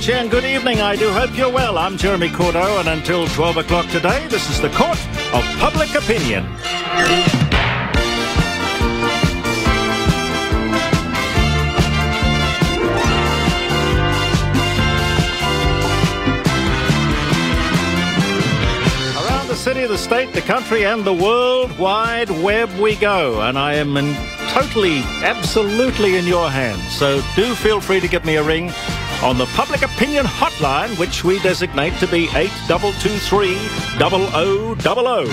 much and good evening. I do hope you're well. I'm Jeremy Cordeaux, and until 12 o'clock today, this is the Court of Public Opinion. Around the city, the state, the country, and the world wide web we go, and I am totally, absolutely in your hands. So do feel free to give me a ring on the Public Opinion Hotline, which we designate to be 8223 0000.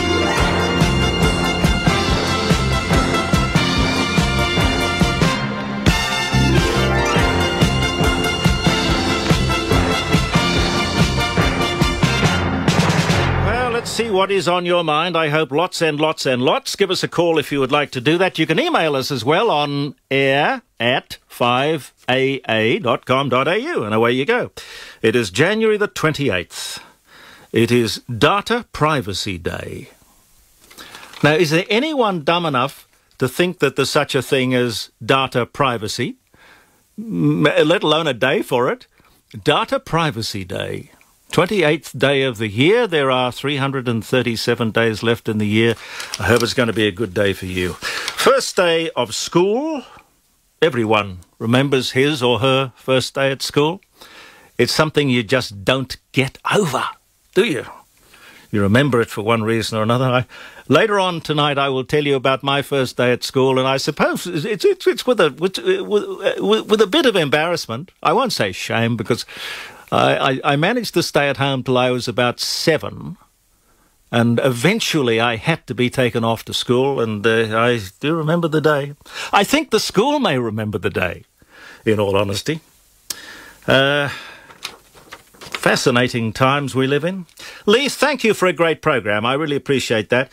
Let's see what is on your mind. I hope lots and lots and lots. Give us a call if you would like to do that. You can email us as well on air@fiveaa.com.au, and away you go. It is January the 28th. It is Data Privacy Day. Now, is there anyone dumb enough to think that there's such a thing as data privacy, let alone a day for it? Data Privacy Day. 28th day of the year. There are 337 days left in the year. I hope it's going to be a good day for you. First day of school. Everyone remembers his or her first day at school. It's something you just don't get over, do you? You remember it for one reason or another. Later on tonight, I will tell you about my first day at school, and I suppose it's with a bit of embarrassment. I won't say shame, because I managed to stay at home till I was about 7, and eventually I had to be taken off to school, and I do remember the day. I think the school may remember the day, in all honesty. Fascinating times we live in. Lee, thank you for a great program. I really appreciate that.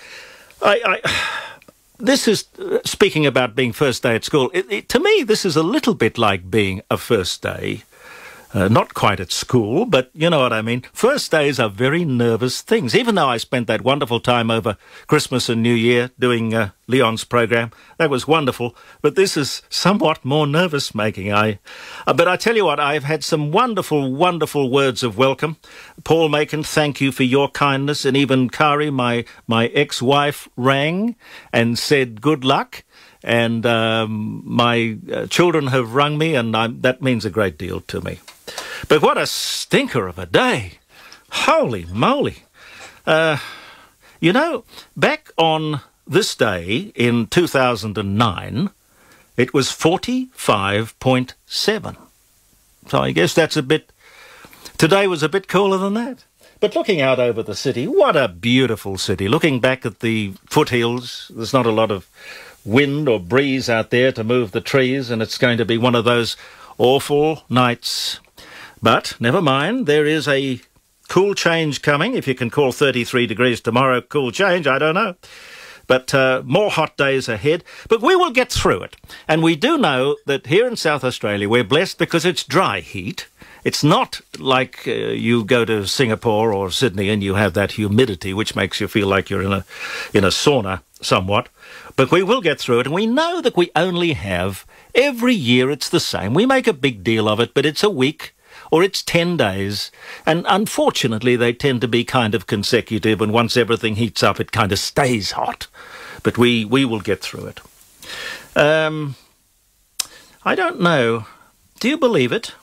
This is, speaking about being first day at school, to me this is a little bit like being a first day. Not quite at school, but you know what I mean. First days are very nervous things. Even though I spent that wonderful time over Christmas and New Year doing Leon's program, that was wonderful. But this is somewhat more nervous-making. But I tell you what, I've had some wonderful, wonderful words of welcome. Paul Macon, thank you for your kindness. And even Kari, my ex-wife, rang and said good luck. And my children have rung me, and that means a great deal to me. But what a stinker of a day. Holy moly. You know, back on this day in 2009, it was 45.7. So I guess that's today was a bit cooler than that. But looking out over the city, what a beautiful city. Looking back at the foothills, there's not a lot of wind or breeze out there to move the trees, and it's going to be one of those awful nights. But never mind, there is a cool change coming. If you can call 33 degrees tomorrow cool change, I don't know. But more hot days ahead. But we will get through it. And we do know that here in South Australia we're blessed because it's dry heat. It's not like you go to Singapore or Sydney and you have that humidity which makes you feel like you're in a sauna somewhat. But we will get through it, and we know that we only have, every year it's the same. We make a big deal of it, but it's a week or it's 10 days, and unfortunately they tend to be kind of consecutive, and once everything heats up it kind of stays hot. But we will get through it. I don't know. Do you believe it?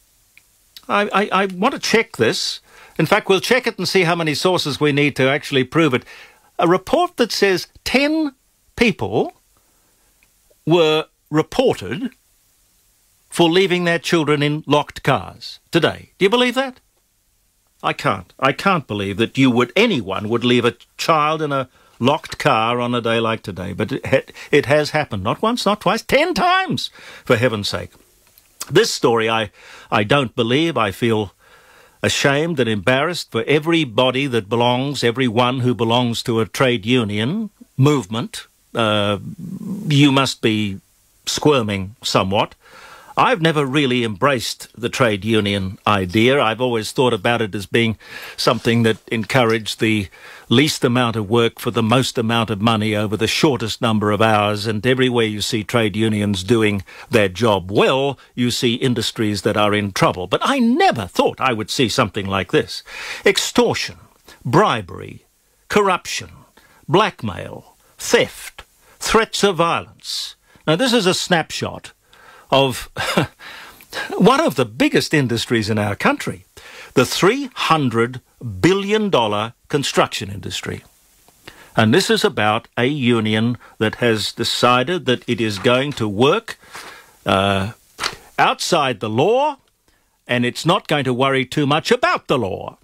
I want to check this. In fact, we'll check it and see how many sources we need to actually prove it. A report that says 10 people were reported for leaving their children in locked cars today. Do you believe that? I can't. I can't believe that anyone would leave a child in a locked car on a day like today. But it has happened. Not once, not twice, 10 times, for heaven's sake. This story I don't believe. I feel ashamed and embarrassed for everybody that belongs, everyone who belongs to a trade union movement. You must be squirming somewhat. I've never really embraced the trade union idea. I've always thought about it as being something that encouraged the least amount of work for the most amount of money over the shortest number of hours. And everywhere you see trade unions doing their job well, you see industries that are in trouble. But I never thought I would see something like this. Extortion, bribery, corruption, blackmail, theft, threats of violence. Now, this is a snapshot of one of the biggest industries in our country, the $300 billion construction industry. And this is about a union that has decided that it is going to work outside the law, and it's not going to worry too much about the law.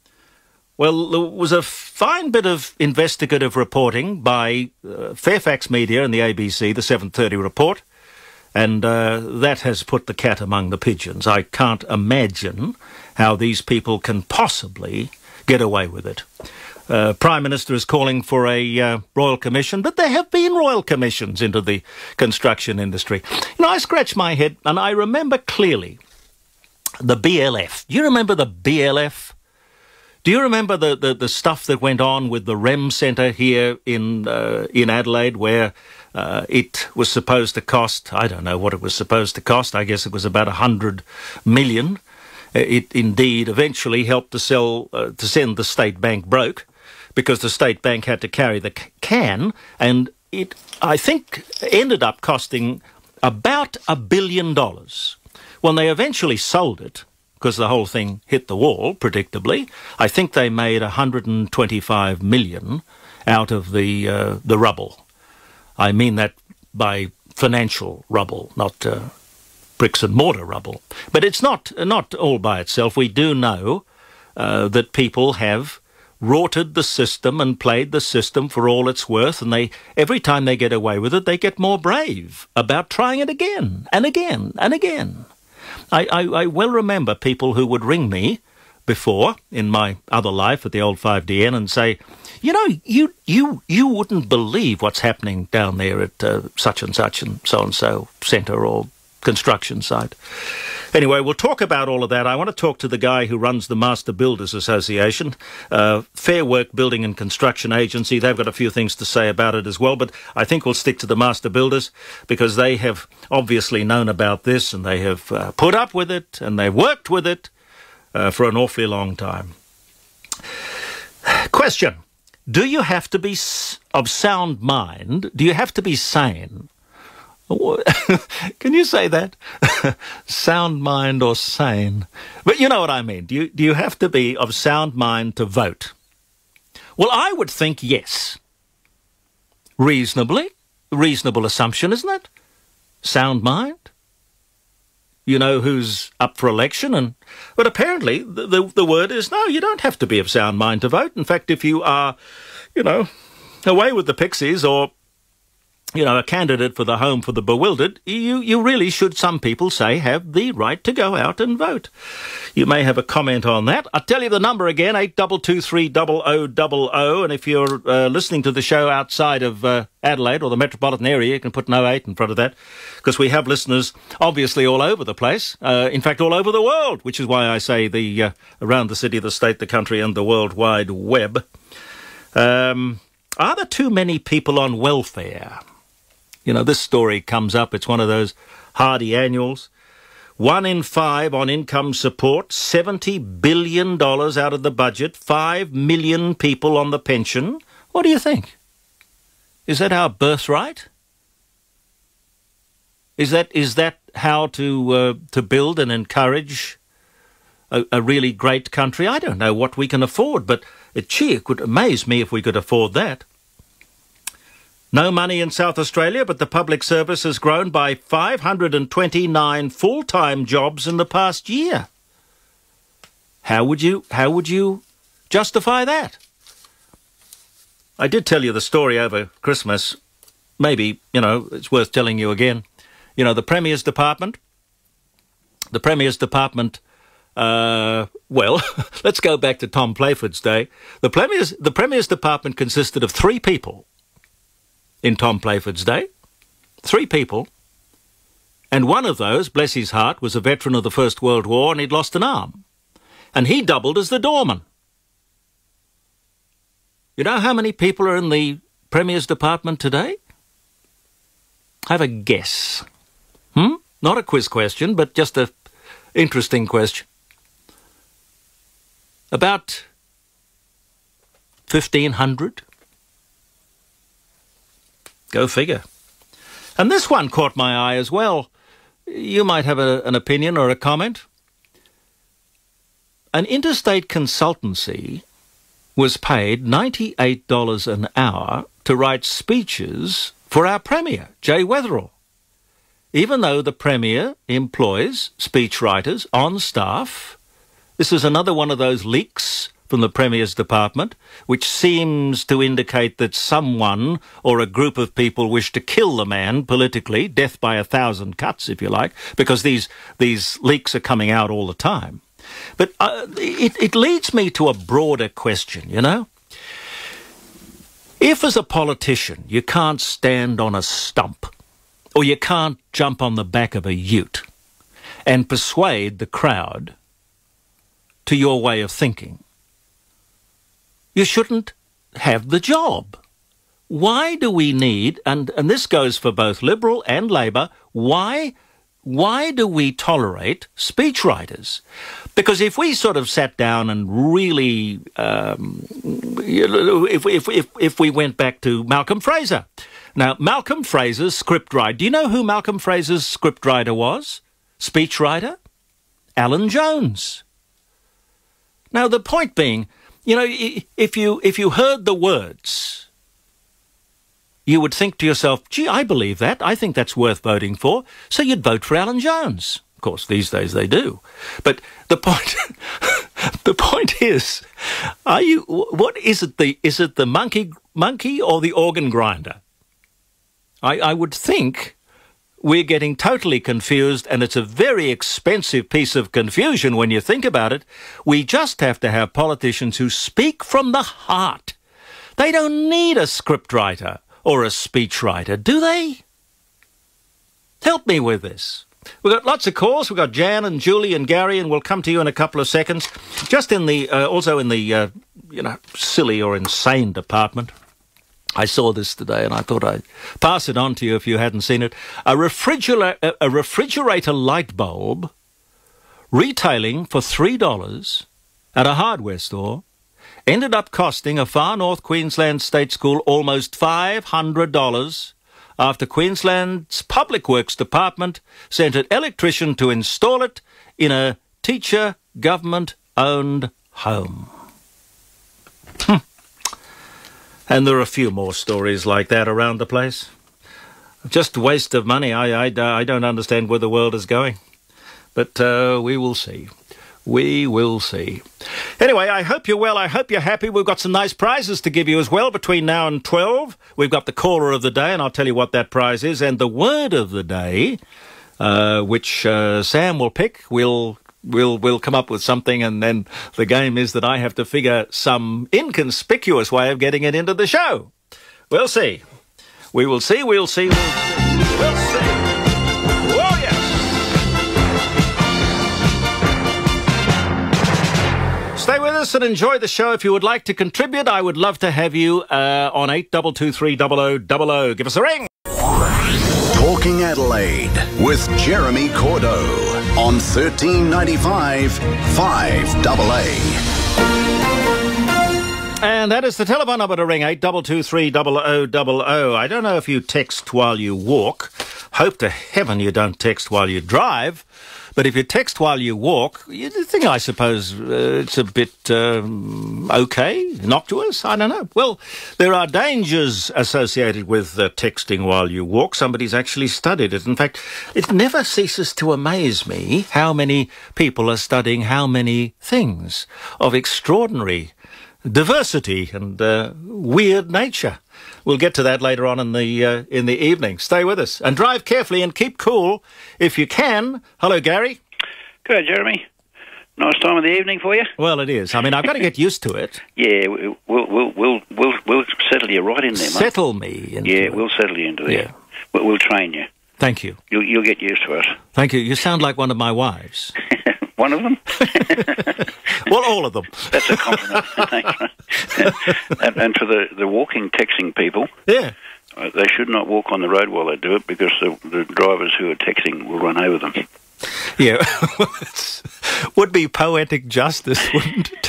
Well, there was a fine bit of investigative reporting by Fairfax Media and the ABC, the 7:30 report, and that has put the cat among the pigeons. I can't imagine how these people can possibly get away with it. Prime Minister is calling for a royal commission, but there have been royal commissions into the construction industry. You know, I scratch my head, and I remember clearly the BLF. Do you remember the BLF? Do you remember the stuff that went on with the REM Centre here in Adelaide, where it was supposed to cost, I don't know what it was supposed to cost, I guess it was about 100 million. It indeed eventually helped to send the State Bank broke, because the State Bank had to carry the can, and it, I think, ended up costing about $1 billion. When they eventually sold it, because the whole thing hit the wall, predictably, I think they made 125 million out of the rubble. I mean that by financial rubble, not bricks and mortar rubble. But it's not all by itself. We do know that people have rorted the system and played the system for all it's worth, and every time they get away with it, they get more brave about trying it again and again and again. I well remember people who would ring me before, in my other life at the old 5DN, and say, you know, you wouldn't believe what's happening down there at such and so centre or construction site. Anyway, we'll talk about all of that. I want to talk to the guy who runs the Master Builders Association, Fair Work Building and Construction Agency. They've got a few things to say about it as well, but I think we'll stick to the Master Builders because they have obviously known about this, and they have put up with it, and they've worked with it for an awfully long time. Question: do you have to be of sound mind? Do you have to be sane? Can you say that? Sound mind or sane? But you know what I mean. Do you have to be of sound mind to vote? Well, I would think yes. Reasonable assumption, isn't it? Sound mind? You know who's up for election, but apparently the word is no, you don't have to be of sound mind to vote. In fact, if you are, you know, away with the pixies, or you know, a candidate for the home for the bewildered, you really should, some people say, have the right to go out and vote. You may have a comment on that. I'll tell you the number again, 82230000, and if you're listening to the show outside of Adelaide or the metropolitan area, you can put an 08 in front of that, because we have listeners obviously all over the place, in fact all over the world, which is why I say the around the city, the state, the country and the World Wide Web. Are there too many people on welfare? You know, this story comes up. It's one of those hardy annuals. 1 in 5 on income support, $70 billion out of the budget, 5 million people on the pension. What do you think? Is that our birthright? Is that how to build and encourage a really great country? I don't know what we can afford, but it would amaze me if we could afford that. No money in South Australia, but the public service has grown by 529 full-time jobs in the past year. How would you justify that? I did tell you the story over Christmas. Maybe, you know, it's worth telling you again. You know, the Premier's Department. Well, let's go back to Tom Playford's day. The Premier's Department consisted of 3 people. In Tom Playford's day, 3 people, And one of those, bless his heart, was a veteran of the First World War, and he'd lost an arm. And he doubled as the doorman. You know how many people are in the Premier's department today? Have a guess. Not a quiz question, but just an interesting question. About 1,500. Go figure. And this one caught my eye as well. You might have an opinion or a comment. An interstate consultancy was paid $98 an hour to write speeches for our Premier, Jay Weatherill, even though the Premier employs speechwriters on staff. This is another one of those leaks from the Premier's department, which seems to indicate that someone or a group of people wish to kill the man politically, death by 1,000 cuts, if you like, because these leaks are coming out all the time. But it leads me to a broader question, you know. If as a politician you can't stand on a stump, or you can't jump on the back of a ute and persuade the crowd to your way of thinking, you shouldn't have the job. Why do we need, and this goes for both Liberal and Labor, why do we tolerate speechwriters? Because if we sort of sat down and really, if we went back to Malcolm Fraser. Now, Malcolm Fraser's scriptwriter, do you know who Malcolm Fraser's scriptwriter was? Speechwriter? Alan Jones. Now, the point being, you know, if you heard the words, you would think to yourself, gee, I believe that. I think that's worth voting for. So you'd vote for Alan Jones. Of course, these days they do. But the point, the point is, what is it the monkey or the organ grinder? I would think we're getting totally confused, and it's a very expensive piece of confusion when you think about it. We just have to have politicians who speak from the heart. They don't need a scriptwriter or a speechwriter, do they? Help me with this. We've got lots of calls. We've got Jan and Julie and Gary, and we'll come to you in a couple of seconds. Just in the, also in the, silly or insane department, I saw this today and I thought I'd pass it on to you if you hadn't seen it. A refrigerator light bulb retailing for $3 at a hardware store ended up costing a far north Queensland state school almost $500 after Queensland's Public Works Department sent an electrician to install it in a teacher government-owned home. And there are a few more stories like that around the place. Just a waste of money. I don't understand where the world is going. But we will see. We will see. Anyway, I hope you're well. I hope you're happy. We've got some nice prizes to give you as well between now and 12. We've got the caller of the day, and I'll tell you what that prize is. And the word of the day, which Sam will pick, we'll come up with something, and then the game is that I have to figure some inconspicuous way of getting it into the show. We'll see. We will see, we'll see, we'll see. We'll see. Oh, yes. Stay with us and enjoy the show. If you would like to contribute, I would love to have you on 8223 0000. Give us a ring. Talking Adelaide with Jeremy Cordeaux on 1395 FIVEaa. And that is the telephone number to ring, 8223 0000. I don't know if you text while you walk. Hope to heaven you don't text while you drive. But if you text while you walk, you think, I suppose, it's a bit okay, innocuous, I don't know. Well, there are dangers associated with texting while you walk. Somebody's actually studied it. In fact, it never ceases to amaze me how many people are studying how many things of extraordinary diversity and weird nature. We'll get to that later on in the evening. Stay with us and drive carefully and keep cool if you can. Hello, Gary. Good, Jeremy. Nice time of the evening for you. Well, it is. I mean, I've got to get used to it. Yeah, we'll settle you right in there, mate. Settle me into it. We'll settle you into there. Yeah. We'll train you. Thank you. You'll get used to us. Thank you. You sound like one of my wives. One of them? Well, all of them. That's a compliment. and to the walking, texting people, Yeah. They should not walk on the road while they do it, because the drivers who are texting will run over them. Yeah. Would be poetic justice, wouldn't it?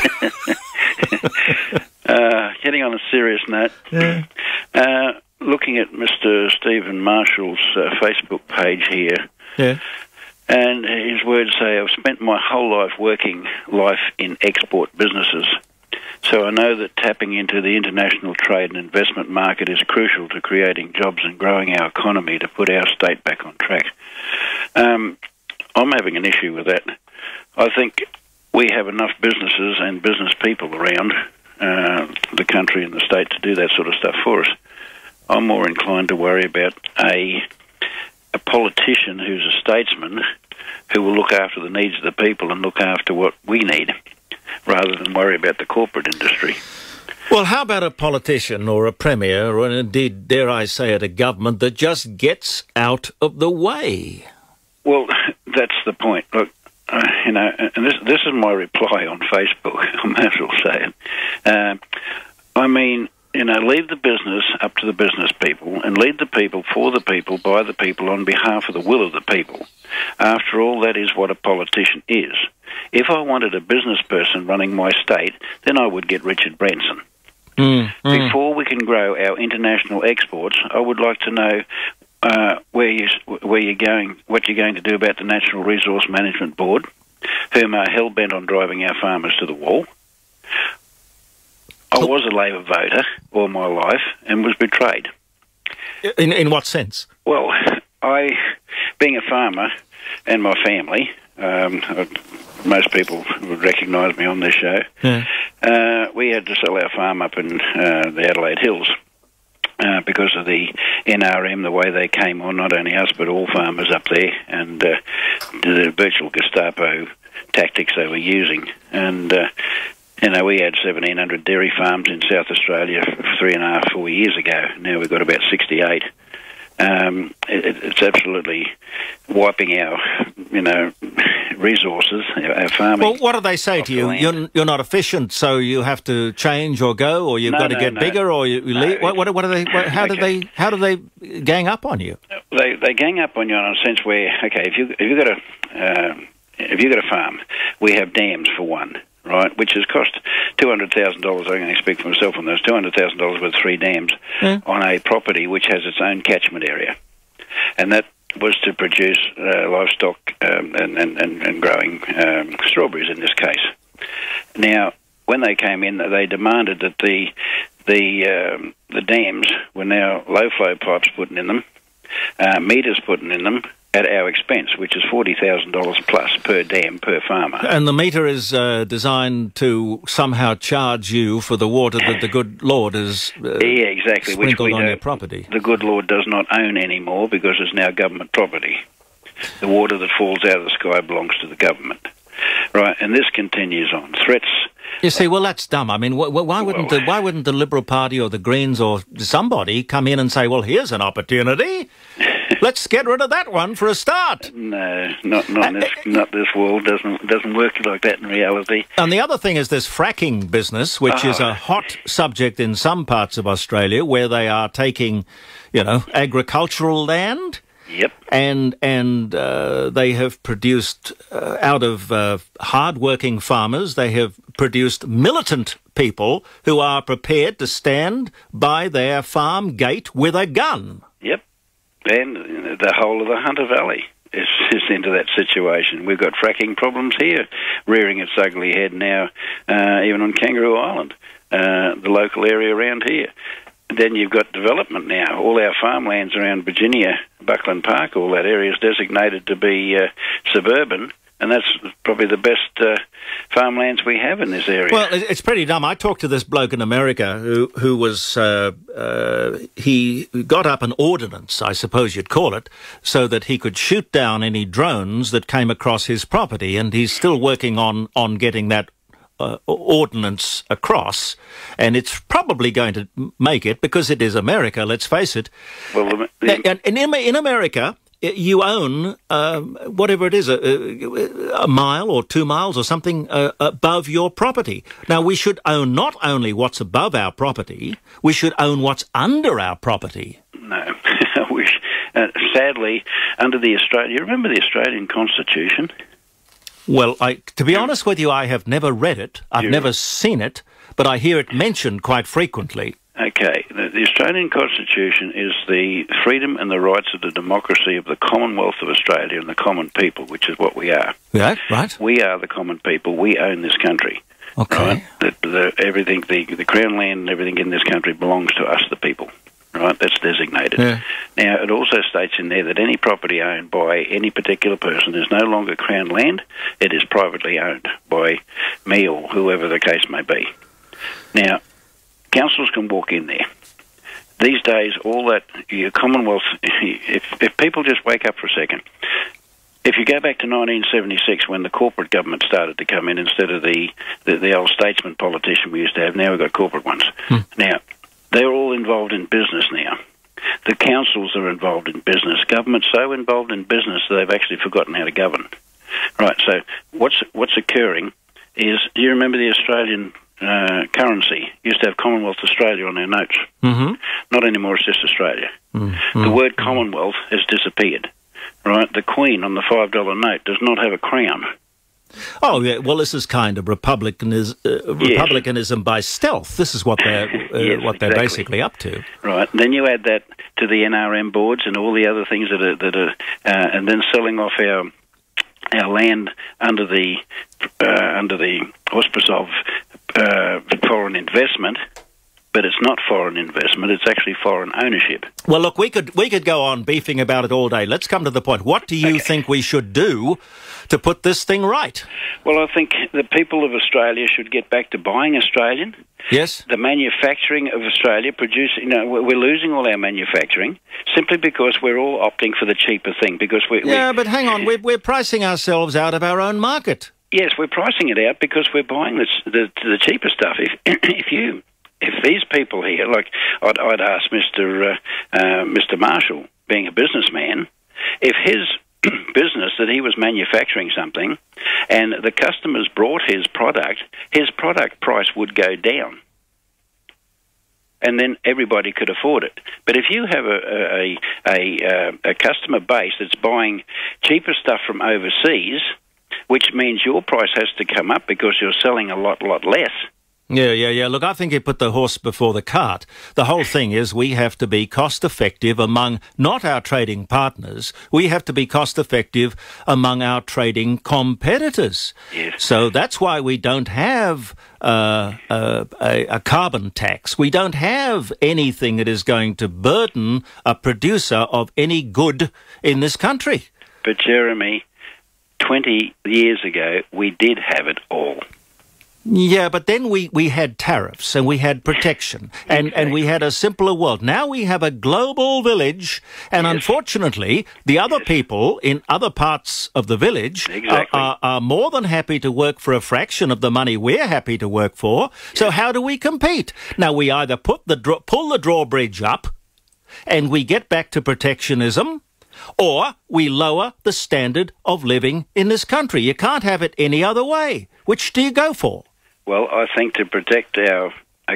Getting on a serious note, looking at Mr. Stephen Marshall's Facebook page here, Yeah. and his words say, "I've spent my whole working life in export businesses. So I know that tapping into the international trade and investment market is crucial to creating jobs and growing our economy to put our state back on track." I'm having an issue with that. I think we have enough businesses and business people around the country and the state to do that sort of stuff for us. I'm more inclined to worry about a politician who's a statesman who will look after the needs of the people and look after what we need, rather than worry about the corporate industry. Well, how about a politician or a premier, or indeed, dare I say it, a government that just gets out of the way? Well, that's the point. Look, and this is my reply on Facebook. I may as well say it. Leave the business up to the business people, and lead the people for the people, by the people, on behalf of the will of the people. After all, that is what a politician is. If I wanted a business person running my state, then I would get Richard Branson. Before we can grow our international exports, I would like to know where you're going, what you're going to do about the Natural Resource Management Board, whom are hell-bent on driving our farmers to the wall. I was a Labor voter all my life and was betrayed. In what sense? Well, being a farmer and my family, most people would recognise me on this show, we had to sell our farm up in the Adelaide Hills because of the NRM, the way they came on, not only us but all farmers up there, and the virtual Gestapo tactics they were using. And we had 1,700 dairy farms in South Australia 3.5, 4 years ago. Now we've got about 68. It's absolutely wiping our, resources, our farming. Well, what do they say to you? You're not efficient, so you have to change or go, or you've got to get bigger, or you leave. What do they? How do they gang up on you? They gang up on you in a sense where, okay, if you've got a farm, we have dams for one. Right, which has cost $200,000. I'm going to speak for myself on those. $200,000 with 3 dams on a property which has its own catchment area, and that was to produce livestock and growing strawberries in this case. Now, when they came in, they demanded that the dams were now low flow pipes putting in them, meters putting in them, at our expense, which is $40,000 plus per dam per farmer. And the meter is designed to somehow charge you for the water that the good Lord has sprinkled on your property. The good Lord does not own anymore because it's now government property. The water that falls out of the sky belongs to the government. Right, and this continues on. Threats. You see, well, that's dumb. I mean, why wouldn't the Liberal Party or the Greens or somebody come in and say, well, here's an opportunity. Let's get rid of that one for a start. No, not this world. Doesn't work like that in reality. And the other thing is this fracking business, which is a hot subject in some parts of Australia, where they are taking, agricultural land. Yep. And they have produced, out of hard-working farmers, they have produced militant people who are prepared to stand by their farm gate with a gun. Yep. And the whole of the Hunter Valley is into that situation. We've got fracking problems here, rearing its ugly head now, even on Kangaroo Island, the local area around here. Then you've got development now. All our farmlands around Virginia, Buckland Park, all that area is designated to be suburban, and that's probably the best farmlands we have in this area. Well, it's pretty dumb. I talked to this bloke in America who was, he got up an ordinance, I suppose you'd call it, so that he could shoot down any drones that came across his property, and he's still working on getting that ordinance across, and it's probably going to make it because it is America, let's face it. Well, in America, you own whatever it is, a mile or 2 miles or something above your property. Now, we should own not only what's above our property, we should own what's under our property. No. Sadly, under the you remember the Australian Constitution? Well, to be honest with you, I have never read it. I've never seen it, but I hear it mentioned quite frequently. Okay, the Australian Constitution is the freedom and the rights of the democracy of the Commonwealth of Australia and the common people, which is what we are. Yeah, right. We are the common people. We own this country. Okay. Right? Everything, the Crown land and everything in this country belongs to us, the people. Right, that's designated. Yeah. Now, it also states in there that any property owned by any particular person is no longer Crown land. It is privately owned by me or whoever the case may be. Now, councils can walk in there. These days, all that your Commonwealth, if people just wake up for a second, if you go back to 1976 when the corporate government started to come in instead of the old statesman politician we used to have, now we've got corporate ones. Now, they're all involved in business now. The councils are involved in business. Government's so involved in business that they've actually forgotten how to govern. Right, so what's occurring is, do you remember the Australian currency? Used to have Commonwealth Australia on our notes. Mm-hmm. Not anymore, it's just Australia. Mm-hmm. The word Commonwealth has disappeared. Right, the Queen on the $5 note does not have a crown. Oh, yeah. Well, this is kind of republicanism by stealth. This is what they're they're basically up to. Right. Then you add that to the NRM boards and all the other things that are and then selling off our land under the auspice of foreign investment. But it's not foreign investment, it's actually foreign ownership. Well, look, we could go on beefing about it all day. Let's come to the point. What do you think we should do to put this thing right? Well, I think the people of Australia should get back to buying Australian. Yes. The manufacturing of Australia we're losing all our manufacturing simply because we're all opting for the cheaper thing. But hang on, we're pricing ourselves out of our own market. Yes, we're pricing it out because we're buying the cheaper stuff. If these people here, like I'd ask Mr. Marshall, being a businessman, if his business that he was manufacturing something and the customers brought his product price would go down. And then everybody could afford it. But if you have a customer base that's buying cheaper stuff from overseas, which means your price has to come up because you're selling a lot less. Yeah. Look, I think you put the horse before the cart. The whole thing is we have to be cost-effective among not our trading partners. We have to be cost-effective among our trading competitors. Yes. So that's why we don't have a carbon tax. We don't have anything that is going to burden a producer of any good in this country. But, Jeremy, 20 years ago, we did have it all. Yeah, but then we had tariffs and we had protection and we had a simpler world. Now we have a global village and unfortunately the other people in other parts of the village are more than happy to work for a fraction of the money we're happy to work for. So how do we compete? Now we either pull the drawbridge up and we get back to protectionism, or we lower the standard of living in this country. You can't have it any other way. Which do you go for? Well, I think to protect from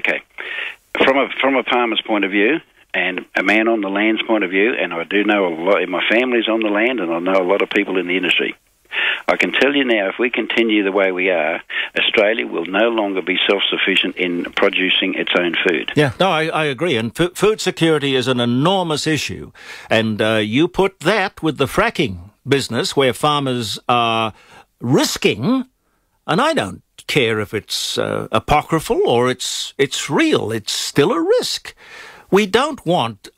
a farmer's point of view and a man on the land's point of view, and I do know a lot, my family's on the land and I know a lot of people in the industry. I can tell you now, if we continue the way we are, Australia will no longer be self-sufficient in producing its own food. Yeah, no, I agree. And food security is an enormous issue. And you put that with the fracking business where farmers are risking, and I don't care if it's apocryphal or it's real, it's still a risk. We don't want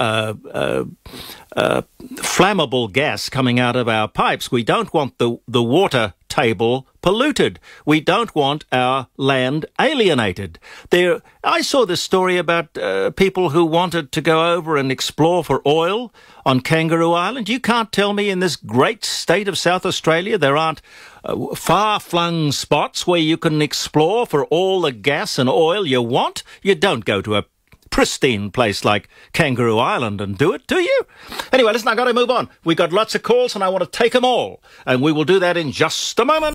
flammable gas coming out of our pipes. We don't want the water table polluted. We don't want our land alienated. I saw this story about people who wanted to go over and explore for oil on Kangaroo Island. You can't tell me in this great state of South Australia there aren't far-flung spots where you can explore for all the gas and oil you want. You don't go to a pristine place like Kangaroo Island and do it, do you? Anyway, listen, I've got to move on. We've got lots of calls and I want to take them all. And we will do that in just a moment.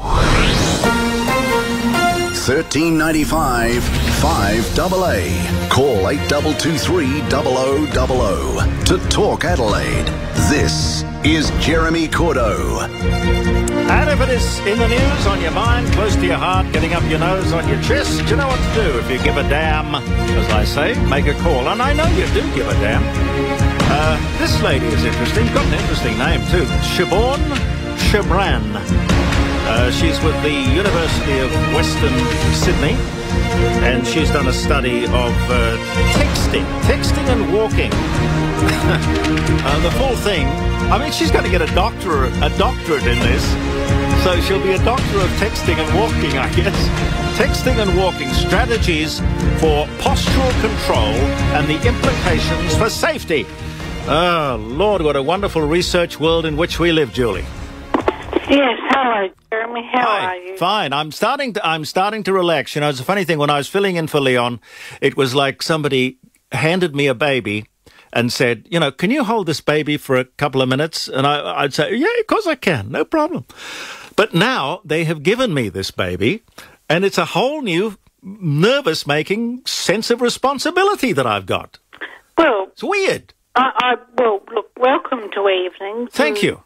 1395 5AA. Call 8223 0000 to talk Adelaide. This is Jeremy Cordeaux. And if it is in the news, on your mind, close to your heart, getting up your nose, on your chest, you know what to do. If you give a damn, as I say, make a call. And I know you do give a damn. This lady is interesting. Got an interesting name too. Siobhan Chabran. She's with the University of Western Sydney, and she's done a study of texting and walking. The full thing. I mean, she's going to get a doctorate in this, so she'll be a doctor of texting and walking, I guess. Texting and walking, strategies for postural control and the implications for safety. Oh, Lord, what a wonderful research world in which we live, Julie. Yes, hello, Jeremy. How are you? Fine. I'm starting to relax. You know, it's a funny thing. When I was filling in for Leon, it was like somebody handed me a baby and said, you know, can you hold this baby for a couple of minutes? And I'd say, yeah, of course I can. No problem. But now they have given me this baby, and it's a whole new nervous-making sense of responsibility that I've got. Well, it's weird. Well, look, welcome to evenings. Thank you.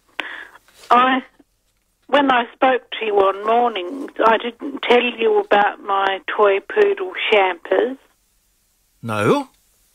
When I spoke to you on mornings, I didn't tell you about my toy poodle Champers. No.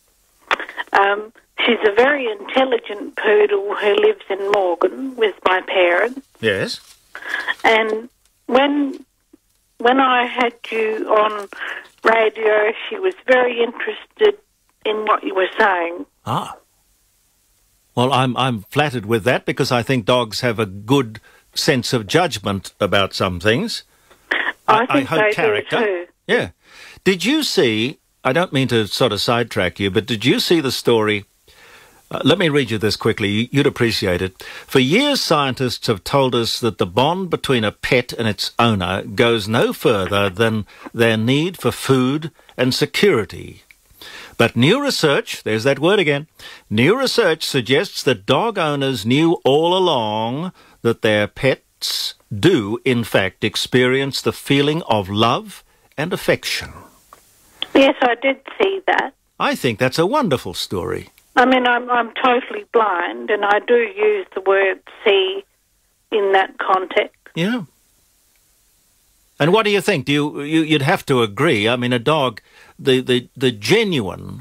She's a very intelligent poodle who lives in Morgan with my parents. Yes. And when I had you on radio, she was very interested in what you were saying. Ah. Well, I'm flattered with that because I think dogs have a good sense of judgment about some things. I hope they character. Do too. Yeah. Did you see, I don't mean to sort of sidetrack you, but did you see the story? Let me read you this quickly. You'd appreciate it. For years, scientists have told us that the bond between a pet and its owner goes no further than their need for food and security. But new research, there's that word again, new research suggests that dog owners knew all along that their pets do, in fact, experience the feeling of love and affection. Yes, I did see that. I think that's a wonderful story. I mean, I'm totally blind, and I do use the word see in that context. Yeah. And what do you think? You'd have to agree. I mean, a dog, the genuine,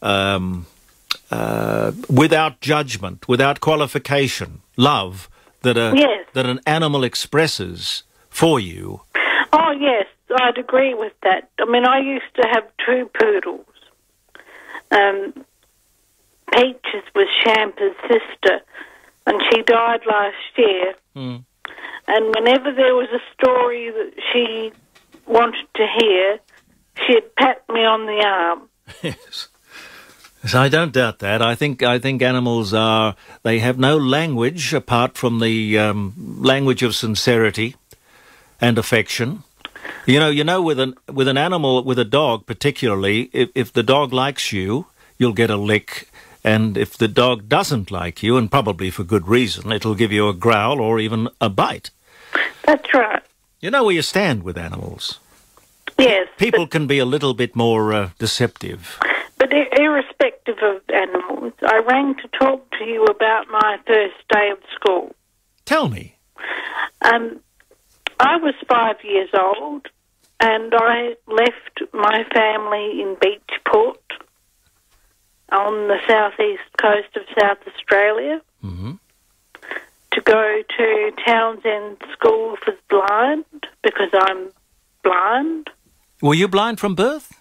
without judgment, without qualification, love that an animal expresses for you. Oh yes, I'd agree with that. I mean, I used to have two poodles. Peaches was Champers' sister, and she died last year. Mm. And whenever there was a story that she wanted to hear, she'd pat me on the arm. Yes. So I don't doubt that. I think animals they have no language apart from the language of sincerity and affection. You know, with an animal, with a dog particularly, if the dog likes you, you'll get a lick. And if the dog doesn't like you, and probably for good reason, it'll give you a growl or even a bite. That's right. You know where you stand with animals. Yes. People can be a little bit more deceptive. But irrespective of animals, I rang to talk to you about my first day of school. Tell me. I was 5 years old, and I left my family in Beachport on the southeast coast of South Australia to go to Townsend School for the Blind because I'm blind. Were you blind from birth?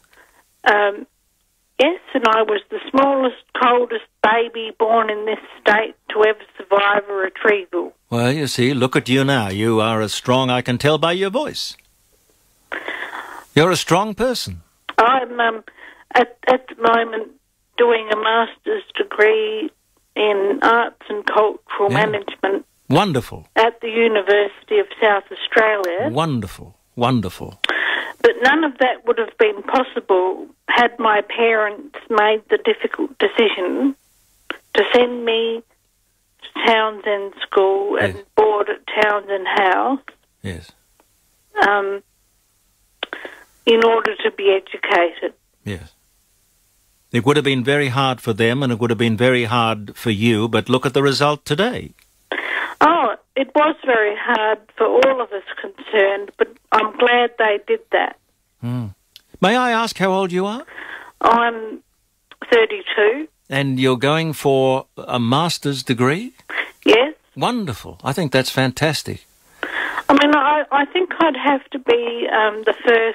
Yes, and I was the smallest, coldest baby born in this state to ever survive a retrieval. Well, you see, look at you now. You are as strong, I can tell by your voice. You're a strong person. I'm, at the moment, doing a master's degree in arts and cultural management. Wonderful. At the University of South Australia. Wonderful, wonderful. But none of that would have been possible had my parents made the difficult decision to send me to Townsend School and board at Townsend House. Yes. In order to be educated. Yes. It would have been very hard for them and it would have been very hard for you, but look at the result today. Oh, it was very hard for all of us concerned, but I'm glad they did that. May I ask how old you are? I'm 32. And you're going for a master's degree? Yes. Wonderful. I think that's fantastic. I mean, I think I'd have to be the first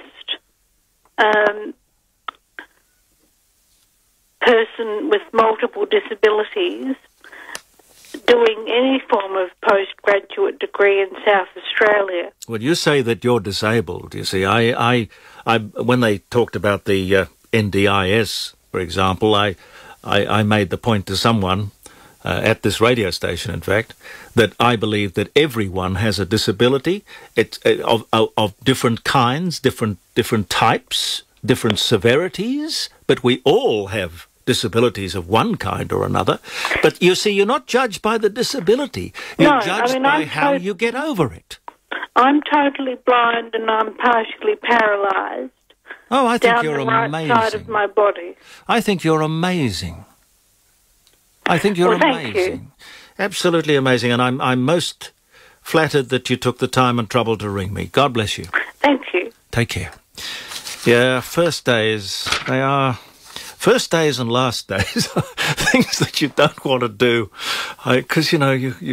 person with multiple disabilities doing any form of postgraduate degree in South Australia. Well, you say that you're disabled. You see, I when they talked about the NDIS, for example, I made the point to someone at this radio station, in fact, that I believe that everyone has a disability. It's of different kinds, different types, different severities, but we all have disabilities of one kind or another. But you see, you're not judged by the disability. You're judged by how you get over it. I'm totally blind and I'm partially paralysed. Oh, I think you're down the amazing. right side of my body. I think you're amazing. I think you're amazing. Thank you. Absolutely amazing. And I'm most flattered that you took the time and trouble to ring me. God bless you. Thank you. Take care. Yeah, first days, they are... First days and last days are things that you don't want to do, because you know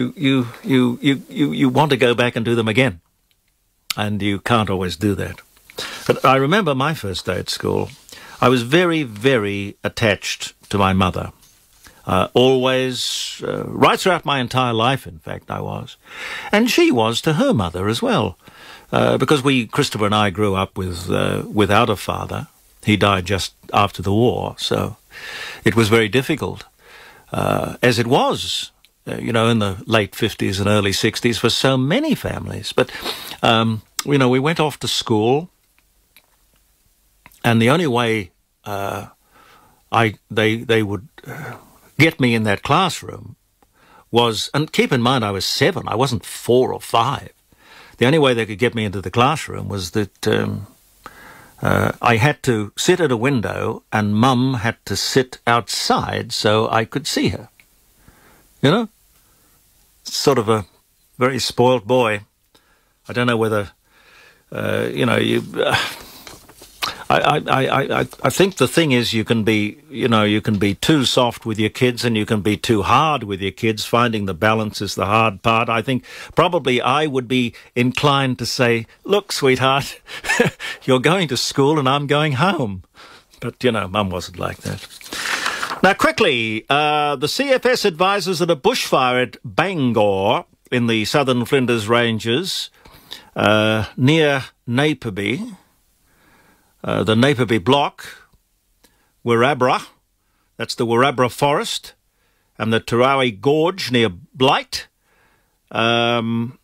you want to go back and do them again, and you can't always do that. But I remember my first day at school. I was very, very attached to my mother. Always, right throughout my entire life, in fact, I was, and she was to her mother as well, because Christopher and I grew up without a father. He died just after the war, so it was very difficult, as it was, in the late 50s and early 60s for so many families. But, we went off to school, and the only way they would get me in that classroom was, and keep in mind I was 7, I wasn't 4 or 5. The only way they could get me into the classroom was that... I had to sit at a window and Mum had to sit outside so I could see her. You know? Sort of a very spoilt boy. I don't know whether, I think the thing is you can be too soft with your kids and you can be too hard with your kids. Finding the balance is the hard part. I think probably I would be inclined to say, look, sweetheart, you're going to school and I'm going home. But, Mum wasn't like that. Now, quickly, the CFS advises that a bushfire at Bangor in the southern Flinders Ranges near Naperby, the Naperby block, Wirrabra, that's the Wirrabra Forest, and the Tarawi Gorge near Blight. Sam,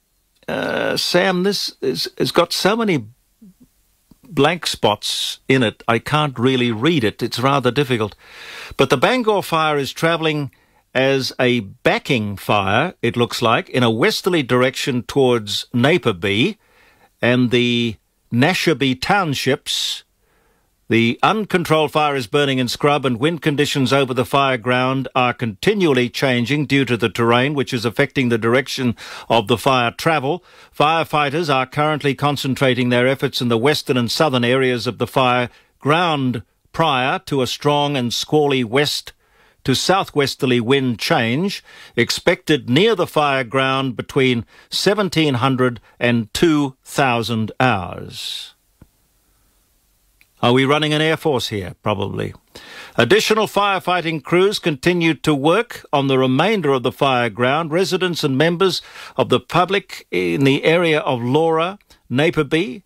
this has got so many blank spots in it, I can't really read it. It's rather difficult. But the Bangor fire is travelling as a backing fire, it looks like, in a westerly direction towards Naperby and the Nashabee townships. The uncontrolled fire is burning in scrub and wind conditions over the fire ground are continually changing due to the terrain, which is affecting the direction of the fire travel. Firefighters are currently concentrating their efforts in the western and southern areas of the fire ground prior to a strong and squally west to southwesterly wind change expected near the fire ground between 1700 and 2000 hours. Are we running an air force here? Probably. Additional firefighting crews continued to work on the remainder of the fire ground. Residents and members of the public in the area of Laura, Naperby,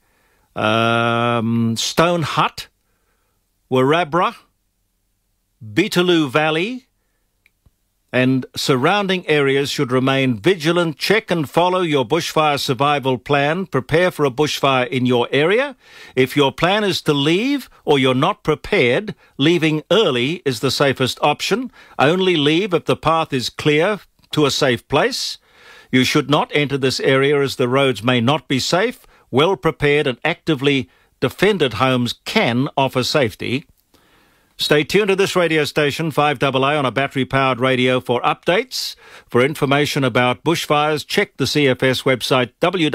Stone Hut, Wirrabra, Beetaloo Valley, and surrounding areas should remain vigilant. Check and follow your bushfire survival plan. Prepare for a bushfire in your area. If your plan is to leave or you're not prepared, leaving early is the safest option. Only leave if the path is clear to a safe place. You should not enter this area as the roads may not be safe. Well-prepared and actively defended homes can offer safety. Stay tuned to this radio station, 5AA, on a battery-powered radio for updates. For information about bushfires, check the CFS website,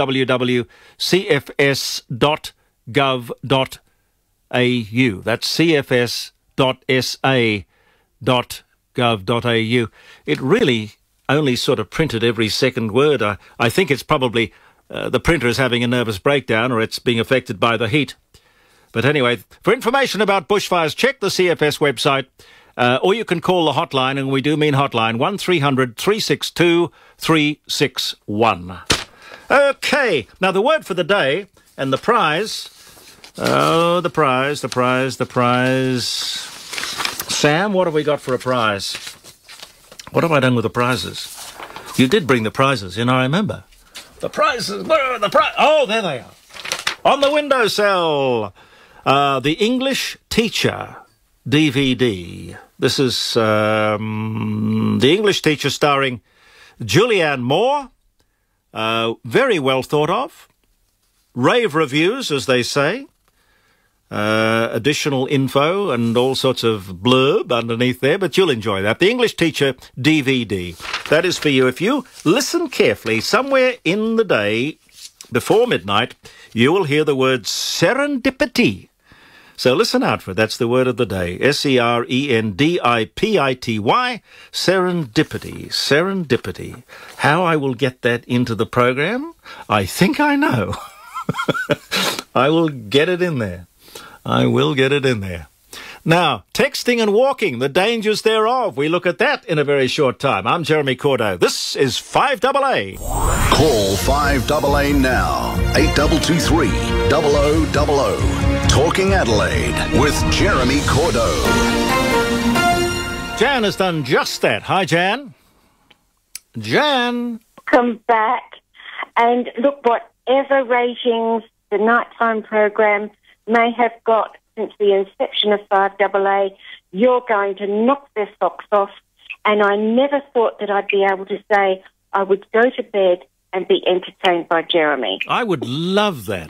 www.cfs.gov.au. That's cfs.sa.gov.au. It really only sort of printed every second word. I think it's probably the printer is having a nervous breakdown or it's being affected by the heat. But anyway, for information about bushfires, check the CFS website, or you can call the hotline, and we do mean hotline, 1300 362 361. Okay, now the word for the day and the prize. Oh, the prize. Sam, what have we got for a prize? What have I done with the prizes? You did bring the prizes in, I remember. The prizes, where are the prizes? Oh, there they are. On the windowsill. The English Teacher DVD. This is The English Teacher starring Julianne Moore. Very well thought of. Rave reviews, as they say. Additional info and all sorts of blurb underneath there, but you'll enjoy that. The English Teacher DVD. That is for you. If you listen carefully, somewhere in the day, before midnight, you will hear the word serendipity. So listen out for it. That's the word of the day. SERENDIPITY. Serendipity. Serendipity. How I will get that into the program? I think I know. I will get it in there. I will get it in there. Now, texting and walking, the dangers thereof. We look at that in a very short time. I'm Jeremy Cordeaux. This is 5AA. Call 5AA now. 8223 0000. Talking Adelaide with Jeremy Cordeaux. Jan has done just that. Hi, Jan. Jan. Come back and look, whatever ratings the nighttime program may have got since the inception of 5AA, you're going to knock their socks off. And I never thought that I'd be able to say I would go to bed and be entertained by Jeremy. I would love that.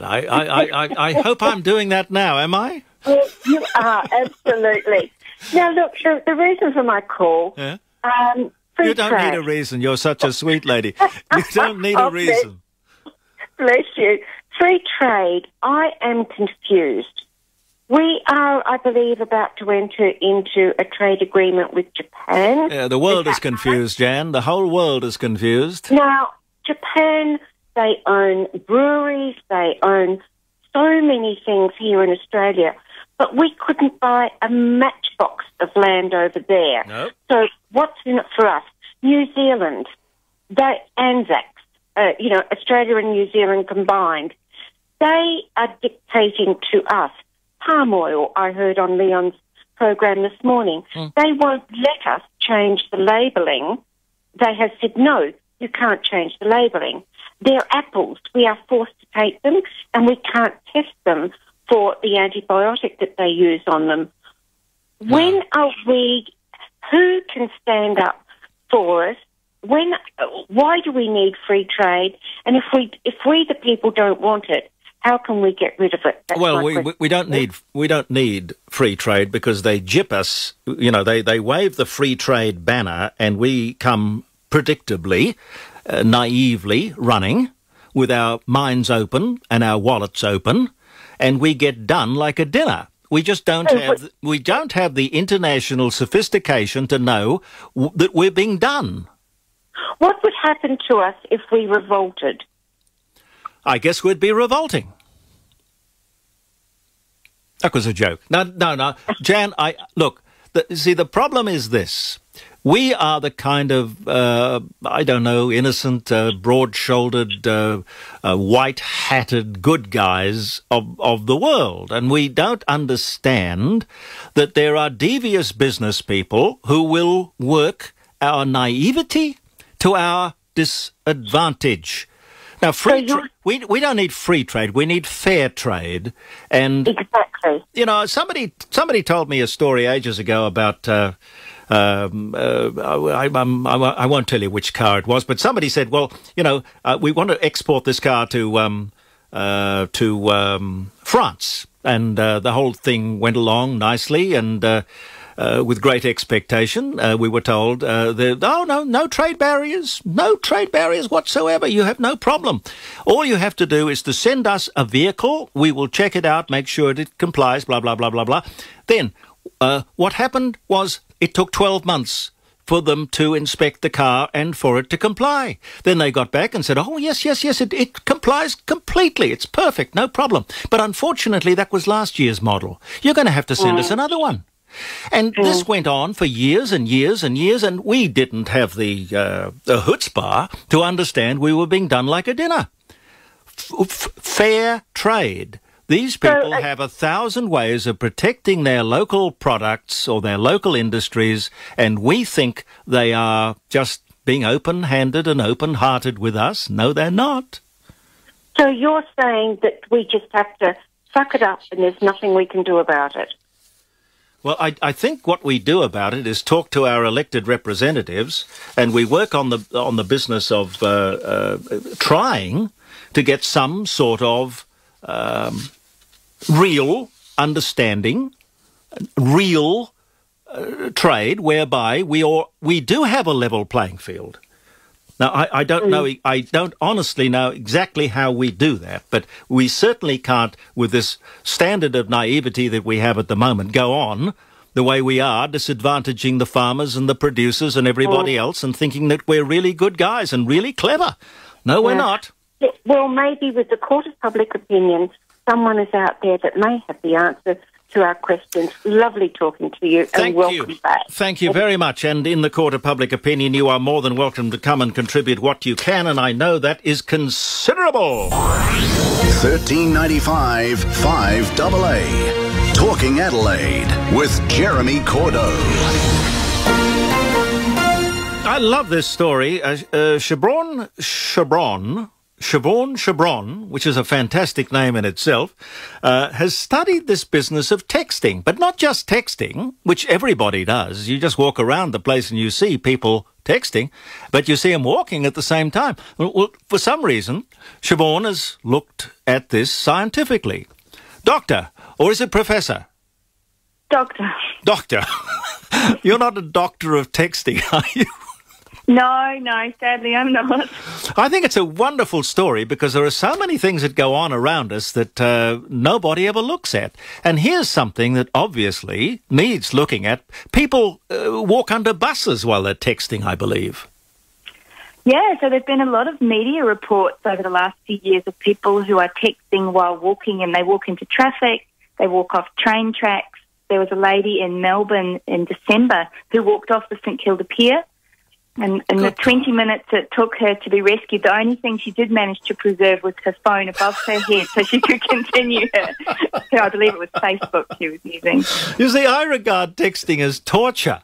I hope I'm doing that now, am I? Well, you are, absolutely. Now, look, the reason for my call... Yeah? Free You don't trade. need a reason. You're such a sweet lady. You don't need a reason. Bless you. Free trade, I am confused. We are, I believe, about to enter into a trade agreement with Japan. Yeah, the world is confused, Jan. The whole world is confused. Now, Japan, they own breweries, they own so many things here in Australia, but we couldn't buy a matchbox of land over there. Nope. So what's in it for us? New Zealand, Anzacs, Australia and New Zealand combined, they are dictating to us. Palm oil, I heard on Leon's program this morning. They won't let us change the labelling. They have said, no, you can't change the labelling. They're apples. We are forced to take them, and we can't test them for the antibiotic that they use on them. No. When are we... Who can stand up for us? Why do we need free trade? And if we the people don't want it, how can we get rid of it? That's Well, we don't need free trade because they gyp us. You know, they wave the free trade banner, and we come predictably, naively running with our minds open and our wallets open, and we get done like a dinner. We just don't have the international sophistication to know that we're being done. What would happen to us if we revolted? I guess we'd be revolting. That was a joke. No. Jan, look, the problem is this. We are the kind of, innocent, broad-shouldered, white-hatted good guys of the world. And we don't understand that there are devious business people who will work our naivety to our disadvantage. Now, we don't need free trade. We need fair trade. And exactly. You know, somebody told me a story ages ago about. I won't tell you which car it was, but somebody said, "Well, you know, we want to export this car to France," and the whole thing went along nicely and. With great expectation, we were told, no trade barriers whatsoever. You have no problem. All you have to do is to send us a vehicle. We will check it out, make sure it complies, blah, blah, blah, blah, blah. Then what happened was it took 12 months for them to inspect the car and for it to comply. Then they got back and said, oh, yes, it complies completely. It's perfect, no problem. But unfortunately, that was last year's model. You're going to have to send us another one. And this went on for years and years and years, and we didn't have the chutzpah to understand we were being done like a dinner. Fair trade. These people have 1,000 ways of protecting their local products or their local industries, and we think they are just being open-handed and open-hearted with us. No, they're not. So you're saying that we just have to suck it up and there's nothing we can do about it? Well, I think what we do about it is talk to our elected representatives, and we work on the business of trying to get some sort of real understanding, real trade, whereby we do have a level playing field. Now, I don't know, I don't honestly know exactly how we do that, but we certainly can't, with this standard of naivety that we have at the moment, go on the way we are, disadvantaging the farmers and the producers and everybody else and thinking that we're really good guys and really clever. No, we're not. Well, maybe with the Court of Public Opinion, someone is out there that may have the answer to our questions. Lovely talking to you, and welcome back. Thank you very much. And in the Court of Public Opinion, you are more than welcome to come and contribute what you can, and I know that is considerable. 1395 5AA. Talking Adelaide with Jeremy Cordeaux. I love this story. Siobhan, which is a fantastic name in itself, has studied this business of texting, but not just texting, which everybody does. You just walk around the place and you see people texting, but you see them walking at the same time. Well, for some reason, Siobhan has looked at this scientifically. Doctor, or is it professor? Doctor. Doctor. You're not a doctor of texting, are you? No, sadly I'm not. I think it's a wonderful story because there are so many things that go on around us that nobody ever looks at. And here's something that obviously needs looking at. People walk under buses while they're texting, I believe. Yeah, so there's been a lot of media reports over the last few years of people who are texting while walking, and they walk into traffic, they walk off train tracks. There was a lady in Melbourne in December who walked off the St Kilda Pier. And in the 20 minutes it took her to be rescued, the only thing she did manage to preserve was her phone above her head so she could continue I believe it was Facebook she was using. You see, I regard texting as torture.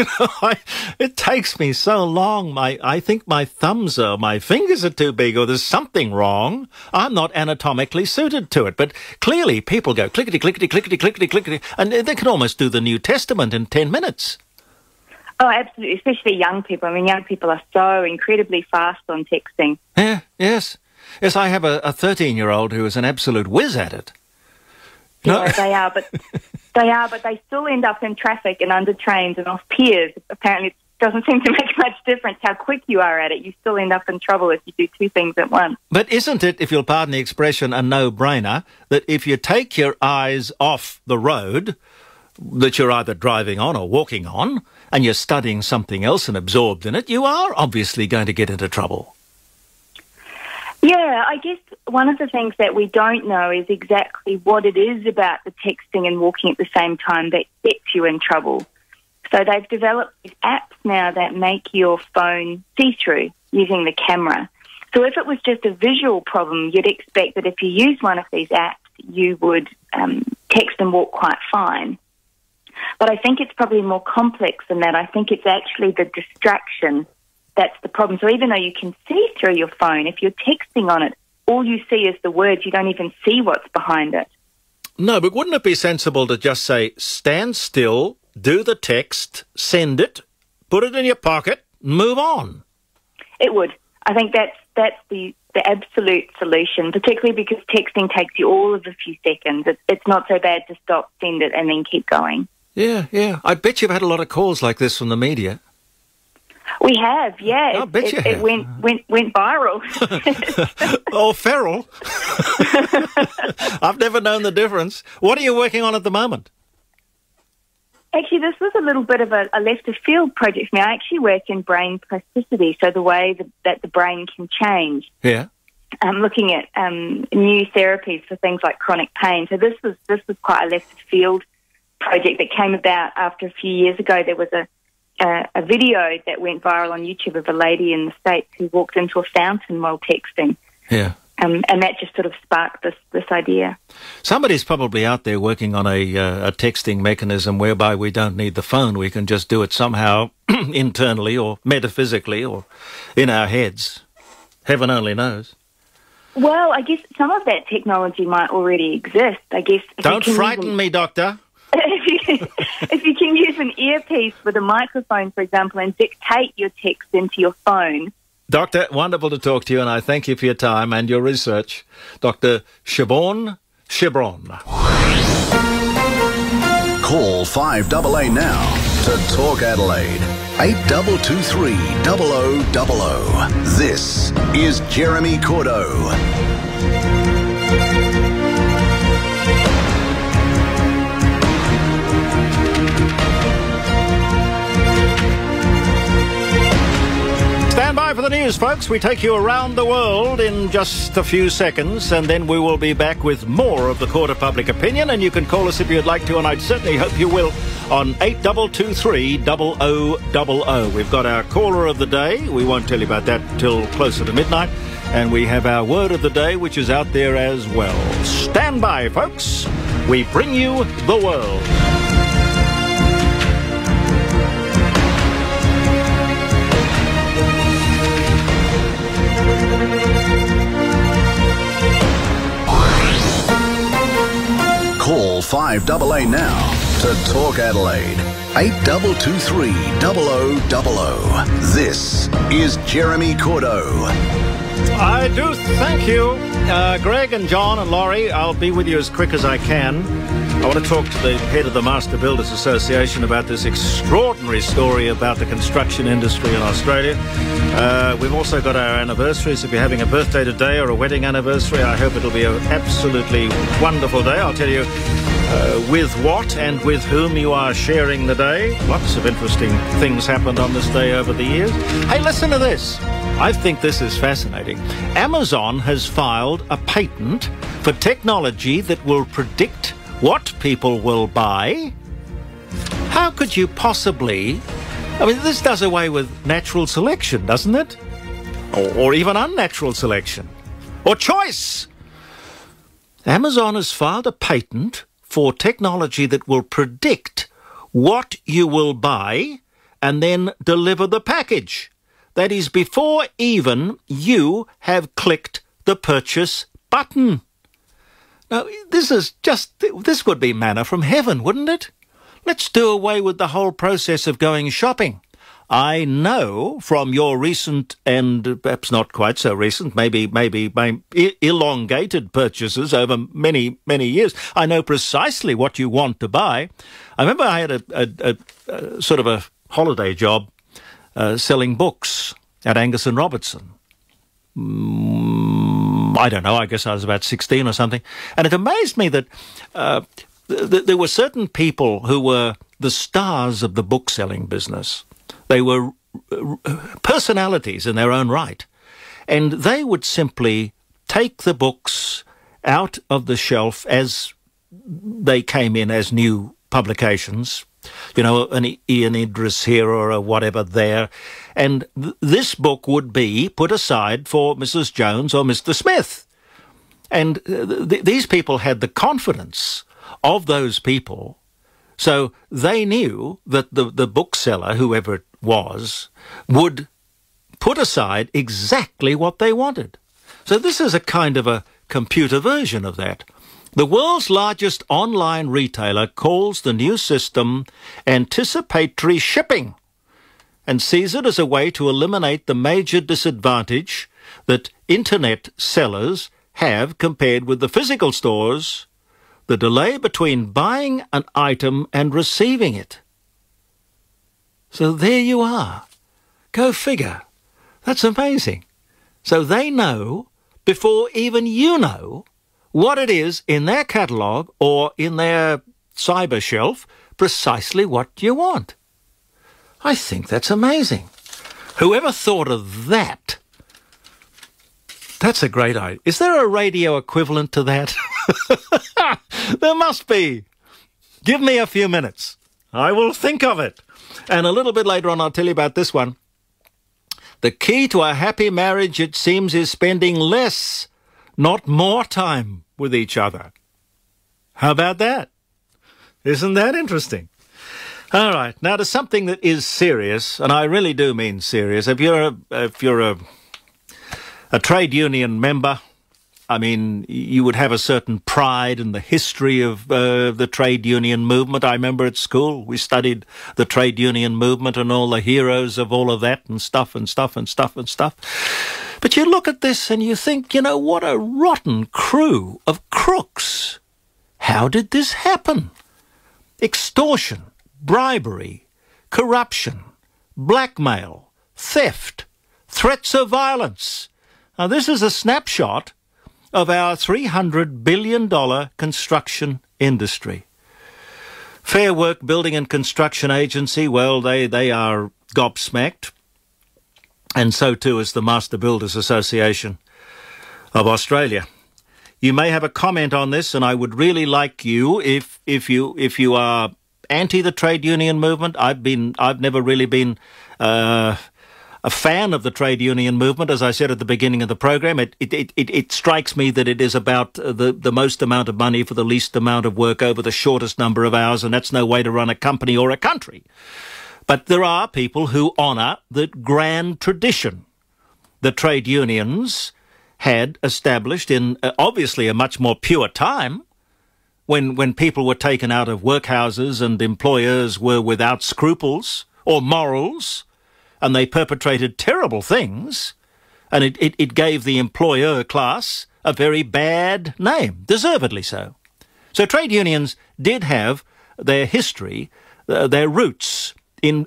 It takes me so long. I think my fingers are too big, or there's something wrong. I'm not anatomically suited to it. But clearly people go clickety, clickety, clickety, clickety, clickety, and they can almost do the New Testament in 10 minutes. Oh, absolutely, especially young people. I mean, young people are so incredibly fast on texting. Yeah, yes. Yes, I have a 13-year-old who is an absolute whiz at it. Yeah, no. They are, but they still end up in traffic and under trains and off piers. Apparently it doesn't seem to make much difference how quick you are at it. You still end up in trouble if you do two things at once. But isn't it, if you'll pardon the expression, a no-brainer that if you take your eyes off the road that you're either driving on or walking on, and you're studying something else and absorbed in it, you are obviously going to get into trouble. Yeah, I guess one of the things that we don't know is exactly what it is about the texting and walking at the same time that gets you in trouble. So they've developed these apps now that make your phone see-through using the camera. So if it was just a visual problem, you'd expect that if you use one of these apps, you would text and walk quite fine. But I think it's probably more complex than that. I think it's actually the distraction that's the problem. So even though you can see through your phone, if you're texting on it, all you see is the words. You don't even see what's behind it. No, but wouldn't it be sensible to just say, stand still, do the text, send it, put it in your pocket, move on? It would. I think that's the absolute solution, particularly because texting takes you all of a few seconds. It's not so bad to stop, send it, and then keep going. Yeah. I bet you've had a lot of calls like this from the media. We have, yeah. I bet you have. It went viral. Oh, feral. I've never known the difference. What are you working on at the moment? Actually, this was a little bit of a left-of-field project for me. I actually work in brain plasticity, so the way that the brain can change. Yeah. I'm looking at new therapies for things like chronic pain. So this was quite a left-of-field project that came about after a few years ago. There was a video that went viral on YouTube of a lady in the States who walked into a fountain while texting. Yeah. And that just sort of sparked this idea. Somebody's probably out there working on a texting mechanism whereby we don't need the phone. We can just do it somehow internally or metaphysically or in our heads. Heaven only knows. Well, I guess some of that technology might already exist. I guess. Don't frighten me, Doctor. If you can use an earpiece with a microphone, for example, and dictate your text into your phone. Doctor, wonderful to talk to you, and I thank you for your time and your research. Dr. Siobhan Chibron. Call 5AA now to Talk Adelaide. 8223 0000. This is Jeremy Cordeaux. Stand by for the news, folks. We take you around the world in just a few seconds, and then we will be back with more of the Court of Public Opinion, and you can call us if you'd like to, and I'd certainly hope you will, on 8223 0000. We've got our caller of the day. We won't tell you about that till closer to midnight, and we have our word of the day, which is out there as well. Stand by, folks. We bring you the world. Call 5AA now to Talk Adelaide. 8223 0000. This is Jeremy Cordeaux. I do thank you, Greg and John and Laurie. I'll be with you as quick as I can. I want to talk to the head of the Master Builders Association about this extraordinary story about the construction industry in Australia. We've also got our anniversaries. If you're having a birthday today or a wedding anniversary, I hope it'll be an absolutely wonderful day. I'll tell you with what and with whom you are sharing the day. Lots of interesting things happened on this day over the years. Hey, listen to this. I think this is fascinating. Amazon has filed a patent for technology that will predict what people will buy. How could you possibly... I mean, this does away with natural selection, doesn't it? Or even unnatural selection. Or choice. Amazon has filed a patent for technology that will predict what you will buy and then deliver the package. That is, before even you have clicked the purchase button. Now, this would be manna from heaven, wouldn't it? Let's do away with the whole process of going shopping. I know from your recent and perhaps not quite so recent, maybe elongated purchases over many, many years, I know precisely what you want to buy. I remember I had a sort of a holiday job selling books at Angus and Robertson. I don't know, I guess I was about 16 or something. And it amazed me that there were certain people who were the stars of the book-selling business. They were personalities in their own right. And they would simply take the books out of the shelf as they came in as new publications. You know, an Ian Idris here or a whatever there. And this book would be put aside for Mrs. Jones or Mr. Smith. And these people had the confidence of those people So they knew that the bookseller, whoever it was, would put aside exactly what they wanted. So this is a kind of a computer version of that. The world's largest online retailer calls the new system anticipatory shipping and sees it as a way to eliminate the major disadvantage that internet sellers have compared with the physical stores, the delay between buying an item and receiving it. So there you are. Go figure. That's amazing. So they know, before even you know, what it is in their catalogue or in their cyber shelf, precisely what you want. I think that's amazing. Whoever thought of that? That's a great idea. Is there a radio equivalent to that? There must be. Give me a few minutes. I will think of it. And a little bit later on, I'll tell you about this one. The key to a happy marriage, it seems, is spending less, not more time with each other. How about that? Isn't that interesting? All right, now to something that is serious, and I really do mean serious. If you're a trade union member, I mean, you would have a certain pride in the history of the trade union movement. I remember at school we studied the trade union movement and all the heroes of all of that and stuff and stuff and stuff and stuff. But you look at this and you think, you know, what a rotten crew of crooks. How did this happen? Extortion, bribery, corruption, blackmail, theft, threats of violence. Now, this is a snapshot of our $300 billion construction industry. Fair Work Building and Construction Agency, well, they are gobsmacked, and so too is the Master Builders Association of Australia. You may have a comment on this, and I would really like you, if you are anti the trade union movement. I've never really been a fan of the trade union movement, as I said at the beginning of the program. It strikes me that it is about the most amount of money for the least amount of work over the shortest number of hours, and that's no way to run a company or a country. But there are people who honour the grand tradition the trade unions had established in obviously a much more pure time, when people were taken out of workhouses and employers were without scruples or morals, and they perpetrated terrible things, and it gave the employer class a very bad name, deservedly so. So trade unions did have their history, their roots in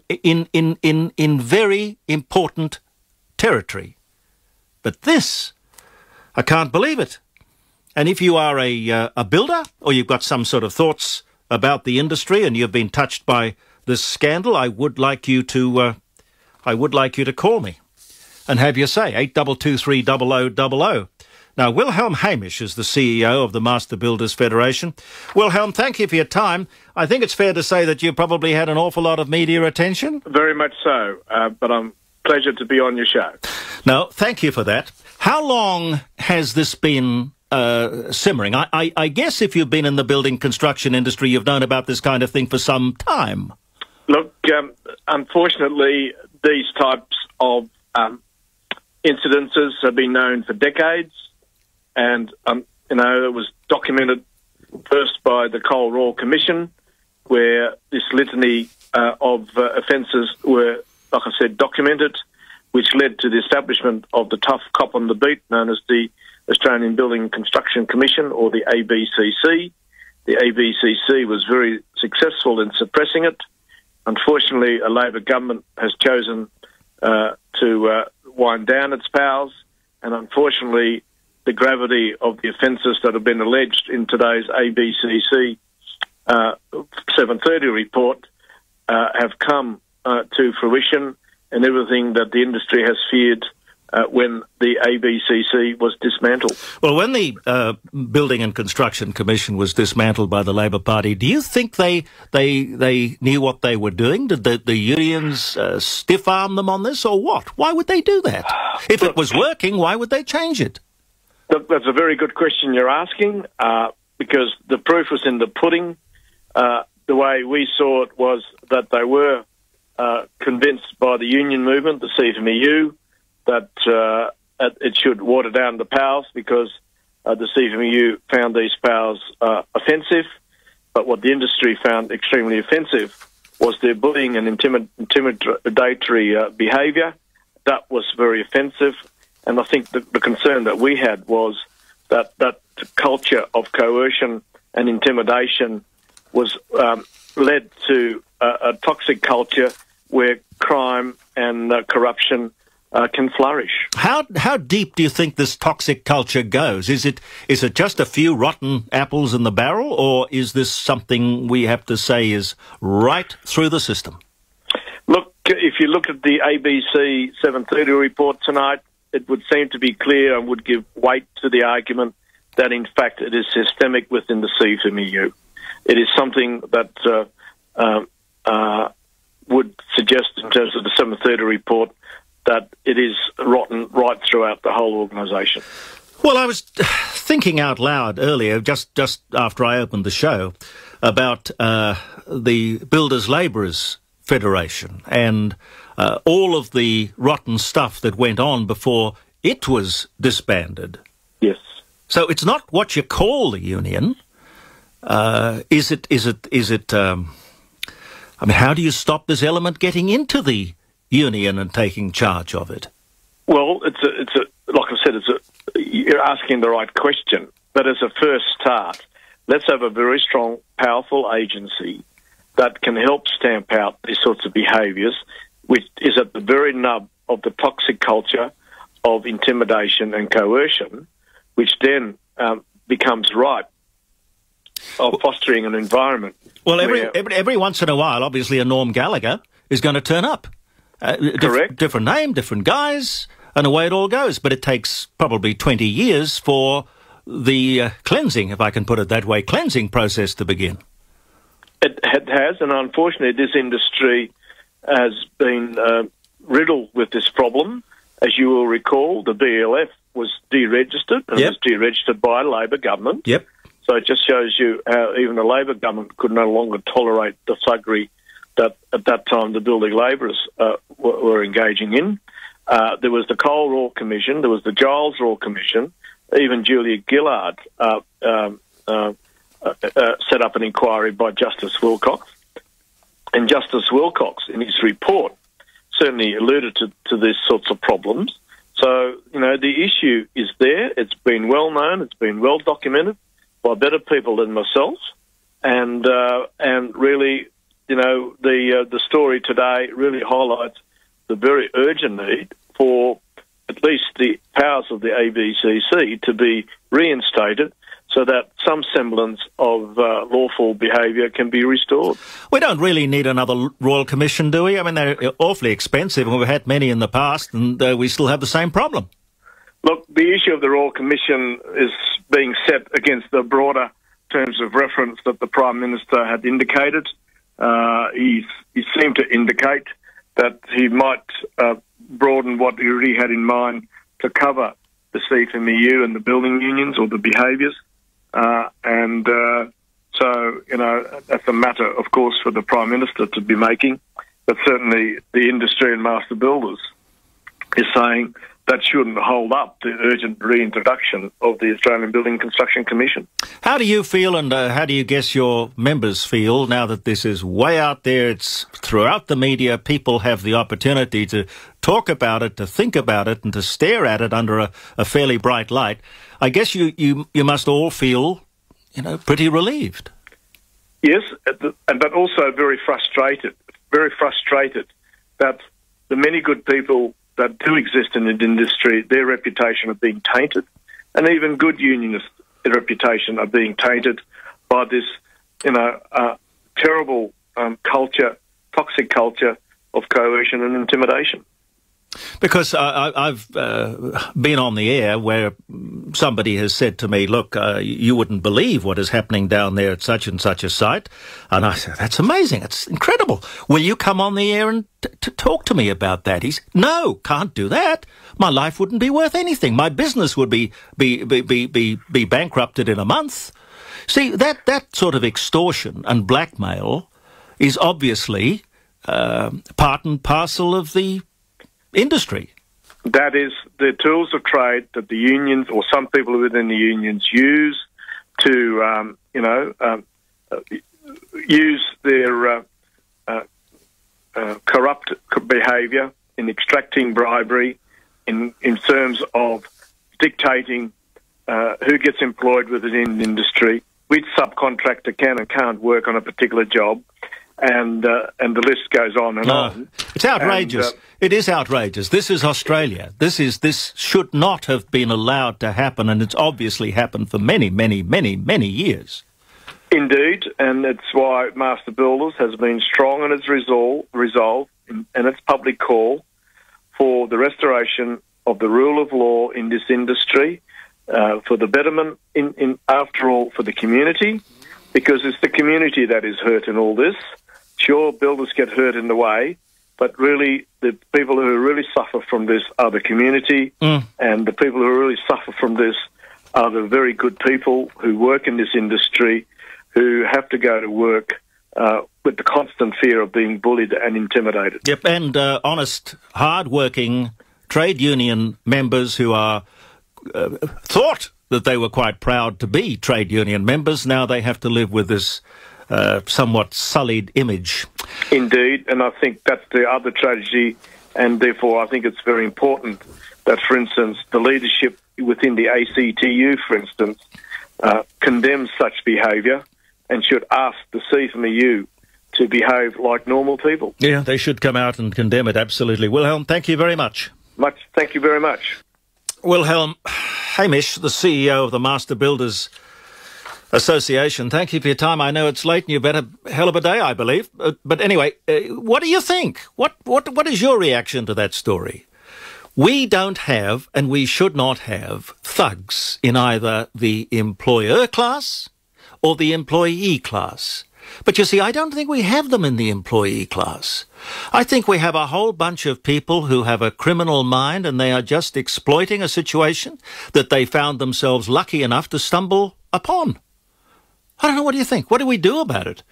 very important territory. But this, I can't believe it. And if you are a builder, or you've got some sort of thoughts about the industry and you've been touched by this scandal, I would like you to call me and have your say. 8223 0000. Now, Wilhelm Hamish is the CEO of the Master Builders Federation. Wilhelm, thank you for your time. I think it's fair to say that you probably had an awful lot of media attention. Very much so, but I'm pleasure to be on your show. No, thank you for that. How long has this been simmering? I guess if you've been in the building construction industry, you've known about this kind of thing for some time. Look, unfortunately, these types of incidences have been known for decades, and it was documented first by the Coal Royal Commission, where this litany of offences were, like I said, documented, which led to the establishment of the tough cop on the beat known as the Australian Building and Construction Commission, or the ABCC. The ABCC was very successful in suppressing it. Unfortunately, a Labor government has chosen to wind down its powers, and unfortunately, the gravity of the offences that have been alleged in today's ABCC 730 report have come to fruition, and everything that the industry has feared when the ABCC was dismantled. Well, when the Building and Construction Commission was dismantled by the Labor Party, do you think they knew what they were doing? Did the unions stiff-arm them on this, or what? Why would they do that? If it was working, why would they change it? That's a very good question you're asking, because the proof was in the pudding. The the way we saw it was that they were convinced by the union movement, the FIVEaa, that it should water down the powers because the FIVEaa found these powers offensive. But what the industry found extremely offensive was their bullying and intimidatory behaviour. That was very offensive. And I think the concern that we had was that culture of coercion and intimidation was led to a toxic culture where crime and corruption can flourish. How deep do you think this toxic culture goes? Is it just a few rotten apples in the barrel, or is this something we have to say is right through the system? Look, if you look at the ABC 7:30 report tonight, it would seem to be clear and would give weight to the argument that, in fact, it is systemic within the FIVEaa. It is something that would suggest, in terms of the 7:30 report, that it is rotten right throughout the whole organisation. Well, I was thinking out loud earlier, just after I opened the show, about the Builders Labourers Federation and all of the rotten stuff that went on before it was disbanded. Yes. So it's not what you call the union. Is it? I mean, how do you stop this element getting into the union and taking charge of it? Well, it's like I said, you're asking the right question. But as a first start, let's have a very strong, powerful agency that can help stamp out these sorts of behaviours, which is at the very nub of the toxic culture of intimidation and coercion, which then becomes ripe of fostering an environment. Well, every once in a while, obviously, a Norm Gallagher is going to turn up. Correct. Different name, different guys, and away it all goes. But it takes probably 20 years for the cleansing, if I can put it that way, cleansing process to begin. It has, and unfortunately this industry has been riddled with this problem. As you will recall, the BLF was deregistered, and was deregistered by a Labor government. Yep. So it just shows you how even a Labor government could no longer tolerate the thuggery that at that time the building labourers were engaging in. There was the Coal Royal Commission, there was the Giles Royal Commission, even Julia Gillard set up an inquiry by Justice Wilcox. And Justice Wilcox, in his report, certainly alluded to these sorts of problems. So, the issue is there. It's been well known. It's been well documented by better people than myself. And really, the story today really highlights the very urgent need for at least the powers of the ABCC to be reinstated so that some semblance of lawful behaviour can be restored. We don't really need another Royal Commission, do we? I mean, they're awfully expensive, and we've had many in the past, and we still have the same problem. Look, the issue of the Royal Commission is being set against the broader terms of reference that the Prime Minister had indicated. He seemed to indicate that he might broaden what he already had in mind to cover the FIVEaa and the building unions or the behaviours. So, that's a matter, of course, for the Prime Minister to be making. But certainly the industry and master builders is saying that shouldn't hold up the urgent reintroduction of the Australian Building Construction Commission. How do you feel, and how do you guess your members feel now that this is way out there? It's throughout the media. People have the opportunity to talk about it, to think about it, and to stare at it under a fairly bright light. I guess you must all feel, pretty relieved. Yes, but also very frustrated that the many good people that do exist in the industry, their reputation are being tainted, and even good unionists' reputation are being tainted by this, terrible culture, toxic culture of coercion and intimidation. Because I've been on the air where somebody has said to me, look, you wouldn't believe what is happening down there at such and such a site. And I said, that's amazing. It's incredible. Will you come on the air and talk to me about that? He's, no, can't do that. My life wouldn't be worth anything. My business would be bankrupted in a month. See, that sort of extortion and blackmail is obviously part and parcel of the industry. That is the tools of trade that the unions or some people within the unions use to, use their corrupt behaviour in extracting bribery in terms of dictating who gets employed within the industry, which subcontractor can and can't work on a particular job, and the list goes on and on. It's outrageous. It is outrageous. This is Australia. This should not have been allowed to happen, and it's obviously happened for many, many, many, many years. Indeed, and it's why Master Builders has been strong in its resolve and its public call for the restoration of the rule of law in this industry, for the betterment, after all, for the community, because it's the community that is hurt in all this. Sure, builders get hurt in the way, but really the people who really suffer from this are the community, and the people who really suffer from this are the very good people who work in this industry, who have to go to work with the constant fear of being bullied and intimidated. Yep, and honest, hard-working trade union members who are thought that they were quite proud to be trade union members. Now they have to live with this somewhat sullied image. Indeed, and I think that's the other tragedy, and therefore I think it's very important that, for instance, the leadership within the ACTU, for instance, condemns such behaviour and should ask the CFMEU to behave like normal people. Yeah, they should come out and condemn it, absolutely. Wilhelm, thank you very much. Thank you very much. Wilhelm Hamish, the CEO of the Master Builders Association, thank you for your time. I know it's late and you've had a hell of a day, I believe. But anyway, what do you think? What is your reaction to that story? We don't have, and we should not have, thugs in either the employer class or the employee class. But you see, I don't think we have them in the employee class. I think we have a whole bunch of people who have a criminal mind and they are just exploiting a situation that they found themselves lucky enough to stumble upon. I don't know, what do you think? What do we do about it?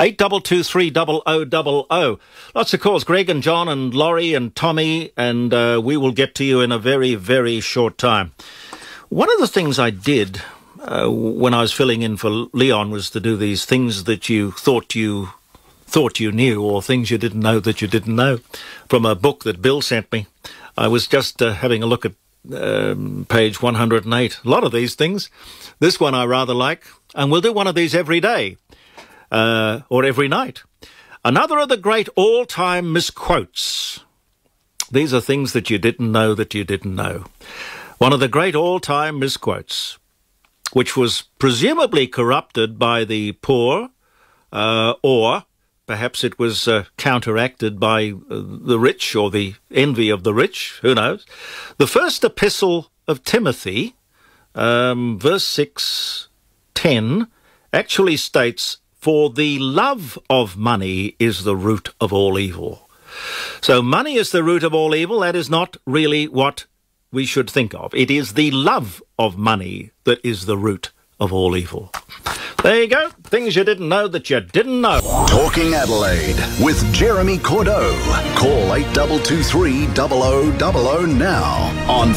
82230000. Lots of calls. Greg and John and Laurie and Tommy, and we will get to you in a very, very short time. One of the things I did when I was filling in for Leon was to do these things that you thought you knew, or things you didn't know that you didn't know, from a book that Bill sent me. I was just having a look at page 108. A lot of these things. This one I rather like, and we'll do one of these every day, or every night. Another of the great all-time misquotes. These are things that you didn't know that you didn't know. One of the great all-time misquotes, which was presumably corrupted by the poor, or perhaps it was counteracted by the rich, or the envy of the rich, who knows. The first epistle of Timothy, verse 6:10, actually states, "For the love of money is the root of all evil." So money is the root of all evil. That is not really what we should think of. It is the love of money that is the root of all evil. There you go. Things you didn't know that you didn't know. Talking Adelaide with Jeremy Cordeaux. Call 8223 0000 now on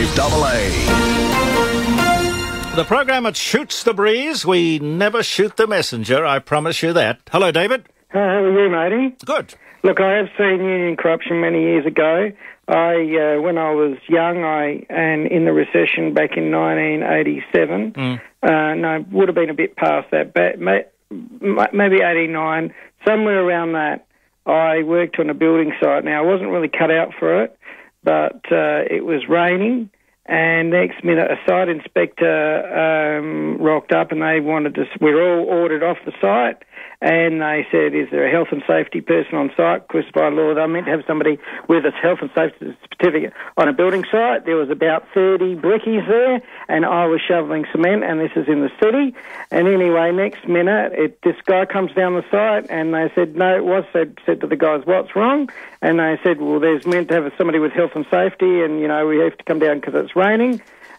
5AA. The program that shoots the breeze. We never shoot the messenger, I promise you that. Hello, David. How are you, matey? Good. Look, I have seen union corruption many years ago. When I was young, and in the recession back in 1987, would have been a bit past that, but maybe 89, somewhere around that, I worked on a building site. Now, I wasn't really cut out for it, but it was raining, and next minute a site inspector rocked up, and they wanted to. We were all ordered off the site. And they said, is there a health and safety person on site? Because by law, they're meant to have somebody with a health and safety certificate on a building site. There was about 30 brickies there, and I was shoveling cement, and this is in the city. And anyway, next minute, this guy comes down the site, and they said, no, it was said to the guys, what's wrong? And they said, well, there's meant to have somebody with health and safety, and, we have to come down because it's raining.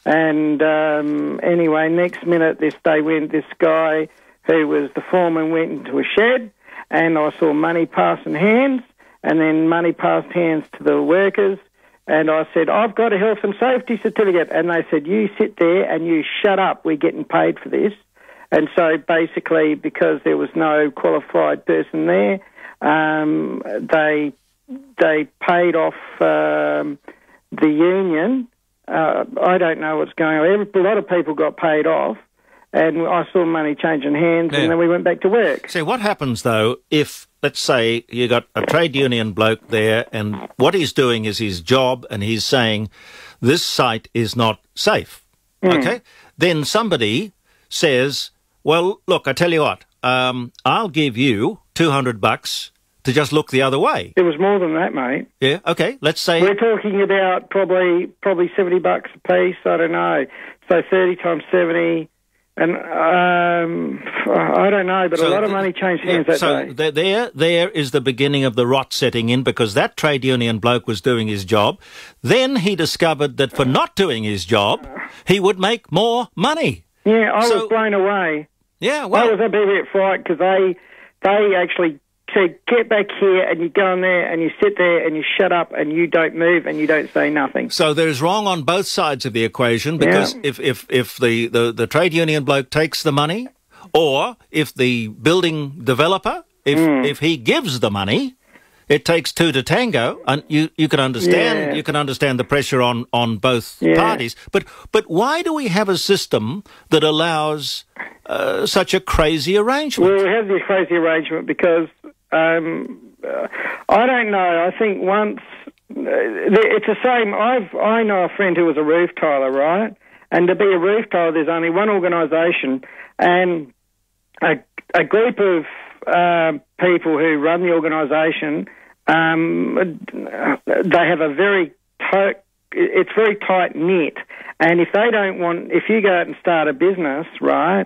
And anyway, next minute, this guy who was the foreman went into a shed, and I saw money passing hands, and then money passed hands to the workers. And I said, I've got a health and safety certificate. And they said, you sit there and you shut up. We're getting paid for this. And so basically, because there was no qualified person there, they paid off the union. I don't know what's going on. A lot of people got paid off, and I saw money changing hands, and then we went back to work. See, what happens, though, if, let's say, you got a trade union bloke there, and what he's doing is his job, and he's saying, this site is not safe, okay? Then somebody says, well, look, I tell you what, I'll give you $200 to just look the other way. It was more than that, mate. Yeah, okay, let's say... We're talking about probably $70 a piece, I don't know. So 30 times 70... And I don't know, but a lot of money changed hands that day. So there is the beginning of the rot setting in, because that trade union bloke was doing his job. Then he discovered that for not doing his job, he would make more money. Yeah, I was blown away. Yeah, well... I was a bit frightened because they actually said, get back here, and you go in there and you sit there and you shut up and you don't move and you don't say nothing. So there's wrong on both sides of the equation, because if the trade union bloke takes the money, or if the building developer, if he gives the money, it takes two to tango, and you can understand you can understand the pressure on both parties. But why do we have a system that allows such a crazy arrangement? Well, we have this crazy arrangement because I don't know. I think once it's the same. I know a friend who was a roof tiler, right? And to be a roof tiler, there's only one organisation, and a group of people who run the organisation. They have a very it's very tight knit, and if they don't want, if you go out and start a business, right?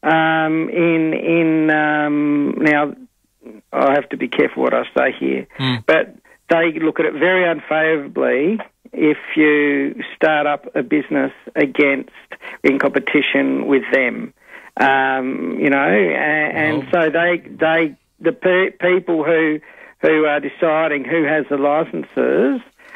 Now, I have to be careful what I say here, but they look at it very unfavourably if you start up a business in competition with them, you know, and so the people who are deciding who has the licences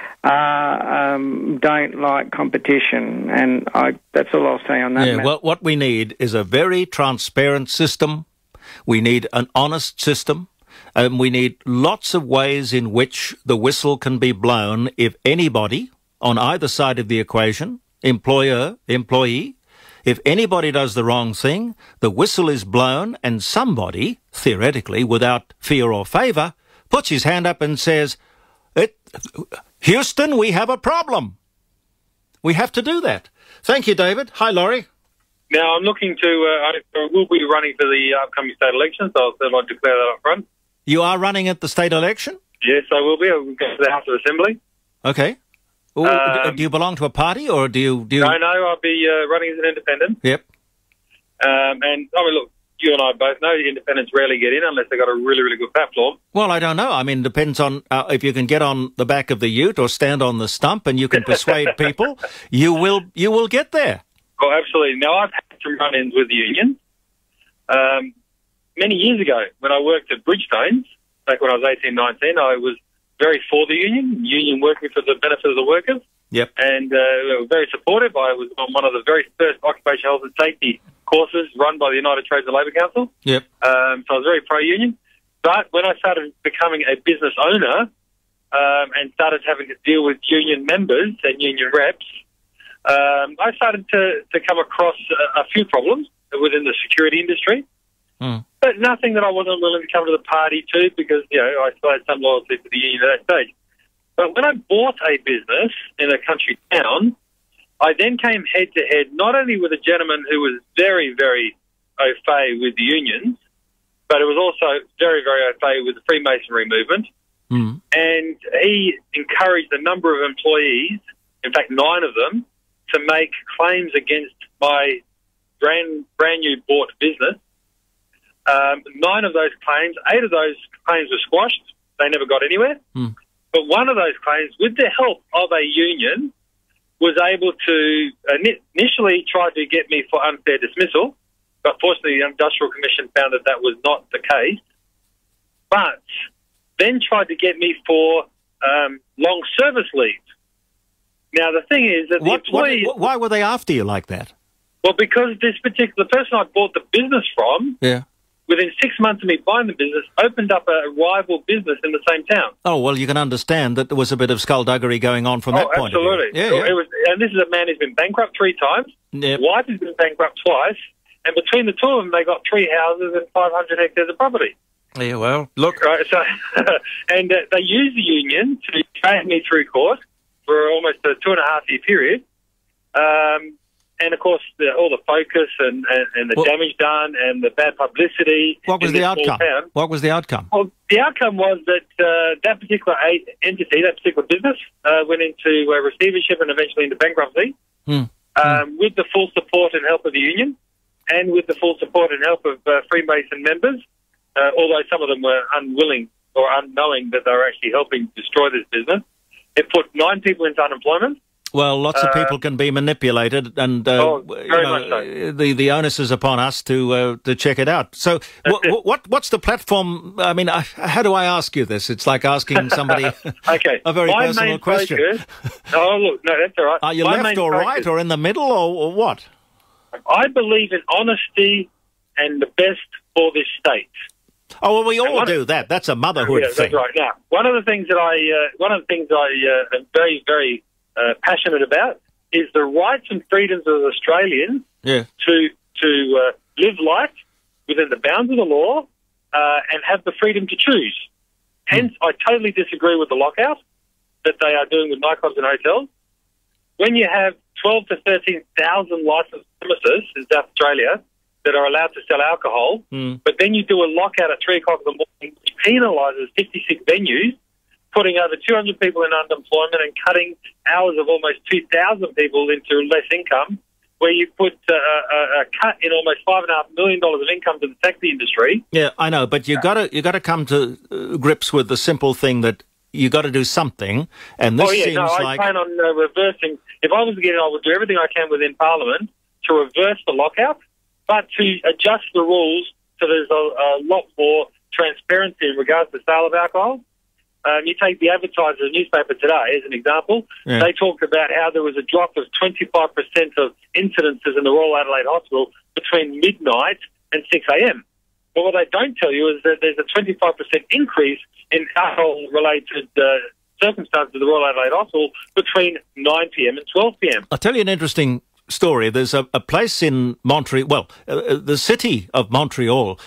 don't like competition, and that's all I'll say on that. Yeah, well, what we need is a very transparent system. We need an honest system, and we need lots of ways in which the whistle can be blown if anybody on either side of the equation, employer, employee, if anybody does the wrong thing, the whistle is blown, and somebody, theoretically, without fear or favour, puts his hand up and says, Houston, we have a problem. We have to do that. Thank you, David. Hi, Laurie. Now, I'm looking to, we'll be running for the upcoming state elections, so I'd like to declare that up front. You are running at the state election? Yes, I will be. I'll go to the House of Assembly. Okay. Do you belong to a party, or do you... No, I'll be running as an independent. Yep. And, I mean, look, you and I both know the independents rarely get in unless they've got a really, really good platform. Well, I don't know. I mean, it depends on if you can get on the back of the ute or stand on the stump and you can persuade people, you will get there. Oh, absolutely. Now, I've had some run-ins with the unions. Many years ago, when I worked at Bridgestones, back when I was 18, 19, I was very for the union working for the benefit of the workers. Yep. And they were very supportive. I was on one of the very first occupational health and safety courses run by the United Trades and Labour Council. Yep. So I was very pro-union. But when I started becoming a business owner and started having to deal with union members and union reps, I started to come across a few problems within the security industry. But nothing that I wasn't willing to come to the party to, because, you know, I still had some loyalty to the union at that stage. But when I bought a business in a country town, I then came head-to-head not only with a gentleman who was very, very au fait with the unions, but it was also very, very au fait with the Freemasonry movement. And he encouraged a number of employees, in fact 9 of them, to make claims against my brand new bought business. 9 of those claims, 8 of those claims were squashed. They never got anywhere. But one of those claims, with the help of a union, was able to initially try to get me for unfair dismissal, but fortunately the Industrial Commission found that that was not the case, but then tried to get me for long service leave. Now, the thing is that the employee... Why were they after you like that? Well, because the person I bought the business from, within 6 months of me buying the business, opened up a rival business in the same town. Oh, well, you can understand that there was a bit of skullduggery going on from that point of view. Absolutely. Yeah. And this is a man who's been bankrupt 3 times. Yep. Wife has been bankrupt twice. And between the two of them, they got 3 houses and 500 hectares of property. Yeah, well, look... Right, so, and they used the union to drag me through court for almost a 2.5-year period. And, of course, all the focus and the damage done and the bad publicity. What was the outcome? What was the outcome? Well, the outcome was that that particular entity, that particular business, went into receivership and eventually into bankruptcy with the full support and help of the union and with the full support and help of Freemason members, although some of them were unwilling or unknowing that they were actually helping destroy this business. It put 9 people into unemployment. Well, lots of people can be manipulated, and very much so. The onus is upon us to check it out. So, what's the platform? I mean, how do I ask you this? It's like asking somebody a very personal question. Look, no, that's all right. Are you left or right, or in the middle, or what? I believe in honesty and the best for this state. Oh, well, we all do that. That's a motherhood thing. That's right. Now, one of the things I am very, very passionate about is the rights and freedoms of Australians to live life within the bounds of the law and have the freedom to choose. Hence, I totally disagree with the lockout that they are doing with nightclubs and hotels. When you have 12 to 13,000 licensed premises in South Australia that are allowed to sell alcohol, but then you do a lockout at 3 o'clock in the morning, which penalises 56 venues, putting over 200 people in unemployment and cutting hours of almost 2,000 people into less income, where you put a cut in almost $5.5 million of income to the taxi industry. Yeah, I know, but you got to come to grips with the simple thing that you got to do something, and this seems I plan on reversing. If I was again, I would do everything I can within Parliament to reverse the lockout, but to adjust the rules so there's a lot more transparency in regards to the sale of alcohol. You take the Advertisements newspaper today as an example. Yeah. They talked about how there was a drop of 25% of incidences in the Royal Adelaide Hospital between midnight and 6 a.m. But what they don't tell you is that there's a 25% increase in alcohol-related circumstances at the Royal Adelaide Hospital between 9 p.m. and 12 p.m. I'll tell you an interesting story. There's a place in Montreal, the city of Montreal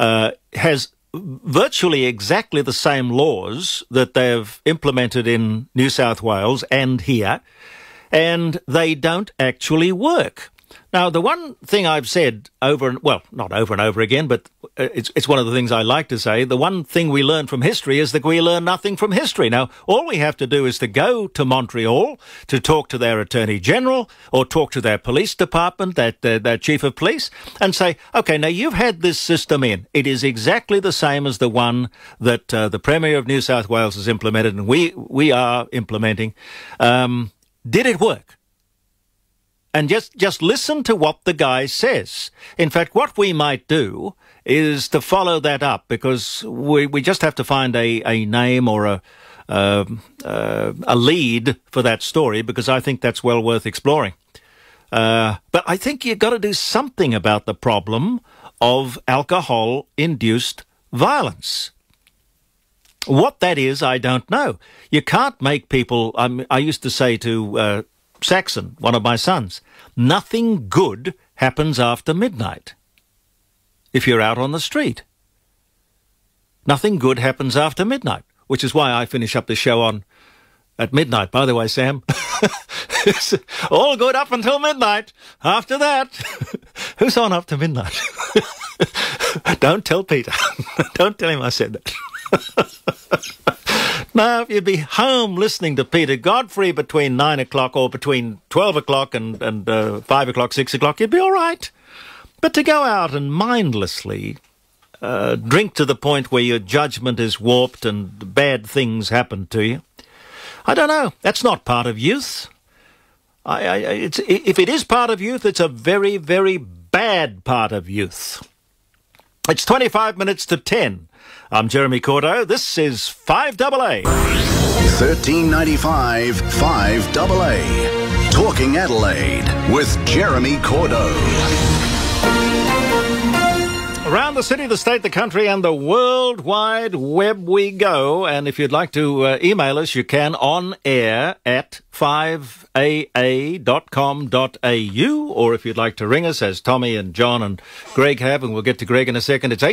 has virtually exactly the same laws that they've implemented in New South Wales and here, and they don't actually work. Now, the one thing I've said not over and over again, but it's one of the things I like to say, the one thing we learn from history is that we learn nothing from history. Now, all we have to do is to go to Montreal to talk to their Attorney General or talk to their police department, their Chief of Police, and say, OK, now you've had this system in. It is exactly the same as the one that the Premier of New South Wales has implemented and we are implementing. Did it work? And just listen to what the guy says. In fact, what we might do is to follow that up, because we just have to find a name or a lead for that story, because I think that's well worth exploring. But I think you've got to do something about the problem of alcohol-induced violence. What that is, I don't know. You can't make people... I used to say to... Saxon, one of my sons, nothing good happens after midnight if you're out on the street. Nothing good happens after midnight, which is why I finish up the show at midnight. By the way, Sam, it's all good up until midnight. After that, who's on up to midnight? Don't tell Peter. Don't tell him I said that. No, if you'd be home listening to Peter Godfrey between 9 o'clock or between 12 o'clock and 5 o'clock, 6 o'clock, you'd be all right. But to go out and mindlessly drink to the point where your judgment is warped and bad things happen to you, I don't know. That's not part of youth. if it is part of youth, it's a very, very bad part of youth. It's 25 minutes to 10. I'm Jeremy Cordeaux. This is FIVEaa. 1395 FIVEaa. Talking Adelaide with Jeremy Cordeaux. Around the city, the state, the country and the World Wide Web we go. And if you'd like to email us, you can on air at fiveaa.com.au, or if you'd like to ring us, as Tommy and John and Greg have, and we'll get to Greg in a second, it's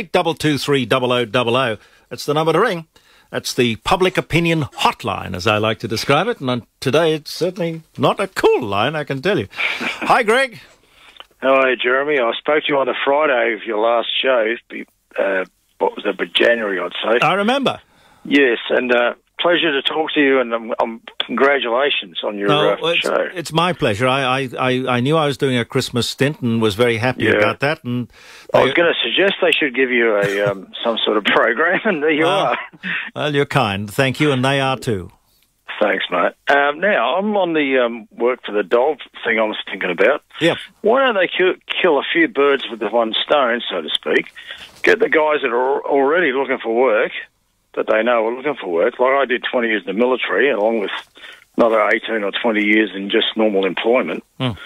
8223 That's the number to ring. That's the public opinion hotline, as I like to describe it. And today it's certainly not a cool line, I can tell you. Hi, Greg. How are you, Jeremy? I spoke to you on the Friday of your last show. What was it, January, I'd say. I remember. Yes, and pleasure to talk to you, and congratulations on your show. It's my pleasure. I knew I was doing a Christmas stint and was very happy about that. And I was going to suggest they should give you a some sort of program, and there you are. Well, you're kind. Thank you, and they are too. Thanks, mate. Now, I'm on the work for the dole thing I was thinking about. Yeah. Why don't they kill a few birds with the one stone, so to speak? Get the guys that are already looking for work, that they know are looking for work. Like I did 20 years in the military, along with another 18 or 20 years in just normal employment.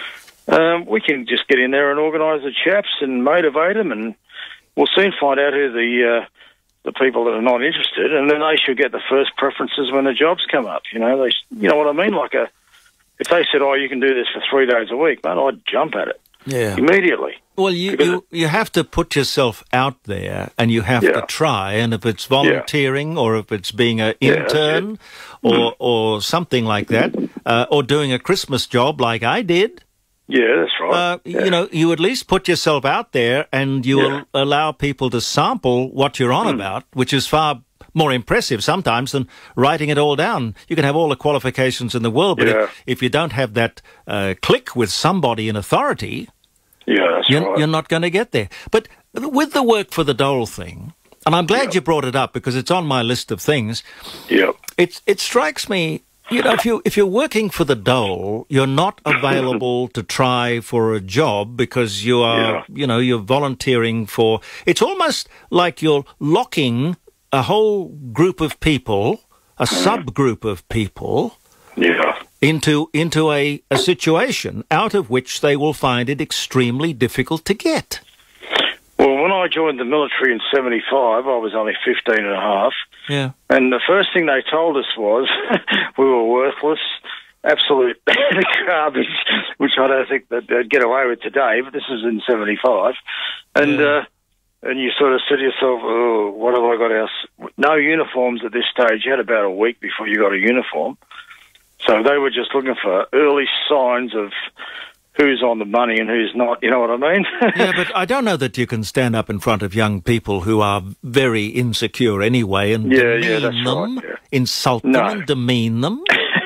We can just get in there and organise the chaps and motivate them, and we'll soon find out who the people that are not interested, and then they should get the first preferences when the jobs come up. You know, you know what I mean? Like if they said, "Oh, you can do this for 3 days a week," man, I'd jump at it immediately. Well, you have to put yourself out there, and you have to try. And if it's volunteering, or if it's being an intern, or something like that, or doing a Christmas job like I did. Yeah, that's right. You know, you at least put yourself out there, and you will allow people to sample what you're on about, which is far more impressive sometimes than writing it all down. You can have all the qualifications in the world, but if you don't have that click with somebody in authority, you're not going to get there. But with the work for the dole thing, and I'm glad you brought it up because it's on my list of things. Yeah, it strikes me. You know, if you're working for the dole, you're not available to try for a job because you are, you know, you're volunteering for. It's almost like you're locking a whole group of people, a subgroup of people, into a situation out of which they will find it extremely difficult to get. Well, when I joined the military in 75, I was only 15 and a half. Yeah. And the first thing they told us was we were worthless, absolute garbage, which I don't think that they'd get away with today, but this is in 75. And you sort of said to yourself, oh, what have I got else? No uniforms at this stage. You had about a week before you got a uniform. So they were just looking for early signs of who's on the money and who's not, you know what I mean? Yeah, but I don't know that you can stand up in front of young people who are very insecure anyway and demean them, insult them and demean them.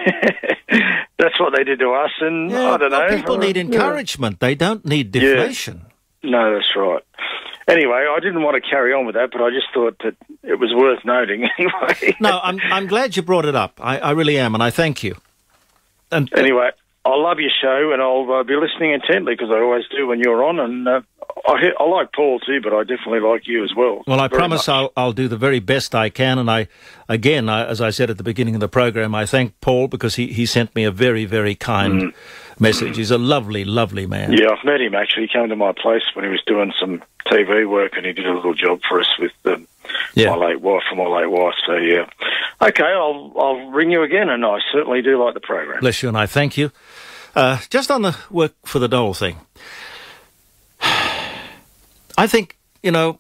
That's what they did to us, and I don't know. People need encouragement. They don't need deflation. No, that's right. Anyway, I didn't want to carry on with that, but I just thought that it was worth noting anyway. No, I'm glad you brought it up. I really am, and I thank you. And anyway, I love your show, and I'll be listening intently because I always do when you're on. And I like Paul too, but I definitely like you as well. Well, I promise I'll do the very best I can. And I as I said at the beginning of the program, I thank Paul because he sent me a very, very kind message. He's a lovely, lovely man. Yeah, I've met him actually. He came to my place when he was doing some TV work, and he did a little job for us with my late wife. So yeah, okay, I'll ring you again, and I certainly do like the program. Bless you, and I thank you. Just on the work for the dole thing, I think, you know,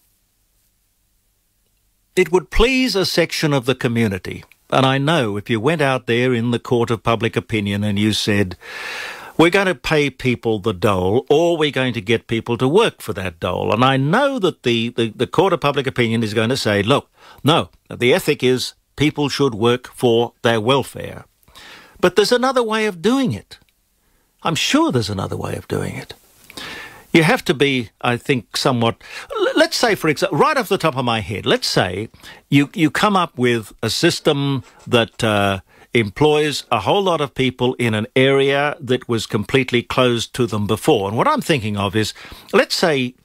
it would please a section of the community. And I know if you went out there in the court of public opinion and you said, we're going to pay people the dole, or we're going to get people to work for that dole. And I know that the court of public opinion is going to say, look, no, the ethic is people should work for their welfare. But there's another way of doing it. I'm sure there's another way of doing it. You have to be, I think, somewhat... Let's say, for example, right off the top of my head, let's say you come up with a system that employs a whole lot of people in an area that was completely closed to them before. And what I'm thinking of is, let's say,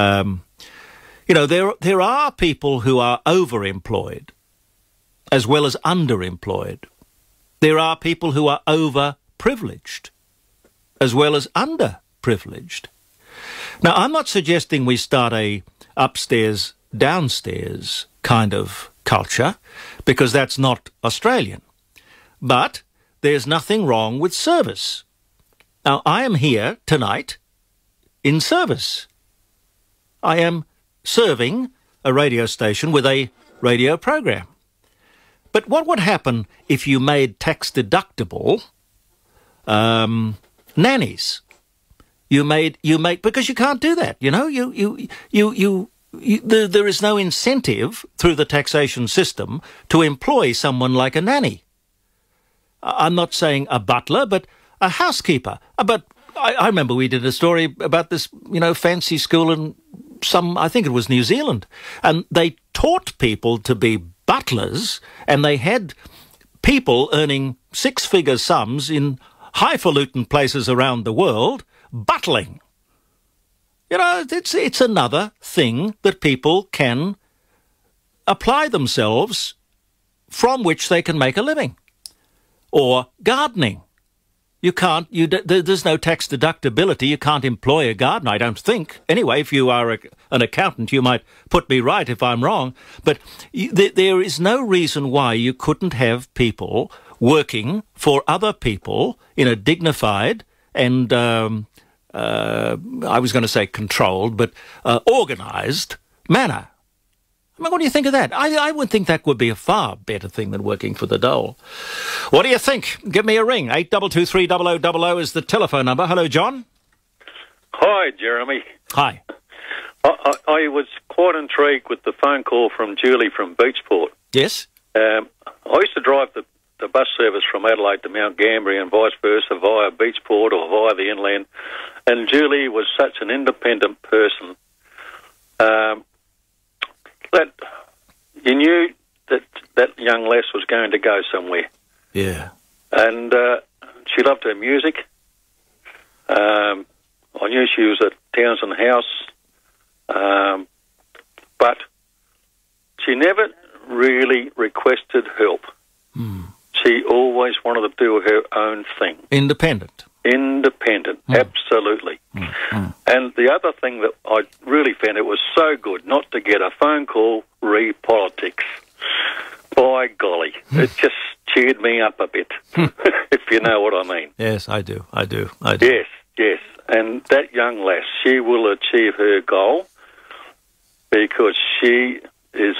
there are people who are overemployed as well as underemployed. There are people who are overprivileged as well as underprivileged. Now, I'm not suggesting we start a upstairs, downstairs kind of culture, because that's not Australian. But there's nothing wrong with service. Now, I am here tonight in service. I am serving a radio station with a radio program. But what would happen if you made tax-deductible nannies? You make, because you can't do that, you know. There is no incentive through the taxation system to employ someone like a nanny. I'm not saying a butler, but a housekeeper. But I remember we did a story about this, fancy school in I think it was New Zealand, and they taught people to be butlers, and they had people earning six-figure sums in highfalutin places around the world butling. It's another thing that people can apply themselves from which they can make a living. Or gardening. There's no tax deductibility. You can't employ a gardener, I don't think. Anyway, if you are an accountant, you might put me right if I'm wrong. But there is no reason why you couldn't have people working for other people in a dignified and, I was going to say controlled, but organised manner. I mean, what do you think of that? I would think that would be a far better thing than working for the dole. What do you think? Give me a ring. 82230000 is the telephone number. Hello, John. Hi, Jeremy. Hi. I was quite intrigued with the phone call from Julie from Beachport. Yes? I used to drive the bus service from Adelaide to Mount Gambier and vice versa via Beachport or via the inland. And Julie was such an independent person. That you knew that young lass was going to go somewhere. Yeah. And she loved her music. I knew she was at Townsend House, but she never really requested help. Mm. She always wanted to do her own thing. Independent, absolutely. And the other thing that I really found, it was so good not to get a phone call re-politics. By golly, it just cheered me up a bit, if you know what I mean. Yes, I do. Yes. And that young lass, she will achieve her goal because she is,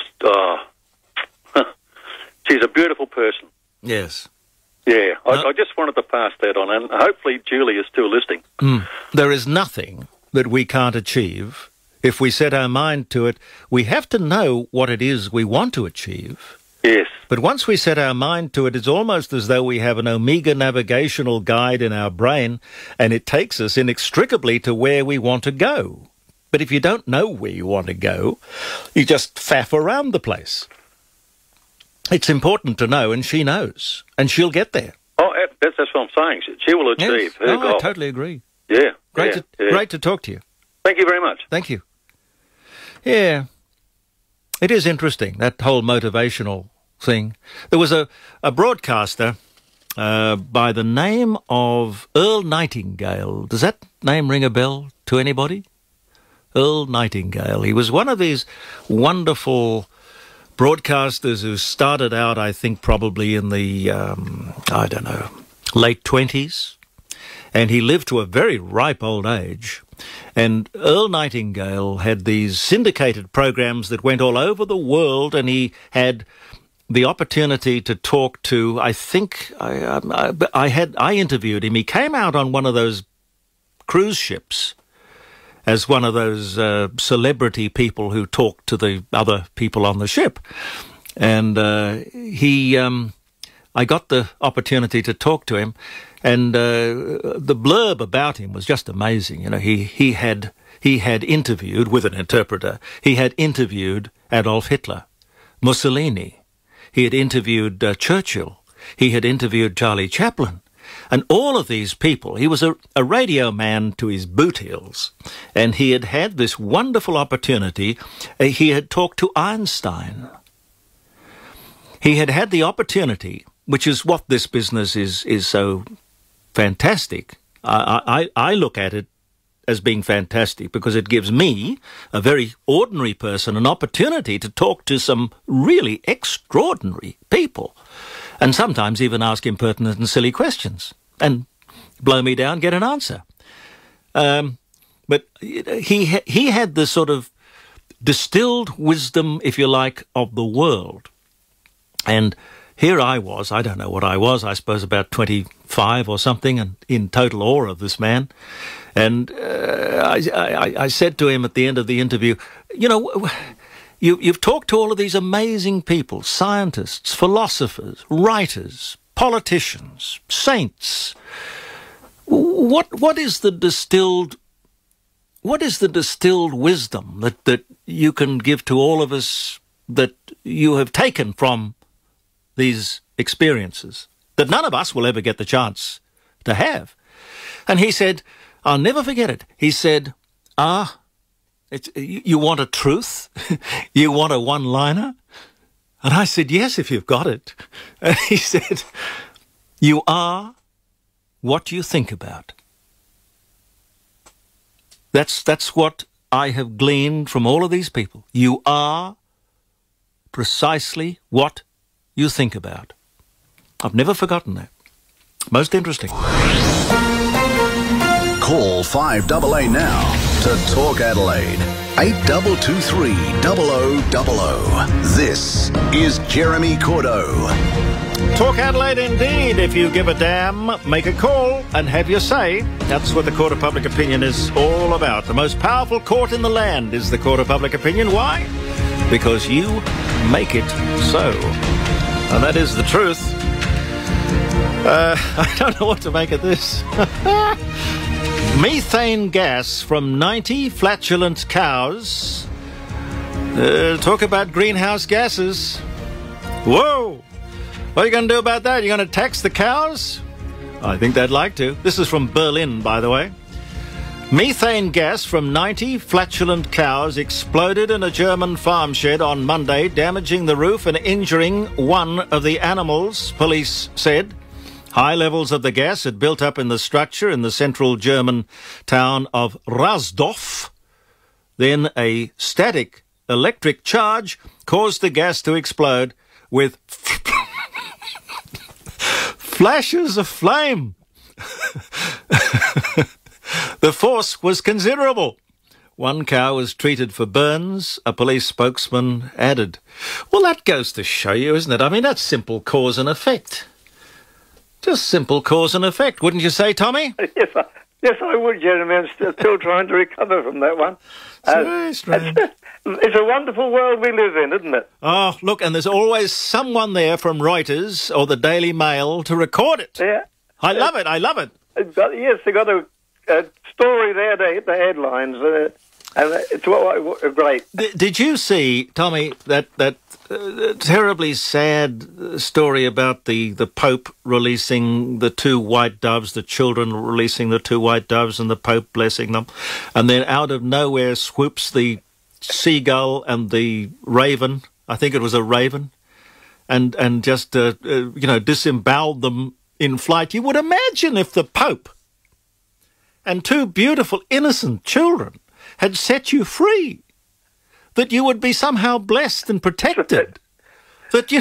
she's a beautiful person. Yes. Yeah, I just wanted to pass that on, and hopefully Julie is still listening. There is nothing that we can't achieve. If we set our mind to it, we have to know what it is we want to achieve. Yes. But once we set our mind to it, it's almost as though we have an Omega navigational guide in our brain, and it takes us inextricably to where we want to go. But if you don't know where you want to go, you just faff around the place. It's important to know, and she knows, and she'll get there. Oh, that's what I'm saying. She will achieve her goal. I totally agree. Yeah. Great to talk to you. Thank you very much. Thank you. Yeah. It is interesting, that whole motivational thing. There was a broadcaster by the name of Earl Nightingale. Does that name ring a bell to anybody? Earl Nightingale. He was one of these wonderful broadcasters who started out, I think, probably in the, late 20s. And he lived to a very ripe old age. And Earl Nightingale had these syndicated programs that went all over the world, and he had the opportunity to talk to, I think, I interviewed him. He came out on one of those cruise ships as one of those celebrity people who talk to the other people on the ship. And I got the opportunity to talk to him, and the blurb about him was just amazing. You know, he had interviewed, with an interpreter, he had interviewed Adolf Hitler, Mussolini, he had interviewed Churchill, he had interviewed Charlie Chaplin. And all of these people, he was a radio man to his boot heels, and he had had this wonderful opportunity. He had talked to Einstein. He had had the opportunity, which is what this business is so fantastic. I look at it as being fantastic because it gives me, a very ordinary person, an opportunity to talk to some really extraordinary people, and sometimes even ask impertinent and silly questions and blow me down, get an answer. But he had this sort of distilled wisdom, if you like, of the world. And here I was, I don't know what I was, I suppose about 25 or something, and in total awe of this man. And I said to him at the end of the interview, you know, you've talked to all of these amazing people, scientists, philosophers, writers, politicians, saints. What is the distilled wisdom that you can give to all of us that you have taken from these experiences that none of us will ever get the chance to have? And he said, I'll never forget it. He said, you want a truth? You want a one-liner? And I said, yes, if you've got it. And he said, you are what you think about. That's what I have gleaned from all of these people. You are precisely what you think about. I've never forgotten that. Most interesting. Call 5AA now to Talk Adelaide. 8223 0000. This is Jeremy Cordeaux. Talk Adelaide indeed. If you give a damn, make a call and have your say. That's what the Court of Public Opinion is all about. The most powerful court in the land is the Court of Public Opinion. Why? Because you make it so. And that is the truth. I don't know what to make of this. Methane gas from 90 flatulent cows. Talk about greenhouse gases. Whoa! What are you going to do about that? You're going to tax the cows? I think they'd like to. This is from Berlin, by the way. Methane gas from 90 flatulent cows exploded in a German farm shed on Monday, damaging the roof and injuring one of the animals, police said. High levels of the gas had built up in the structure in the central German town of Rasdorf. Then a static electric charge caused the gas to explode with flashes of flame. The force was considerable. One cow was treated for burns, a police spokesman added. Well, that goes to show you, isn't it? I mean, that's simple cause and effect. Just simple cause and effect, wouldn't you say, Tommy? Yes, I would, Jeremy. I'm still trying to recover from that one. It's a wonderful world we live in, isn't it? Oh, look, and there's always someone there from Reuters or the Daily Mail to record it. Yeah. I love it. Yes, they got a story there to hit the headlines, and it's great. Did you see, Tommy, that terribly sad story about the Pope releasing the two white doves, the children releasing the two white doves and the Pope blessing them, and then out of nowhere swoops the seagull and the raven, I think it was a raven, and just, disemboweled them in flight. You would imagine if the Pope and two beautiful, innocent children had set you free, that you would be somehow blessed and protected. That,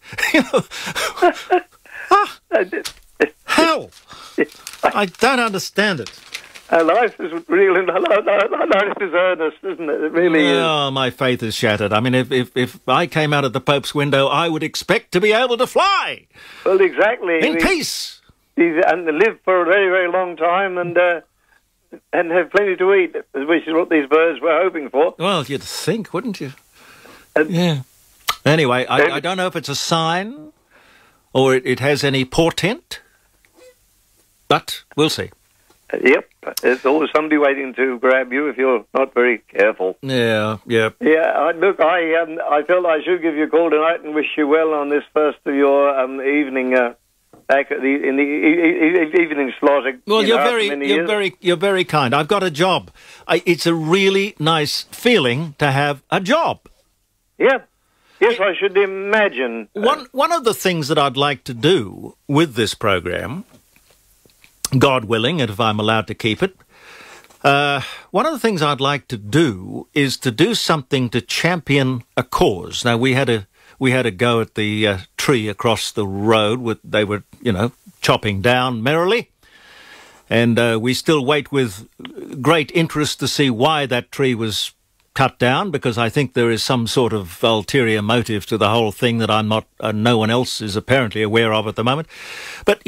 hell, I don't understand it. Life is really, life is earnest, isn't it? It really is. Oh, my faith is shattered. I mean, if I came out of the Pope's window, I would expect to be able to fly. Well, exactly. In peace. And live for a very, very long time and have plenty to eat, which is what these birds were hoping for. Well, you'd think, wouldn't you? Yeah. Anyway, I don't know if it's a sign or it has any portent, but we'll see. Yep, there's always somebody waiting to grab you if you're not very careful. Yeah, yeah. Yeah, look, I felt I should give you a call tonight and wish you well on this first of your evening back at in the evening slot. Well, you're very kind. I've got a job. It's a really nice feeling to have a job. Yeah. Yes, I should imagine. One of the things that I'd like to do with this program, God willing, and if I'm allowed to keep it, one of the things I'd like to do is to do something to champion a cause. Now, we had a go at the tree across the road. They were, chopping down merrily. And we still wait with great interest to see why that tree was cut down, because I think there is some sort of ulterior motive to the whole thing that I'm not, no one else is apparently aware of at the moment. But,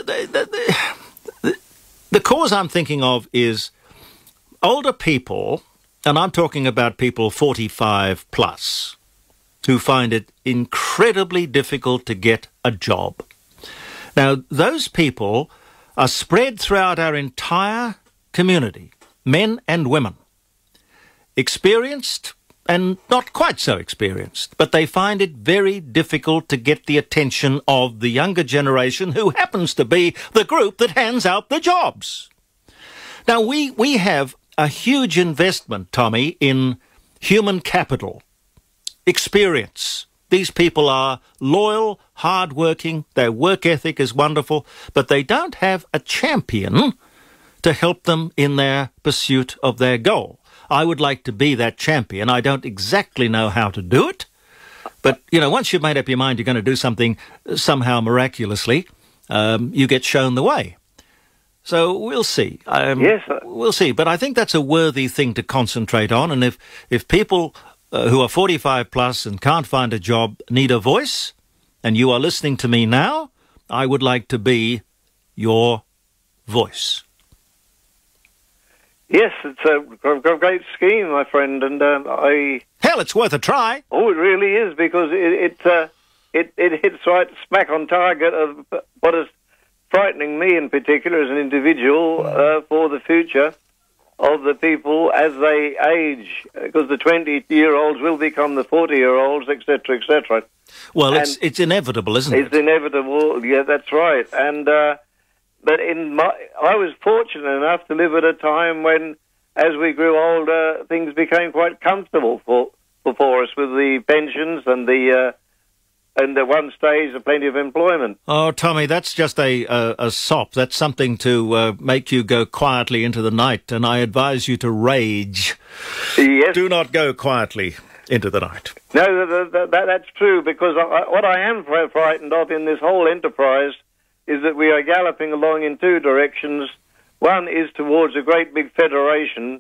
the cause I'm thinking of is older people, and I'm talking about people 45 plus, who find it incredibly difficult to get a job. Now, those people are spread throughout our entire community, men and women, experienced and not quite so experienced, but they find it very difficult to get the attention of the younger generation, who happens to be the group that hands out the jobs. Now, we have a huge investment, Tommy, in human capital, experience. These people are loyal, hard-working, their work ethic is wonderful, but they don't have a champion to help them in their pursuit of their goal. I would like to be that champion. I don't exactly know how to do it, but, once you've made up your mind you're going to do something somehow miraculously, you get shown the way. So we'll see. Yes, we'll see. But I think that's a worthy thing to concentrate on, and if people who are 45 plus and can't find a job need a voice, and you are listening to me now, I would like to be your voice. Yes, it's a great scheme, my friend, and Hell, it's worth a try. Oh, it really is, because it hits right smack on target of what is frightening me in particular as an individual for the future of the people as they age, because the 20-year-olds will become the 40-year-olds, etc., etc. Well, it's inevitable, isn't it? It's inevitable, yeah, that's right. And but I was fortunate enough to live at a time when, as we grew older, things became quite comfortable for us with the pensions and at one stage, plenty of employment. Oh, Tommy, that's just a sop. That's something to make you go quietly into the night, and I advise you to rage. Yes. Do not go quietly into the night. No, that's true, because what I am frightened of in this whole enterprise is that we are galloping along in two directions. One is towards a great big federation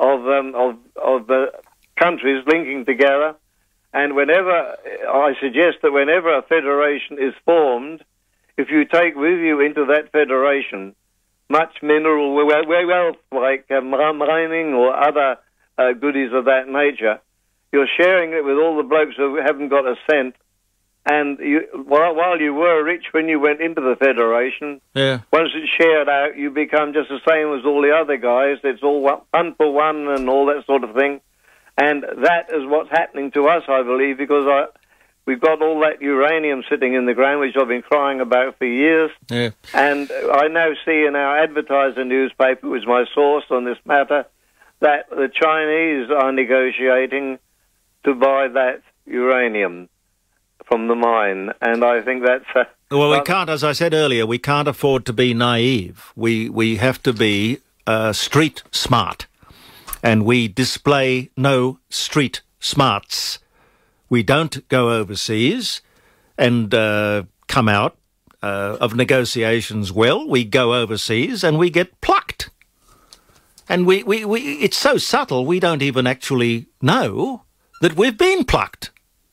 of countries linking together. And I suggest that whenever a federation is formed, if you take with you into that federation much mineral wealth, like mining or other goodies of that nature, you're sharing it with all the blokes who haven't got a cent. And while you were rich when you went into the federation, once it's shared out, you become just the same as all the other guys. It's all one for one and all that sort of thing. And that is what's happening to us, I believe, because we've got all that uranium sitting in the ground, which I've been crying about for years. Yeah. And I now see in our Advertiser newspaper, which is my source on this matter, that the Chinese are negotiating to buy that uranium from the mine. And I think that's... well, we can't, as I said earlier, we can't afford to be naive. We have to be street smart. And we display no street smarts. We don't go overseas and come out of negotiations well. We go overseas and we get plucked. And it's so subtle we don't even actually know that we've been plucked.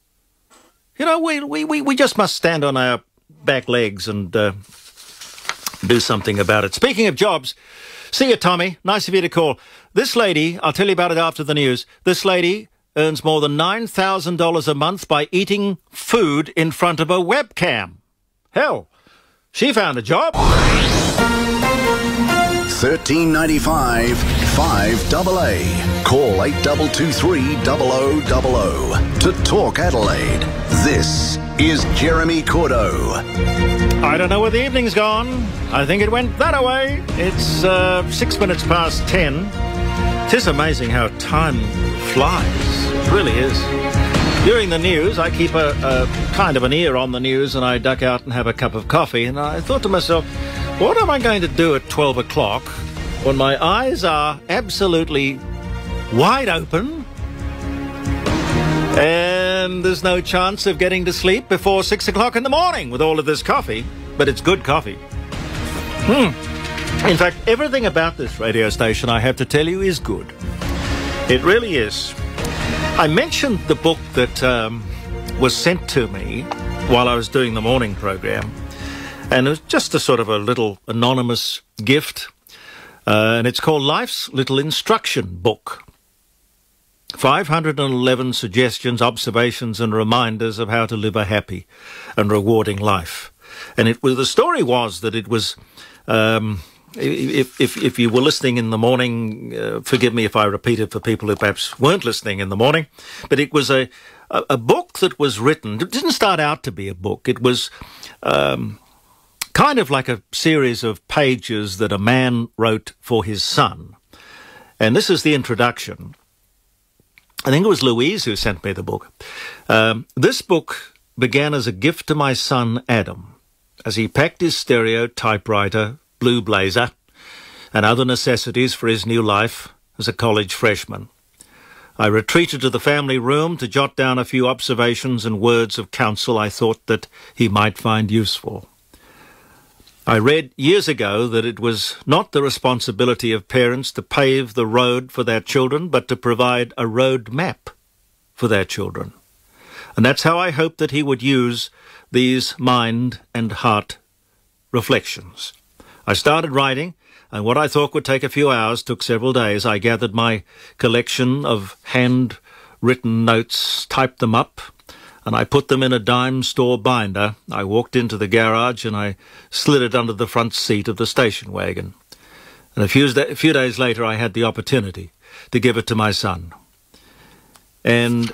We just must stand on our back legs and do something about it. Speaking of jobs, see you, Tommy. Nice of you to call. This lady, I'll tell you about it after the news, this lady earns more than $9,000 a month by eating food in front of a webcam. Hell, she found a job. 1395 5AA. Call 8223 0000 to talk Adelaide. This is Jeremy Cordeaux. I don't know where the evening's gone. I think it went that away. It's 6 minutes past 10. It is amazing how time flies. It really is. During the news, I keep a kind of an ear on the news, and I duck out and have a cup of coffee. And I thought to myself, what am I going to do at 12 o'clock when my eyes are absolutely wide open and there's no chance of getting to sleep before 6 o'clock in the morning with all of this coffee? But it's good coffee. In fact, everything about this radio station, I have to tell you, is good. It really is. I mentioned the book that was sent to me while I was doing the morning program, and it was just a sort of a little anonymous gift, and it's called Life's Little Instruction Book. 511 suggestions, observations and reminders of how to live a happy and rewarding life. And the story was that it was... If you were listening in the morning, forgive me if I repeat it for people who perhaps weren't listening in the morning, but it was a book that was written. It didn't start out to be a book. It was kind of like a series of pages that a man wrote for his son. And this is the introduction. I think it was Louise who sent me the book. This book began as a gift to my son Adam, as he packed his stereo, typewriter, blue blazer, and other necessities for his new life as a college freshman. I retreated to the family room to jot down a few observations and words of counsel I thought that he might find useful. I read years ago that it was not the responsibility of parents to pave the road for their children, but to provide a road map for their children. And that's how I hoped that he would use these mind and heart reflections. I started writing, and what I thought would take a few hours took several days. I gathered my collection of handwritten notes, typed them up, and I put them in a dime store binder. I walked into the garage and I slid it under the front seat of the station wagon. And a few days later I had the opportunity to give it to my son. And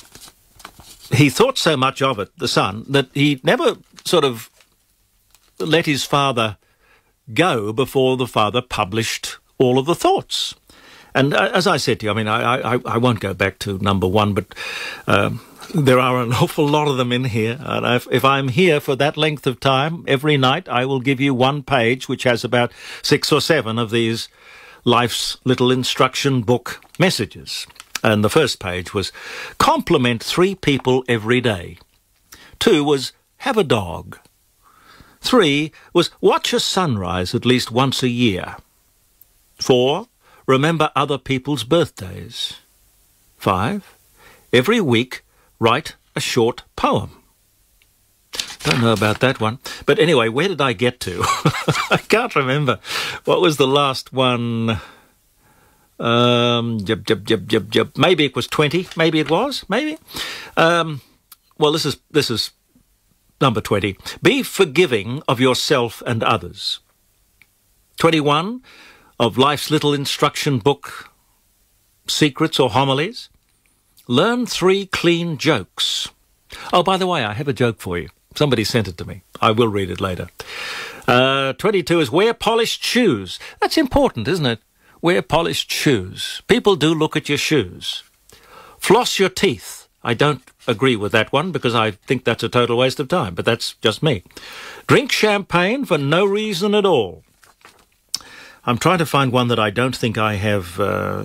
he thought so much of it, the son, that he never sort of let his father go before the father published all of the thoughts. And as I said to you, I mean, I won't go back to number one, but there are an awful lot of them in here. And if I'm here for that length of time, every night I will give you one page which has about 6 or 7 of these Life's Little Instruction Book messages. And the first page was, compliment 3 people every day. 2 was, have a dog. 3 was, watch a sunrise at least once a year. 4, remember other people's birthdays. 5, every week write a short poem. Don't know about that one. But anyway, where did I get to? I can't remember. What was the last one? Maybe it was 20. Maybe it was. Maybe. Well, this is number 20. Be forgiving of yourself and others. 21 of Life's Little Instruction Book, Secrets or Homilies. Learn 3 clean jokes. Oh, by the way, I have a joke for you. Somebody sent it to me. I will read it later. 22 is wear polished shoes. That's important, isn't it? Wear polished shoes. People do look at your shoes. Floss your teeth. I don't agree with that one because I think that's a total waste of time, but that's just me. Drink champagne for no reason at all. I'm trying to find one that I don't think I have...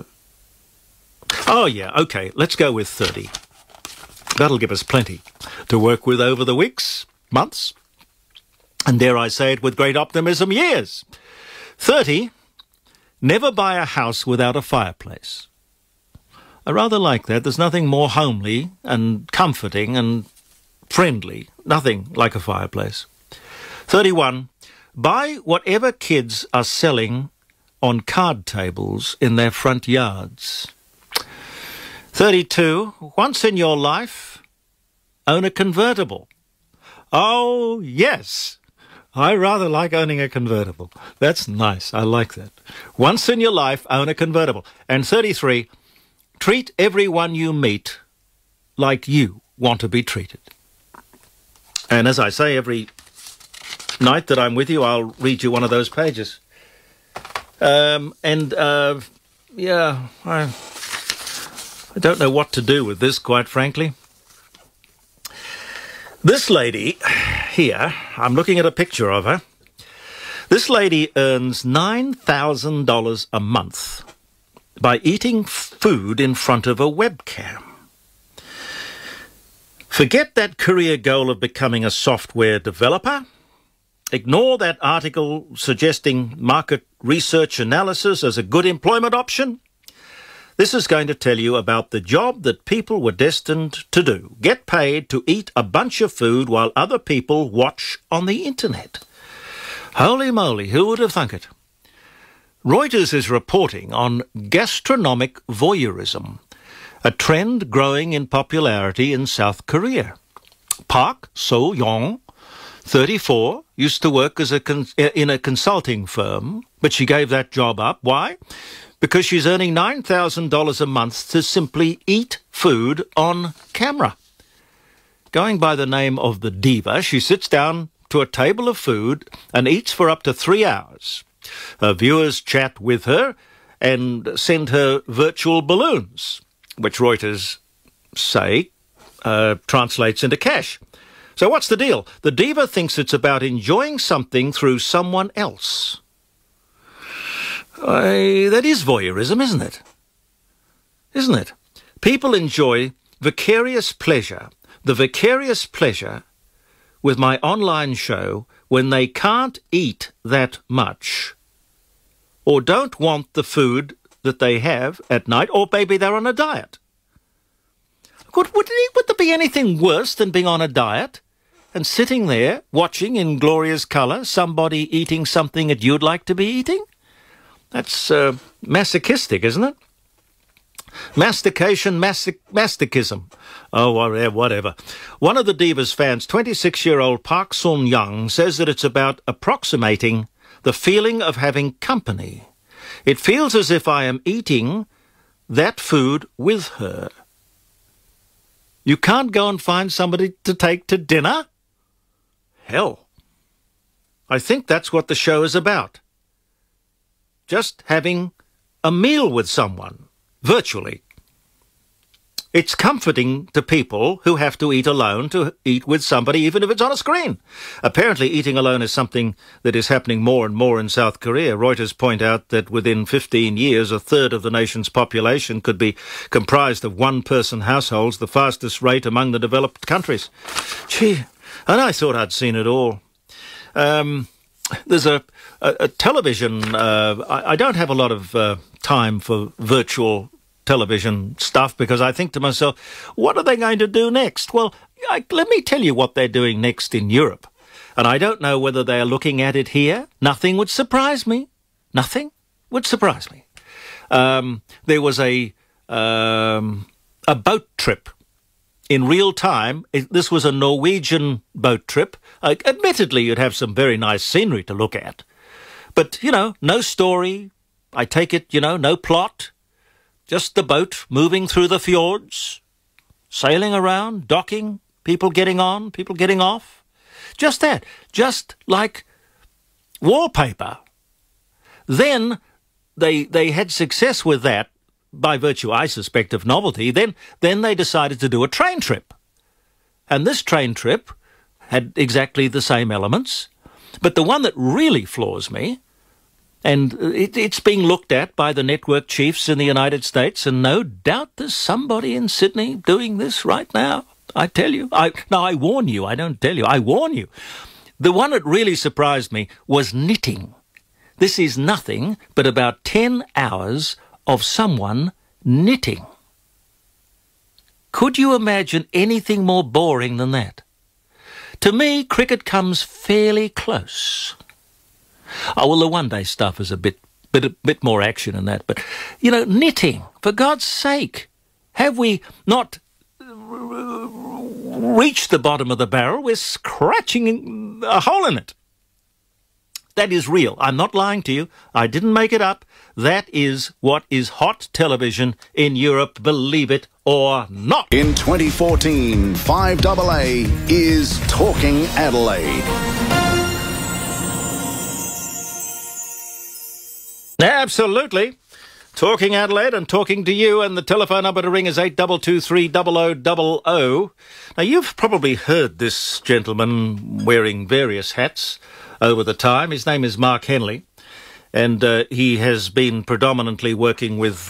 Oh, yeah, okay, let's go with 30. That'll give us plenty to work with over the weeks, months, and dare I say it with great optimism, years. 30, never buy a house without a fireplace. I rather like that. There's nothing more homely and comforting and friendly. Nothing like a fireplace. 31, buy whatever kids are selling on card tables in their front yards. 32, once in your life, own a convertible. Oh, yes, I rather like owning a convertible. That's nice. I like that. Once in your life, own a convertible. And 33, treat everyone you meet like you want to be treated. And as I say, every night that I'm with you, I'll read you one of those pages. I don't know what to do with this, quite frankly. This lady here, I'm looking at a picture of her. This lady earns $9,000 a month by eating food in front of a webcam. Forget that career goal of becoming a software developer. Ignore that article suggesting market research analysis as a good employment option. This is going to tell you about the job that people were destined to do. Get paid to eat a bunch of food while other people watch on the internet. Holy moly, who would have thunk it? Reuters is reporting on gastronomic voyeurism, a trend growing in popularity in South Korea. Park So-young, 34, used to work as in a consulting firm, but she gave that job up. Why? Because she's earning $9,000 a month to simply eat food on camera. Going by the name of the diva, she sits down to a table of food and eats for up to 3 hours. Her viewers chat with her and send her virtual balloons, which Reuters say translates into cash. So what's the deal? The diva thinks it's about enjoying something through someone else. That is voyeurism, isn't it? Isn't it? People enjoy vicarious pleasure, the vicarious pleasure with my online show when they can't eat that much or don't want the food that they have at night, or maybe they're on a diet. Would there be anything worse than being on a diet and sitting there watching in glorious colour somebody eating something that you'd like to be eating? That's masochistic, isn't it? Mastication, masochism. Oh, whatever. One of the diva's fans, 26-year-old Park Sun-young, says that it's about approximating the feeling of having company. It feels as if I am eating that food with her. You can't go and find somebody to take to dinner? Hell. I think that's what the show is about. Just having a meal with someone, virtually. It's comforting to people who have to eat alone to eat with somebody, even if it's on a screen. Apparently, eating alone is something that is happening more and more in South Korea. Reuters point out that within 15 years, a third of the nation's population could be comprised of one-person households, the fastest rate among the developed countries. Gee, and I thought I'd seen it all. There's a television. I don't have a lot of time for virtual television stuff because I think to myself, what are they going to do next? Well, let me tell you what they're doing next in Europe. And I don't know whether they are looking at it here. Nothing would surprise me. Nothing would surprise me. There was a boat trip in real time. This was a Norwegian boat trip. Admittedly, you'd have some very nice scenery to look at. But, no story. I take it, no plot. Just the boat moving through the fjords, sailing around, docking, people getting on, people getting off. Just that. Just like wallpaper. Then they had success with that by virtue, I suspect, of novelty. Then they decided to do a train trip. And this train trip had exactly the same elements. But the one that really floors me, and it's being looked at by the network chiefs in the United States, and no doubt there's somebody in Sydney doing this right now. I tell you. I warn you. I don't tell you. I warn you. The one that really surprised me was knitting. This is nothing but about 10 hours of someone knitting. Could you imagine anything more boring than that? To me, cricket comes fairly close. Oh, well, the one-day stuff is a bit more action in that. But, knitting, for God's sake, have we not reached the bottom of the barrel? We're scratching a hole in it. that is real. I'm not lying to you. I didn't make it up. That is what is hot television in Europe, believe it or not. In 2014, 5AA is Talking Adelaide. Absolutely. Talking Adelaide and talking to you, and the telephone number to ring is 82230000. Now, you've probably heard this gentleman wearing various hats over the time. His name is Mark Henley, and he has been predominantly working with,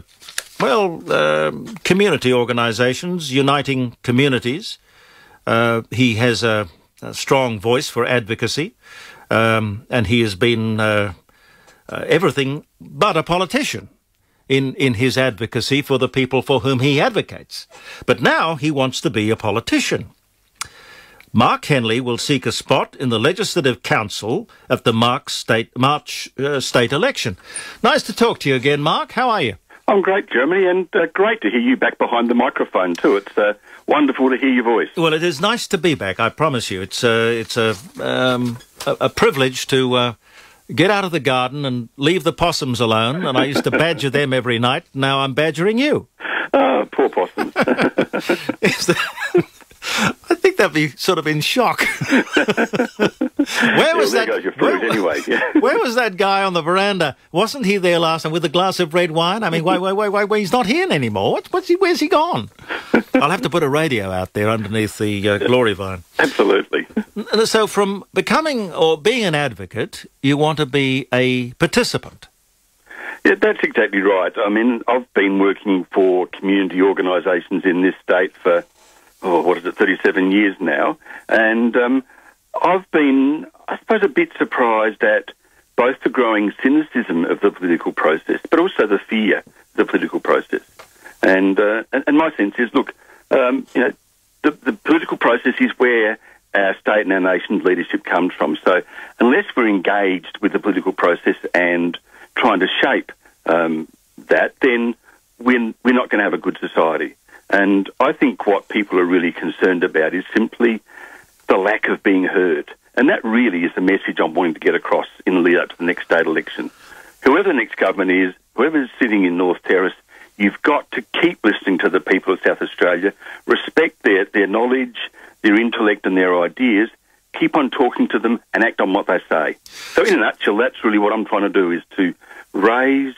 community organisations, uniting communities. He has a strong voice for advocacy, and he has been everything but a politician in his advocacy for the people for whom he advocates. But now he wants to be a politician. Mark Henley will seek a spot in the Legislative Council at the March state election. Nice to talk to you again, Mark. How are you? I'm great, Jeremy, and great to hear you back behind the microphone too. It's wonderful to hear your voice. Well, it is nice to be back, I promise you. It's a privilege to get out of the garden and leave the possums alone, and I used to badger them every night. Now I'm badgering you. Oh, poor possums. I think they'd be sort of in shock. Where was there goes your fruit anyway. Yeah. Where was that guy on the veranda? Wasn't he there last time with a glass of red wine? I mean, wait, he's not here anymore. Where's he gone? I'll have to put a radio out there underneath the glory vine. Absolutely. So from becoming or being an advocate, you want to be a participant. Yeah, that's exactly right. I mean, I've been working for community organisations in this state for 37 years now, and I've been, I suppose, a bit surprised at both the growing cynicism of the political process, but also the fear of the political process. And my sense is, look, the political process is where our state and our nation's leadership comes from. So unless we're engaged with the political process and trying to shape that, then we're not going to have a good society. And I think what people are really concerned about is simply the lack of being heard. And that really is the message I'm wanting to get across in the lead up to the next state election. Whoever the next government is, whoever's sitting in North Terrace, you've got to keep listening to the people of South Australia, respect their knowledge, their intellect and their ideas, keep on talking to them and act on what they say. So in a nutshell, that's really what I'm trying to do, is to raise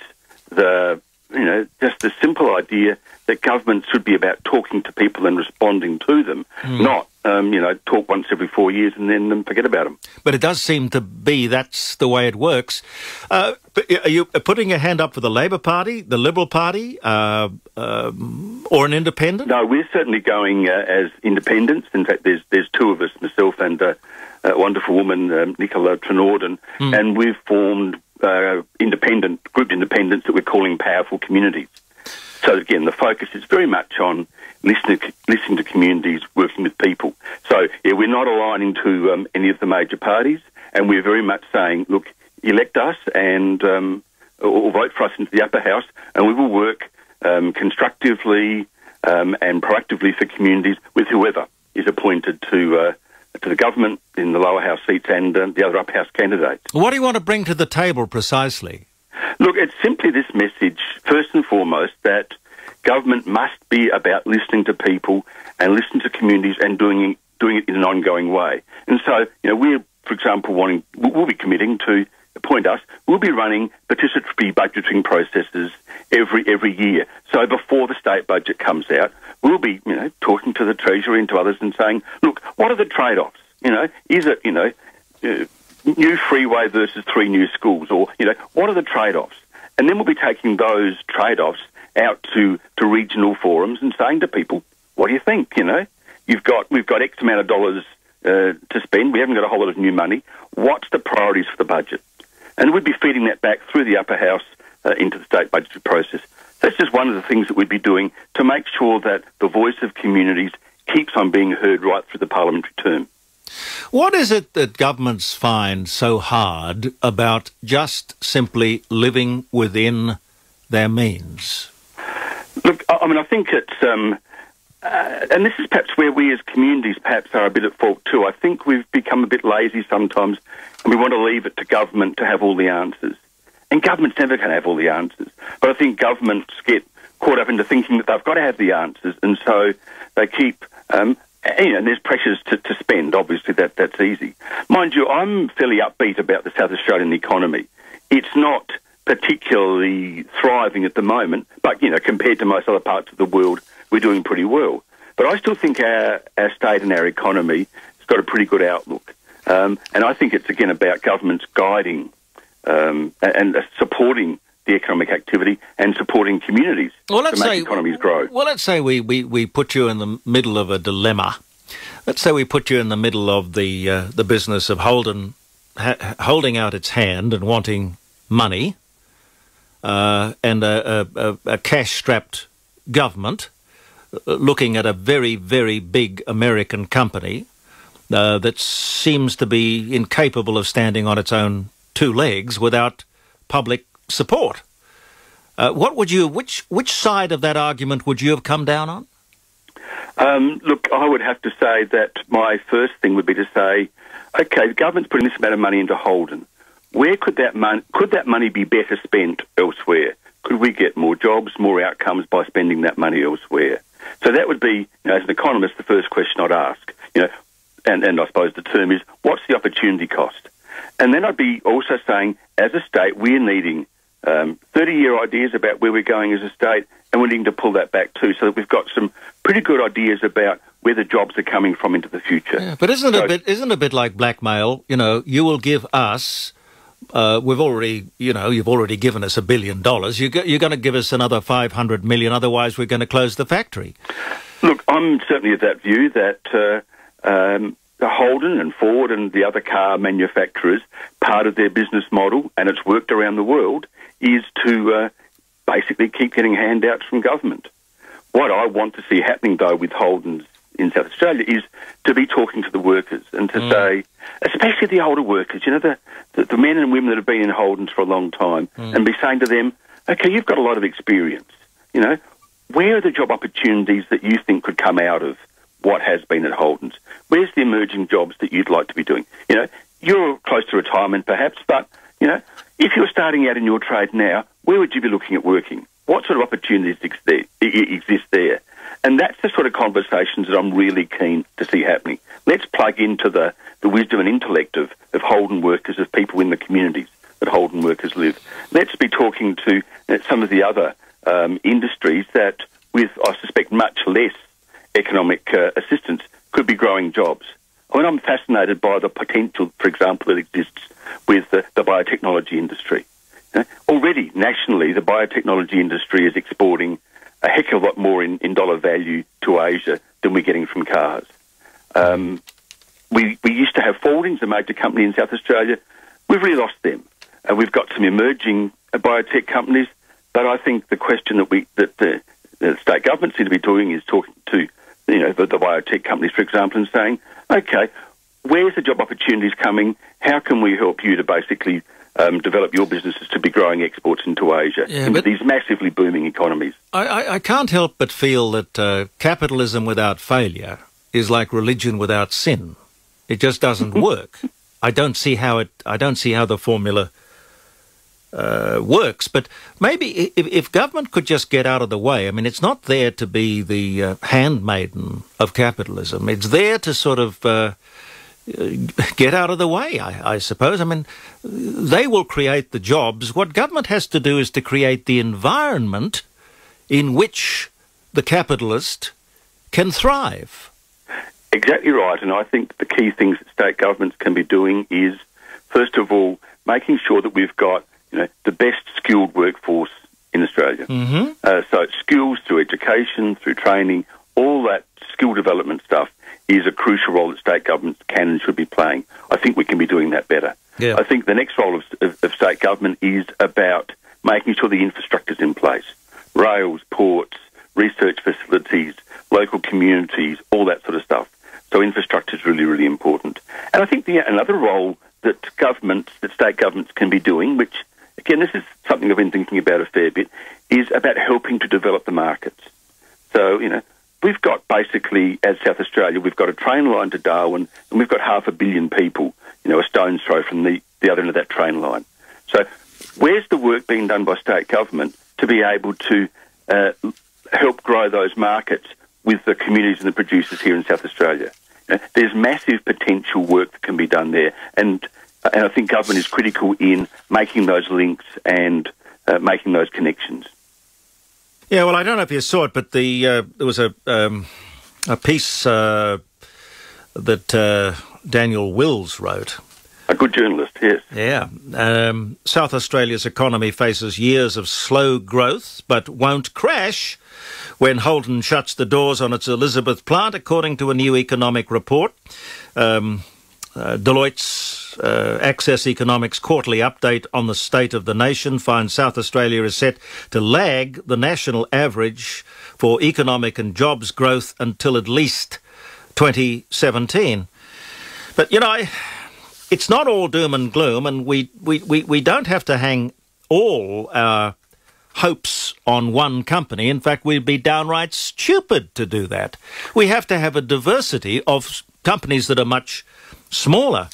just the simple idea that government should be about talking to people and responding to them, not, talk once every 4 years and then forget about them. But it does seem to be that's the way it works. Are you putting your hand up for the Labor Party, the Liberal Party, or an independent? No, we're certainly going as independents. In fact, there's two of us, myself and a wonderful woman, Nicola Trenorden, and we've formed group independents that we're calling Powerful Communities. So again, the focus is very much on listening to communities, working with people. So yeah, we're not aligning to any of the major parties, and we're very much saying, look, elect us and or vote for us into the upper house, and we will work constructively and proactively for communities with whoever is appointed to the government in the lower house seats and the other upper house candidates. What do you want to bring to the table precisely? Look, it's simply this message, first and foremost, that government must be about listening to people and listening to communities and doing it in an ongoing way. And so, we're, for example, we'll be committing to appoint us. We'll be running participatory budgeting processes every year. So before the state budget comes out, we'll be, talking to the Treasury and to others and saying, look, what are the trade-offs? Is it, new freeway versus 3 new schools, or what are the trade-offs? And then we'll be taking those trade-offs out to regional forums and saying to people, what do you think? We've got X amount of dollars to spend. We haven't got a whole lot of new money. What's the priorities for the budget? And we'd be feeding that back through the upper house into the state budgetary process. That's just one of the things that we'd be doing to make sure that the voice of communities keeps on being heard right through the parliamentary term. What is it that governments find so hard about just simply living within their means? Look, I think it's, and this is perhaps where we as communities perhaps are a bit at fault too. I think we've become a bit lazy sometimes, and we want to leave it to government to have all the answers. And government's never going to have all the answers. But I think governments get caught up into thinking that they've got to have the answers, and so they keep... and there's pressures to spend. Obviously, that's easy. Mind you, I'm fairly upbeat about the South Australian economy. It's not particularly thriving at the moment, but, compared to most other parts of the world, we're doing pretty well. But I still think our state and our economy has got a pretty good outlook. And I think it's, again, about governments guiding and supporting the economic activity and supporting communities to make economies grow. Well, let's say we put you in the middle of a dilemma. Let's say we put you in the middle of the business of holding out its hand and wanting money, and a cash-strapped government looking at a very, very big American company that seems to be incapable of standing on its own two legs without public support. Which side of that argument would you have come down on? Look, I would have to say that my first thing would be to say, okay, the government's putting this amount of money into Holden. Where could that money be better spent elsewhere? Could we get more jobs, more outcomes by spending that money elsewhere? So that would be, as an economist, the first question I'd ask. And I suppose the term is, what's the opportunity cost? And then I'd be also saying, as a state, we're needing 30-year ideas about where we're going as a state, and we're needing to pull that back too, so that we've got some pretty good ideas about where the jobs are coming from into the future. Yeah, but isn't it a bit like blackmail? You will give us. You've already given us $1 billion. You're going to give us another 500 million. Otherwise, we're going to close the factory. Look, I'm certainly of that view that the Holden and Ford and the other car manufacturers, part of their business model, and it's worked around the world, is to basically keep getting handouts from government. What I want to see happening, though, with Holdens in South Australia is to be talking to the workers and to say, especially the older workers, the men and women that have been in Holdens for a long time, and be saying to them, okay, you've got a lot of experience. Where are the job opportunities that you think could come out of what has been at Holdens? Where's the emerging jobs that you'd like to be doing? You're close to retirement perhaps, but, if you're starting out in your trade now, where would you be looking at working? What sort of opportunities exist there? And that's the sort of conversations that I'm really keen to see happening. Let's plug into the wisdom and intellect of Holden workers, of people in the communities that Holden workers live. Let's be talking to some of the other industries that, with, I suspect, much less economic assistance, could be growing jobs. I'm fascinated by the potential, for example, that exists with the biotechnology industry. Already, nationally, the biotechnology industry is exporting a heck of a lot more in dollar value to Asia than we're getting from cars. We used to have Fordings, a major company in South Australia. We've really lost them. We've got some emerging biotech companies, but I think the question that the state governments need to be doing is talking to the biotech companies, for example, and saying, okay, where's the job opportunities coming? How can we help you to basically develop your businesses to be growing exports into Asia, into these massively booming economies? I can't help but feel that capitalism without failure is like religion without sin. It just doesn't work. I don't see how the formula works. But maybe if government could just get out of the way. I mean, it's not there to be the handmaiden of capitalism. It's there to sort of get out of the way, I suppose. I mean, they will create the jobs. What government has to do is to create the environment in which the capitalist can thrive. Exactly right, and I think the key things that state governments can be doing is, first of all, making sure that we've got the best skilled workforce in Australia. So skills through education, through training, all that skill development stuff is a crucial role that state governments can and should be playing. I think we can be doing that better. Yeah. I think the next role of state government is about making sure the infrastructure's in place. Rails, ports, research facilities, local communities, all that sort of stuff. So infrastructure is really, really important. And I think another role that state governments can be doing, which, again, this is something I've been thinking about a fair bit, is about helping to develop the markets. So, we've got basically, as South Australia, we've got a train line to Darwin, and we've got 500 million people, a stone's throw from the other end of that train line. So where's the work being done by state government to be able to help grow those markets with the communities and the producers here in South Australia? There's massive potential work that can be done there, and I think government is critical in making those links and making those connections. Yeah, well, I don't know if you saw it, but there was a piece that Daniel Wills wrote. A good journalist, yes. Yeah. South Australia's economy faces years of slow growth, but won't crash when Holden shuts the doors on its Elizabeth plant, according to a new economic report. Deloitte's Access Economics quarterly update on the state of the nation finds South Australia is set to lag the national average for economic and jobs growth until at least 2017. But, it's not all doom and gloom, and we don't have to hang all our hopes on one company. In fact, we'd be downright stupid to do that. We have to have a diversity of companies that are much smaller.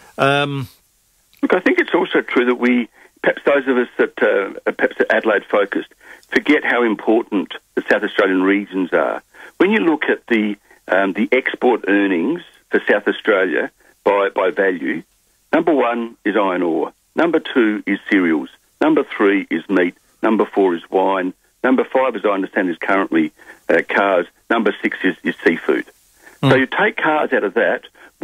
Look, I think it's also true that we, perhaps those of us that are perhaps Adelaide focused, forget how important the South Australian regions are. When you look at the export earnings for South Australia by value, number 1 is iron ore, number 2 is cereals, number 3 is meat, number 4 is wine, number 5, as I understand, is currently cars, number 6 is seafood. So you take cars out of that,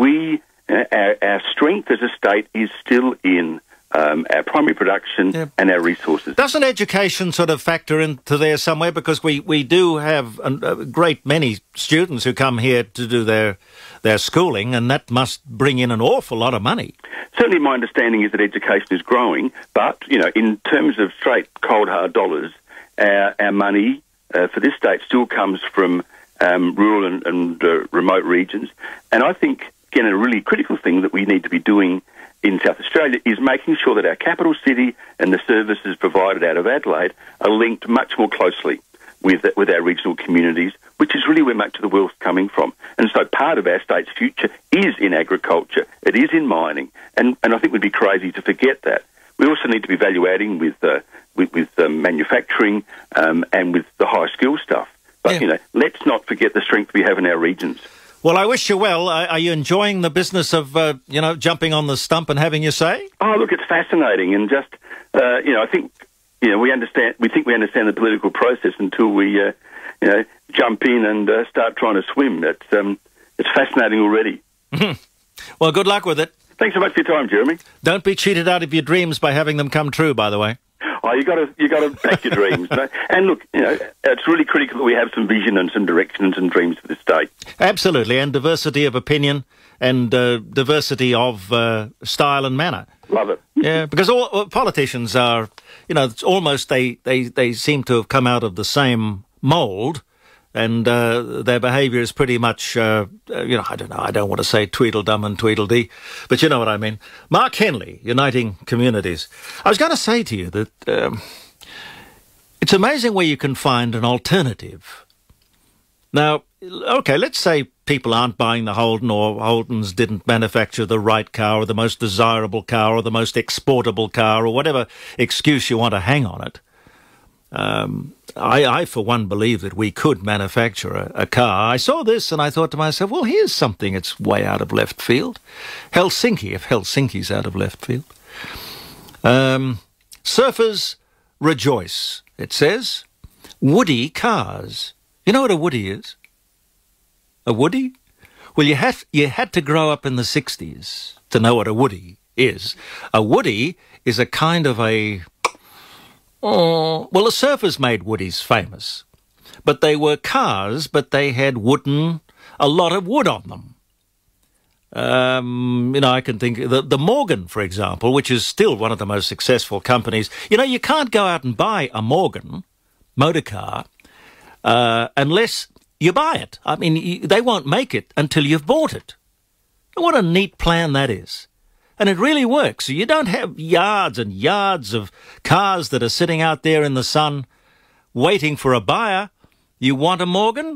our strength as a state is still in our primary production and our resources. Doesn't education sort of factor into there somewhere? Because we do have a great many students who come here to do their schooling, and that must bring in an awful lot of money. Certainly my understanding is that education is growing, but, in terms of straight, cold, hard dollars, our money for this state still comes from rural and remote regions. And I think, again, a really critical thing that we need to be doing in South Australia is making sure that our capital city and the services provided out of Adelaide are linked much more closely with our regional communities, which is really where much of the wealth's coming from. And so part of our state's future is in agriculture, it is in mining, and I think we'd be crazy to forget that. We also need to be value-adding with manufacturing and with the high-skill stuff. But, let's not forget the strength we have in our regions. Well, I wish you well. Are you enjoying the business of, jumping on the stump and having your say? Oh, look, it's fascinating. And just, I think, we think we understand the political process until we, jump in and start trying to swim. It's fascinating already. Well, good luck with it. Thanks so much for your time, Jeremy. Don't be cheated out of your dreams by having them come true, by the way. Oh, you got to back your dreams. And look, it's really critical that we have some vision and some direction and some dreams for this state. Absolutely, and diversity of opinion and diversity of style and manner. Love it. Yeah, because all politicians are, it's almost they seem to have come out of the same mould, and their behaviour is pretty much, I don't know, I don't want to say Tweedledum and Tweedledee, but you know what I mean. Mark Henley, Uniting Communities. I was going to say to you that it's amazing where you can find an alternative. Now, okay, let's say people aren't buying the Holden, or Holdens didn't manufacture the right car or the most desirable car or the most exportable car or whatever excuse you want to hang on it. I, for one, believe that we could manufacture a car. I saw this and I thought to myself, well, here's something that's way out of left field. Helsinki, if Helsinki's out of left field. Surfers rejoice, it says. Woody cars. You know what a woody is? A woody? Well, you had to grow up in the 60s to know what a woody is. A woody is a kind of a... well, the surfers made woodies famous. But they were cars, but they had a lot of wood on them. I can think... The Morgan, for example, which is still one of the most successful companies. You can't go out and buy a Morgan motor car unless you buy it. I mean, they won't make it until you've bought it. What a neat plan that is. And it really works. You don't have yards and yards of cars that are sitting out there in the sun waiting for a buyer. You want a Morgan?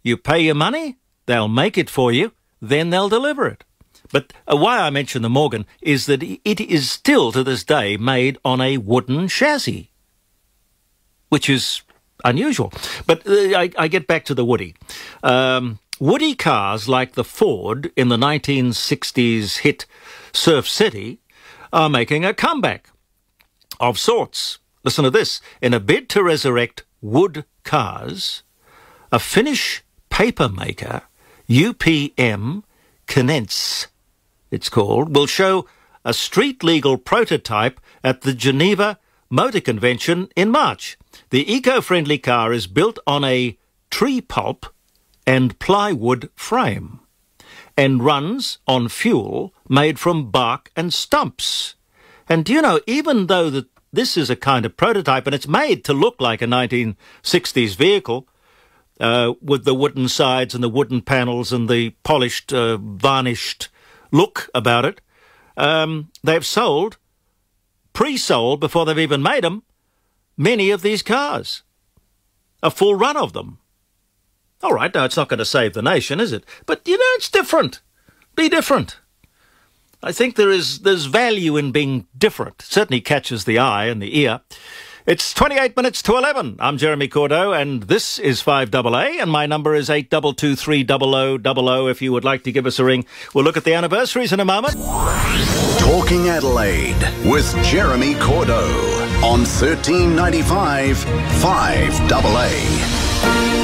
you pay your money, they'll make it for you, then they'll deliver it. But why I mention the Morgan is that it is still to this day made on a wooden chassis, which is unusual. But I get back to the Woody. Woody cars like the Ford in the 1960s hit Surf City are making a comeback of sorts. Listen to this. In a bid to resurrect wood cars, a Finnish paper maker, UPM Knes, it's called, will show a street-legal prototype at the Geneva Motor Convention in March. The eco-friendly car is built on a tree pulp and plywood frame and runs on fuel made from bark and stumps. And do you know, even though this is a kind of prototype and it's made to look like a 1960s vehicle with the wooden sides and the wooden panels and the polished, varnished look about it, they've sold, pre-sold before they've even made them, many of these cars. A full run of them. All right, now it's not going to save the nation, is it? But, you know, it's different. Be different. I think there's value in being different. It certainly catches the eye and the ear. It's 28 minutes to 11. I'm Jeremy Cordeaux, and this is FIVEaa, and my number is 82230000 if you would like to give us a ring. We'll look at the anniversaries in a moment. Talking Adelaide with Jeremy Cordeaux on 1395 FIVEaa.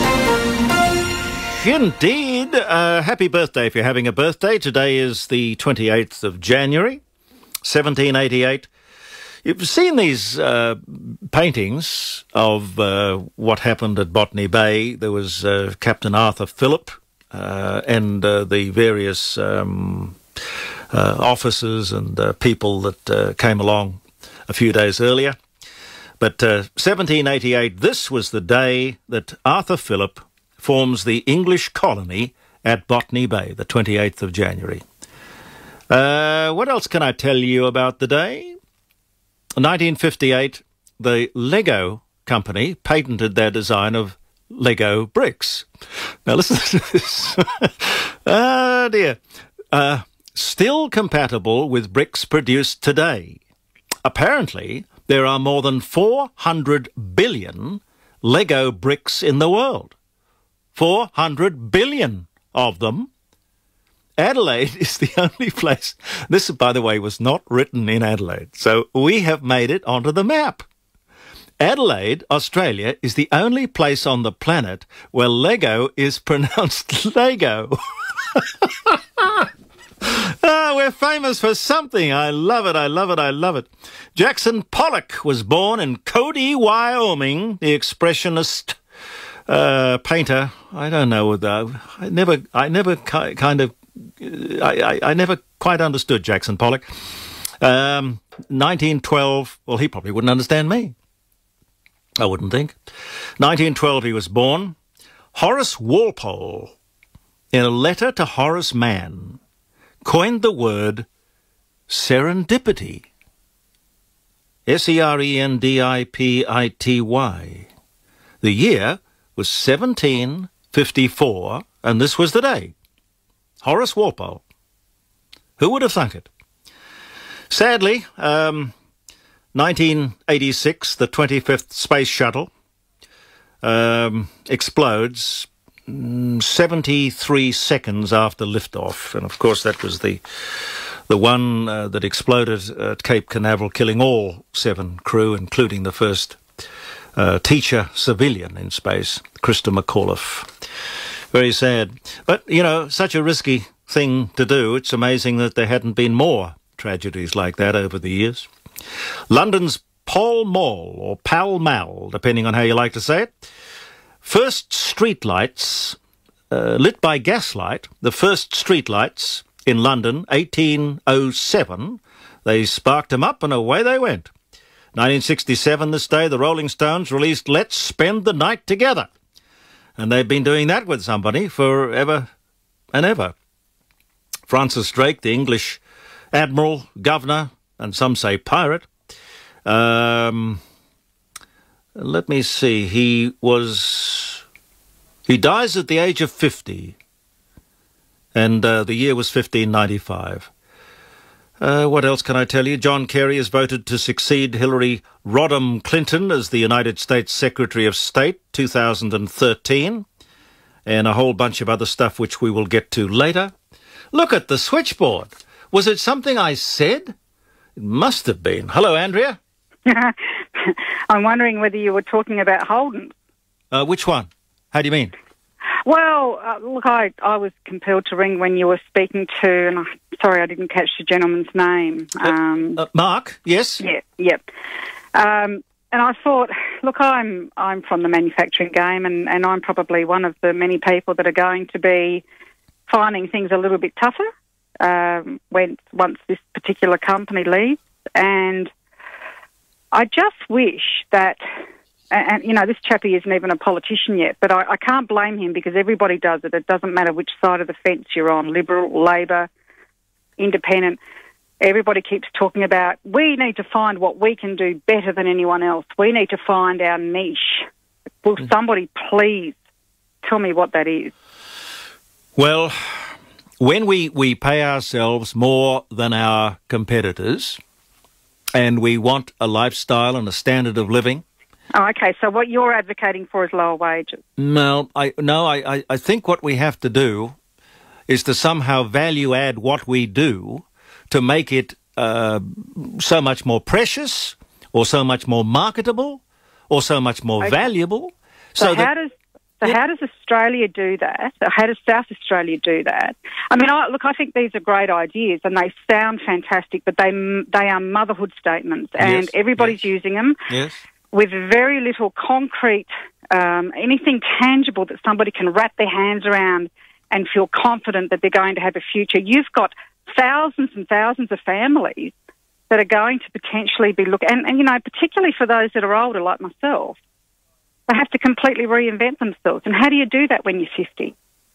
Indeed. Happy birthday if you're having a birthday. Today is the 28th of January, 1788. You've seen these paintings of what happened at Botany Bay. There was Captain Arthur Phillip and the various officers and people that came along a few days earlier. But 1788, this was the day that Arthur Phillip forms the English colony at Botany Bay, the 28th of January. What else can I tell you about the day? 1958, the Lego company patented their design of Lego bricks. Now listen to this. Oh dear. Still compatible with bricks produced today. Apparently, there are more than 400 billion Lego bricks in the world. 400 billion of them. Adelaide is the only place. This, by the way, was not written in Adelaide, so we have made it onto the map. Adelaide, Australia, is the only place on the planet where Lego is pronounced Lego. We're famous for something. I love it, I love it, I love it. Jackson Pollock was born in Cody, Wyoming, the expressionist painter. I don't know. I never quite understood Jackson Pollock. 1912, well, he probably wouldn't understand me. I wouldn't think. 1912 he was born. Horace Walpole, in a letter to Horace Mann, coined the word serendipity. Serendipity. The year was 1754, and this was the day. Horace Walpole. Who would have thunk it? Sadly, 1986, the 25th Space Shuttle explodes 73 seconds after liftoff. And, of course, that was the one that exploded at Cape Canaveral, killing all 7 crew, including the first teacher civilian in space, Krista McAuliffe. Very sad. But, you know, such a risky thing to do. It's amazing that there hadn't been more tragedies like that over the years. London's Pall Mall, or Pall Mall, depending on how you like to say it. First streetlights lit by gaslight. The first streetlights in London, 1807. They sparked them up and away they went. 1967, this day, the Rolling Stones released Let's Spend the Night Together. And they've been doing that with somebody forever and ever. Francis Drake, the English admiral, governor, and some say pirate. Let me see. He was He dies at the age of 50, and the year was 1595. What else can I tell you? John Kerry is voted to succeed Hillary Rodham Clinton as the United States Secretary of State, 2013, and a whole bunch of other stuff which we will get to later. Look at the switchboard. Was it something I said? It must have been. Hello, Andrea. I'm wondering whether you were talking about Holden. Which one? How do you mean? Well, look, I was compelled to ring when you were speaking to, and sorry I didn't catch the gentleman's name. Mark, yes? Yeah, yep. And I thought, look, I'm from the manufacturing game, and I'm probably one of the many people that are going to be finding things a little bit tougher once this particular company leaves. And I just wish that... And, you know, this chappie isn't even a politician yet, but I can't blame him because everybody does it. It doesn't matter which side of the fence you're on, Liberal, Labor, Independent. Everybody keeps talking about, we need to find what we can do better than anyone else. We need to find our niche. Will somebody please tell me what that is? Well, when we pay ourselves more than our competitors and we want a lifestyle and a standard of living... Oh, okay. So what you're advocating for is lower wages? No, I think what we have to do is to somehow value add what we do to make it so much more precious or so much more marketable or so much more valuable. So how does Australia do that? How does South Australia do that? I mean, I think these are great ideas and they sound fantastic, but they are motherhood statements and everybody's using them. Yes. With very little concrete, anything tangible that somebody can wrap their hands around and feel confident that they're going to have a future. You've got thousands and thousands of families that are going to potentially be and you know, particularly for those that are older like myself, they have to completely reinvent themselves. And how do you do that when you're 50?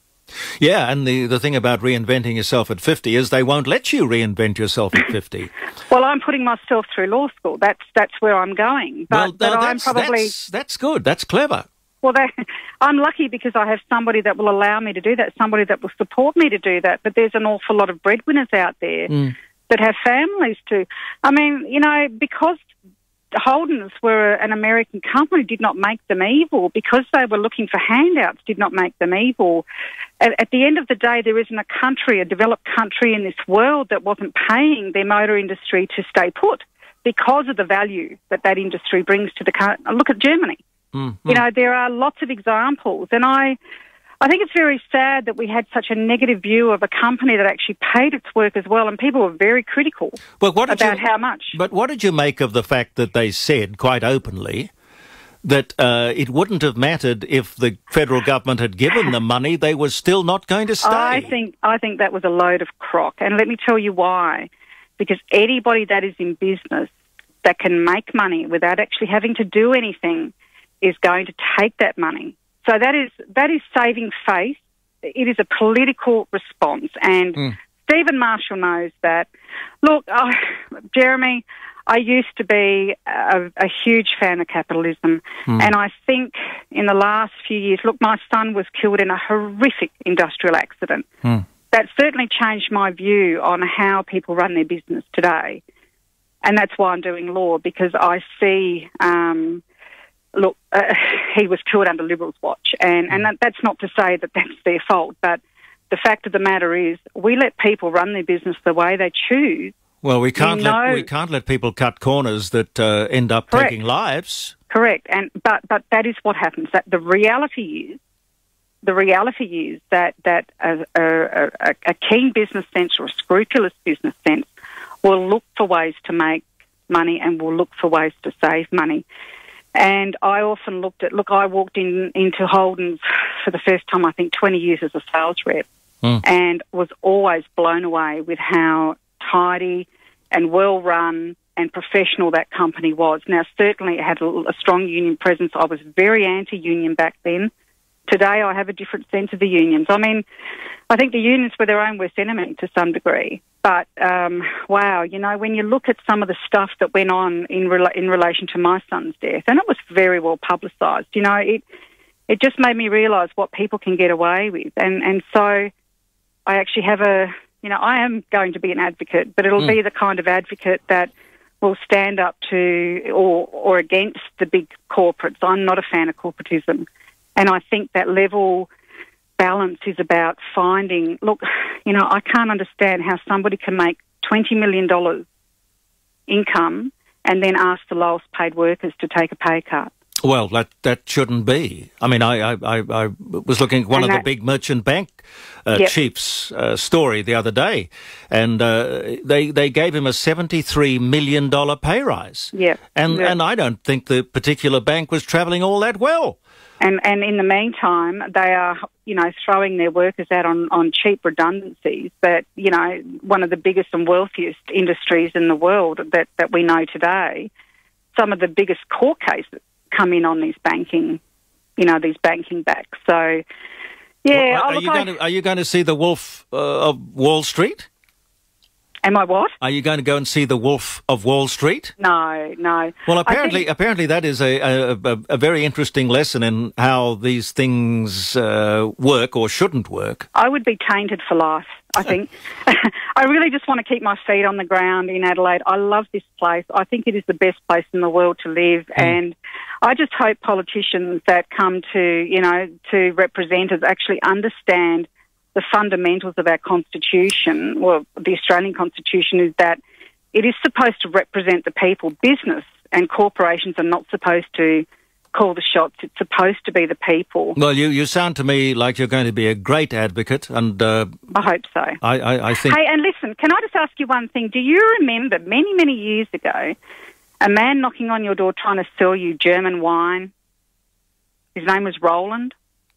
Yeah, and the thing about reinventing yourself at 50 is they won't let you reinvent yourself at 50. Well, I'm putting myself through law school. That's where I'm going. But I'm probably... That's good. That's clever. Well, I'm lucky because I have somebody that will allow me to do that, somebody that will support me to do that. But there's an awful lot of breadwinners out there that have families too. I mean, you know, because Holdens were an American company, did not make them evil. Because they were looking for handouts, did not make them evil. At the end of the day, there isn't a developed country in this world that wasn't paying their motor industry to stay put because of the value that industry brings to the country. Look at Germany. You know, there are lots of examples. And I think it's very sad that we had such a negative view of a company that actually paid its work as well, and people were very critical about how much. But what did you make of the fact that they said quite openly that it wouldn't have mattered if the federal government had given them money, they were still not going to stay? I think that was a load of crock, and let me tell you why. Because anybody that is in business that can make money without actually having to do anything is going to take that money. So that is saving face. It is a political response, and Stephen Marshall knows that. Look, Jeremy, I used to be a huge fan of capitalism, and I think in the last few years, look, my son was killed in a horrific industrial accident. That certainly changed my view on how people run their business today, and that's why I'm doing law, because I see... Look, he was killed under Liberals' watch, and that's not to say that that's their fault, but the fact of the matter is we let people run their business the way they choose. Well, we can't let people cut corners that end up taking lives. Correct, but that is what happens. That the reality is that a keen business sense or a scrupulous business sense will look for ways to make money and will look for ways to save money. And I often I walked into Holden's for the first time, I think, 20 years as a sales rep, and was always blown away with how tidy and well-run and professional that company was. Now, certainly it had a strong union presence. I was very anti-union back then. Today I have a different sense of the unions. I mean, I think the unions were their own worst enemy to some degree. But, wow, you know, when you look at some of the stuff that went on in relation to my son's death, and it was very well publicised, you know, it just made me realise what people can get away with. And so I actually have I am going to be an advocate, but it'll be the kind of advocate that will stand up to or against the big corporates. I'm not a fan of corporatism. And I think that level balance is about finding, look, I can't understand how somebody can make $20 million income and then ask the lowest paid workers to take a pay cut. Well, that shouldn't be. I mean, I was looking at one of the big merchant bank chiefs' story the other day, and they gave him a $73 million pay rise. Yeah. And I don't think the particular bank was travelling all that well. And in the meantime, they are, throwing their workers out on cheap redundancies that, one of the biggest and wealthiest industries in the world that we know today, some of the biggest court cases come in on these banking backs. So, yeah. Well, are you going to see the Wolf of Wall Street? Am I what? Are you going to go and see the Wolf of Wall Street? No. Well, apparently that is a very interesting lesson in how these things work or shouldn't work. I would be tainted for life, I think. I really just want to keep my feet on the ground in Adelaide. I love this place. I think it is the best place in the world to live, and I just hope politicians that come to represent us actually understand the fundamentals of our Constitution, well, the Australian Constitution, is that it is supposed to represent the people. Business and corporations are not supposed to call the shots. It's supposed to be the people. Well, you sound to me like you're going to be a great advocate, and I hope so. I think... Hey, and listen, can I just ask you one thing? Do you remember many, many years ago a man knocking on your door trying to sell you German wine? His name was Roland.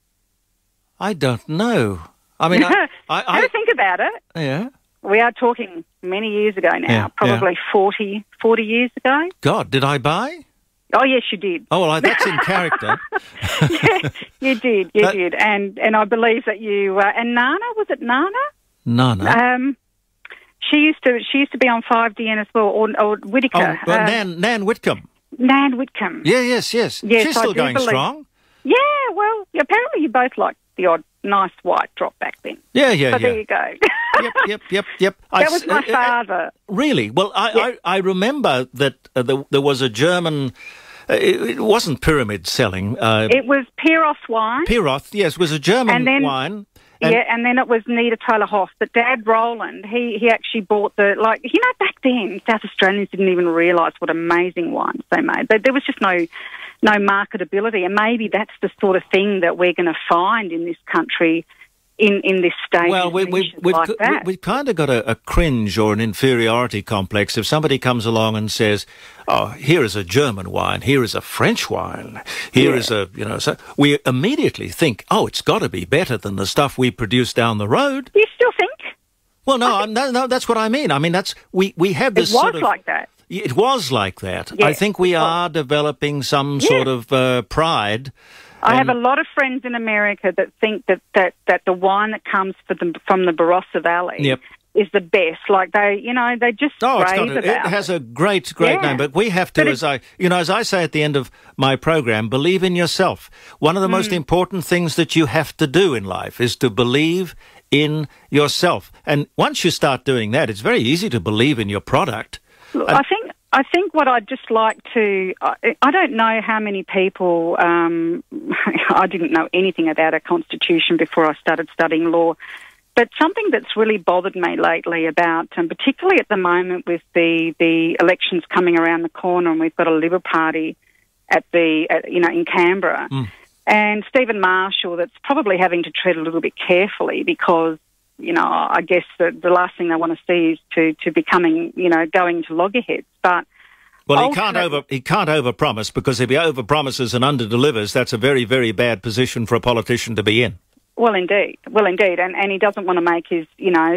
I don't know. I mean, have a think about it. Yeah. We are talking many years ago now, probably 40 years ago. God, did I buy? Oh, yes, you did. Oh, well, that's in character. Yeah, you did. You did. And I believe that you... and Nana, was it Nana? Nana. She used to be on 5DN as well, or Whittaker. Oh, Nan Whitcomb. Nan Whitcomb. Yeah, yes. She's still going strong. Yeah, well, apparently you both liked the odd nice white drop back then. Yeah. So there you go. Yep. That was my father. Really? Well, I remember that there was a German... it wasn't pyramid selling. It was Pieroth wine. Pieroth, yes, was a German wine. And then it was Nita Taylor-Hoff. But Dad Roland, he actually bought back then, South Australians didn't even realise what amazing wines they made. But there was just no marketability, and maybe that's the sort of thing that we're going to find in this country, in this state. Well, we've kind of got a cringe or an inferiority complex if somebody comes along and says, "Oh, here is a German wine, here is a French wine, here is a So we immediately think, "Oh, it's got to be better than the stuff we produce down the road." You still think? Well, no, that's what I mean. I mean, we have this. It was like that. It was like that. Yeah. I think we are developing some sort of pride. I have a lot of friends in America that think that the wine that comes from the Barossa Valley is the best. Like they just rave about it. It has a great name, but we have to, as I say at the end of my program, believe in yourself. One of the most important things that you have to do in life is to believe in yourself. And once you start doing that, it's very easy to believe in your product. Look, I think what I'd just like to... I don't know how many people... I didn't know anything about our Constitution before I started studying law, but something that's really bothered me lately about, particularly at the moment with the elections coming around the corner, and we've got a Liberal Party in Canberra, and Stephen Marshall that's probably having to tread a little bit carefully because... I guess the last thing they want to see is to becoming, going to loggerheads. But he can't overpromise, because if he overpromises and underdelivers, that's a very, very bad position for a politician to be in. Well, indeed, and he doesn't want to make his,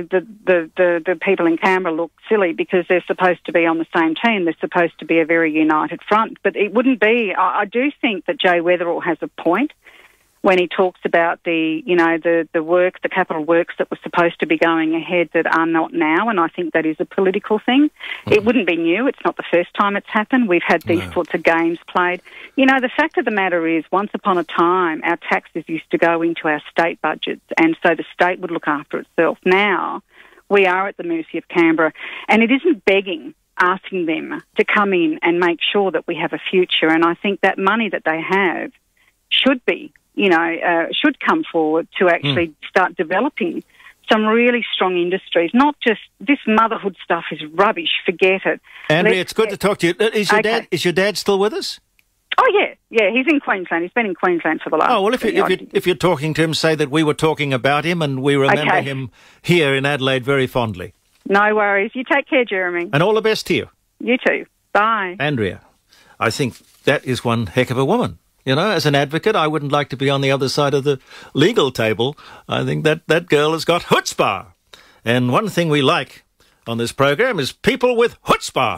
the people in Canberra look silly because they're supposed to be on the same team. They're supposed to be a very united front, but it wouldn't be. I do think that Jay Weatherill has a point. when he talks about the capital works that were supposed to be going ahead that are not now, and I think that is a political thing. It wouldn't be new. It's not the first time it's happened. We've had these sorts of games played. The fact of the matter is, once upon a time, our taxes used to go into our state budgets, and so the state would look after itself. Now, we are at the mercy of Canberra, and it isn't asking them to come in and make sure that we have a future, and I think that money that they have should be, should come forward to actually start developing some really strong industries. Not just this motherhood stuff is rubbish. Forget it. Andrea, it's good to talk to you. Is your dad still with us? Oh yeah. He's in Queensland. He's been in Queensland for the last. Oh well, if you're talking to him, say that we were talking about him, and we remember him here in Adelaide very fondly. No worries. You take care, Jeremy. And all the best to you. You too. Bye, Andrea. I think that is one heck of a woman. As an advocate, I wouldn't like to be on the other side of the legal table. I think that girl has got chutzpah. And one thing we like on this program is people with chutzpah.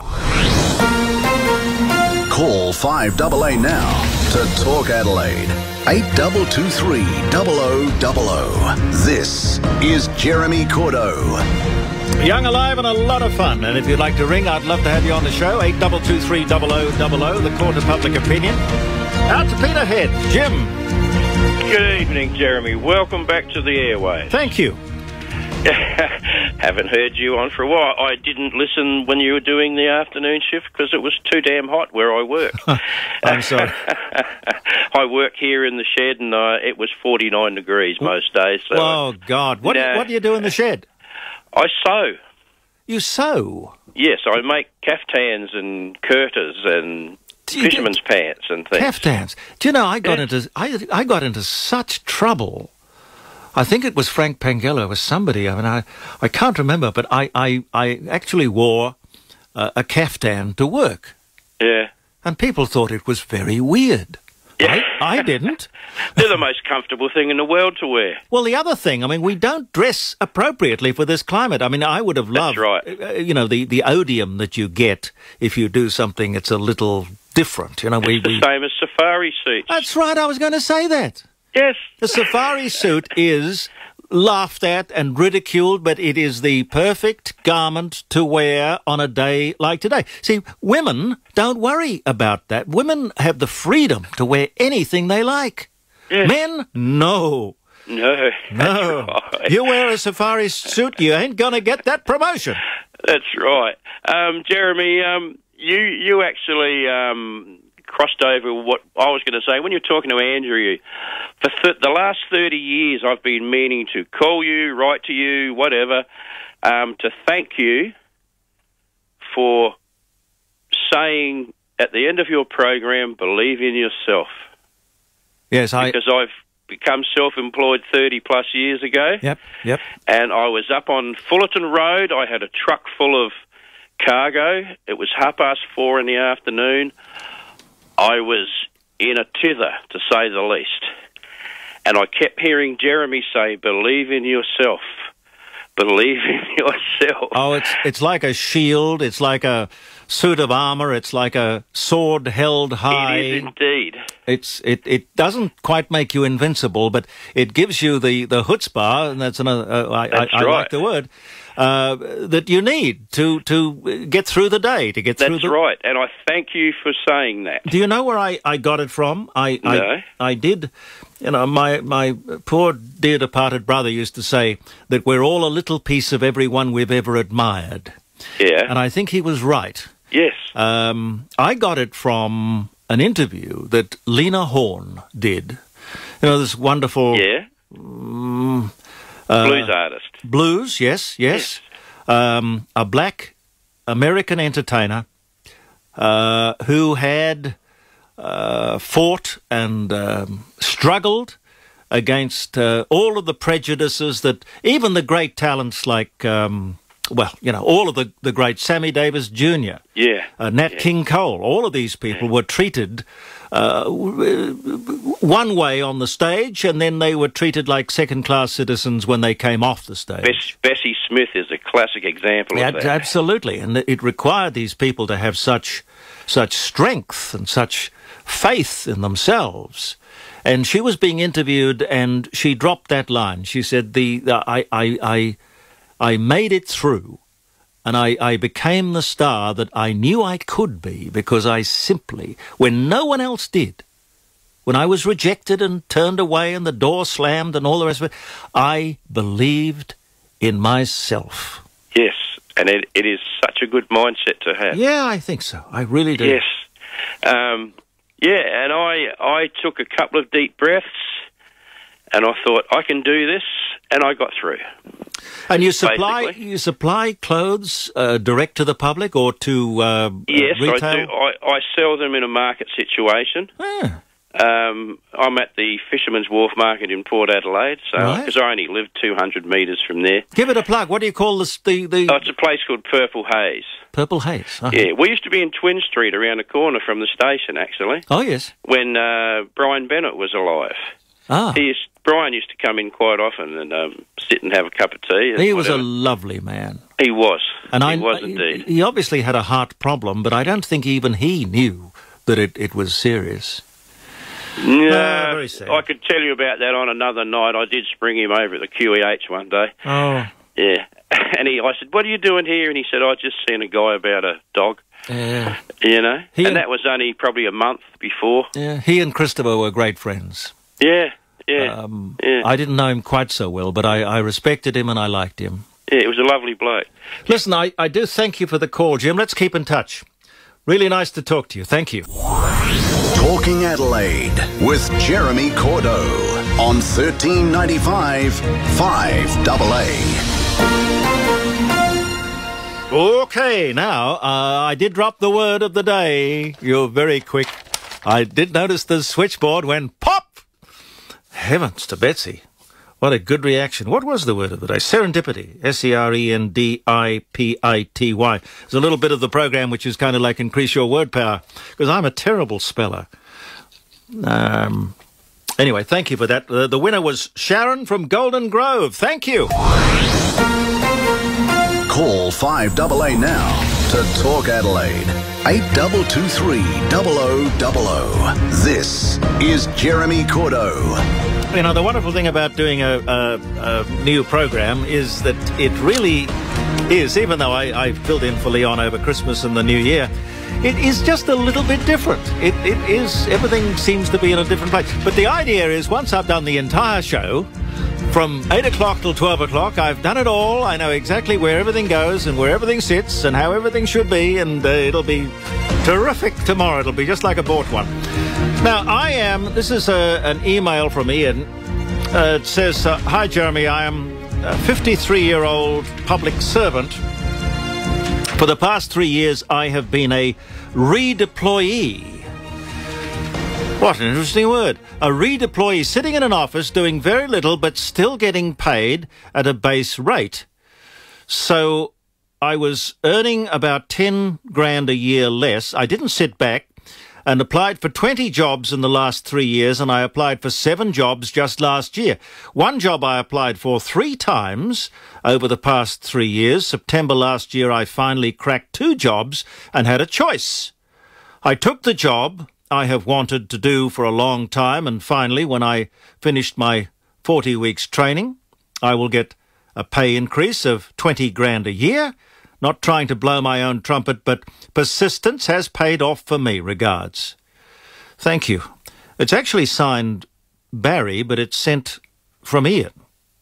Call 5AA now to Talk Adelaide. 8223 0000. This is Jeremy Cordeaux. Young, alive and a lot of fun. And if you'd like to ring, I'd love to have you on the show. 8223 0000, the Court of Public Opinion. Out to Peterhead. Jim. Good evening, Jeremy. Welcome back to the airwaves. Thank you. Haven't heard you on for a while. I didn't listen when you were doing the afternoon shift because it was too damn hot where I work. I'm sorry. I work here in the shed and it was 49 degrees most days. So oh, God. What do you do in the shed? I sew. You sew? Yes, I make caftans and curtas and fisherman's pants and things. Caftans. Do you know, I got into such trouble. I think it was Frank Pangella or somebody. I mean, I can't remember, but I actually wore a caftan to work. Yeah. And people thought it was very weird. Yeah. I didn't. They're the most comfortable thing in the world to wear. Well, the other thing, I mean, we don't dress appropriately for this climate. I mean, I would have loved, the odium that you get if you do something that's a little different. It's the same as safari suits. That's right, I was going to say that. Yes. The safari suit is laughed at and ridiculed, but it is the perfect garment to wear on a day like today. See, women don't worry about that. Women have the freedom to wear anything they like. Yes. Men, no. No. Right. You wear a safari suit, you ain't going to get that promotion. That's right. Jeremy, you actually crossed over what I was going to say. When you're talking to Andrew, for the last 30 years I've been meaning to call you, write to you, whatever, to thank you for saying at the end of your program, believe in yourself. Yes, because I've become self-employed 30-plus years ago. Yep. And I was up on Fullerton Road. I had a truck full of cargo. It was 4:30 in the afternoon. I was in a tither, to say the least. And I kept hearing Jeremy say, believe in yourself. Believe in yourself. Oh, it's like a shield. It's like a suit of armour. It's like a sword held high. It is indeed. It doesn't quite make you invincible, but it gives you the chutzpah, and that's another. I like the word. That you need to get through the day, to get through. That's right, and I thank you for saying that. Do you know where I got it from? I did. My poor dear departed brother used to say that we're all a little piece of everyone we've ever admired. Yeah. And I think he was right. Yes. I got it from an interview that Lena Horne did. This wonderful... Yeah. Blues artist. Blues, yes. A black American entertainer who had fought and struggled against all of the prejudices that even the great talents like, all of the great Sammy Davis Jr., Nat King Cole, all of these people were treated one way on the stage, and then they were treated like second-class citizens when they came off the stage. Bessie Smith is a classic example of that. Absolutely, and it required these people to have such strength and such faith in themselves. And she was being interviewed, and she dropped that line. She said, I made it through, and I became the star that I knew I could be, because I simply, when no one else did, when I was rejected and turned away and the door slammed and all the rest of it, I believed in myself. Yes, and it is such a good mindset to have. Yeah, I think so. I really do. Yes. And I took a couple of deep breaths, and I thought, I can do this, and I got through. And you supply clothes direct to the public or to yes, retail? I do. I sell them in a market situation. Ah. I'm at the Fisherman's Wharf Market in Port Adelaide, so because I only live 200 metres from there. Give it a plug. What do you call this? Oh, it's a place called Purple Haze. Purple Haze. Yeah, we used to be in Twin Street, around the corner from the station, actually. Oh yes. When Brian Bennett was alive. Ah. Brian used to come in quite often and sit and have a cup of tea. He was a lovely man. He was. And he was indeed. He obviously had a heart problem, but I don't think even he knew that it was serious. No, very sad. I could tell you about that on another night. I did spring him over at the QEH one day. Oh. Yeah. And I said, what are you doing here? And he said, I just seen a guy about a dog. Yeah. You know? And that was only probably a month before. Yeah. He and Christopher were great friends. Yeah. I didn't know him quite so well, but I respected him and I liked him. Yeah, it was a lovely bloke. Listen, I do thank you for the call, Jim. Let's keep in touch. Really nice to talk to you. Thank you. Talking Adelaide with Jeremy Cordeaux on 1395 5AA. Okay, now, I did drop the word of the day. You're very quick. I did notice the switchboard went pop. Heavens to Betsy. What a good reaction. What was the word of the day? Serendipity. Serendipity. There's a little bit of the program which is kind of like increase your word power, because I'm a terrible speller. Anyway, thank you for that. The winner was Sharon from Golden Grove. Thank you. Call 5AA now to Talk Adelaide. 8223 0000. This is Jeremy Cordeaux. You know, the wonderful thing about doing a new program is that it really is, even though I filled in for Leon over Christmas and the New Year, it is just a little bit different. It is, everything seems to be in a different place. But the idea is, once I've done the entire show, from 8 o'clock till 12 o'clock, I've done it all. I know exactly where everything goes and where everything sits and how everything should be, and it'll be terrific tomorrow. It'll be just like a bought one. Now, this is an email from Ian. It says, hi, Jeremy, I am a 53-year-old public servant. For the past 3 years, I have been a redeployee. What an interesting word. A redeployee sitting in an office doing very little but still getting paid at a base rate. So I was earning about 10 grand a year less. I didn't sit back and applied for 20 jobs in the last 3 years, and I applied for 7 jobs just last year. One job I applied for 3 times over the past 3 years. September last year, I finally cracked 2 jobs and had a choice. I took the job I have wanted to do for a long time, and finally, when I finished my 40 weeks training, I will get a pay increase of 20 grand a year. Not trying to blow my own trumpet, but persistence has paid off for me. Regards. Thank you. It's actually signed Barry, but it's sent from Ian.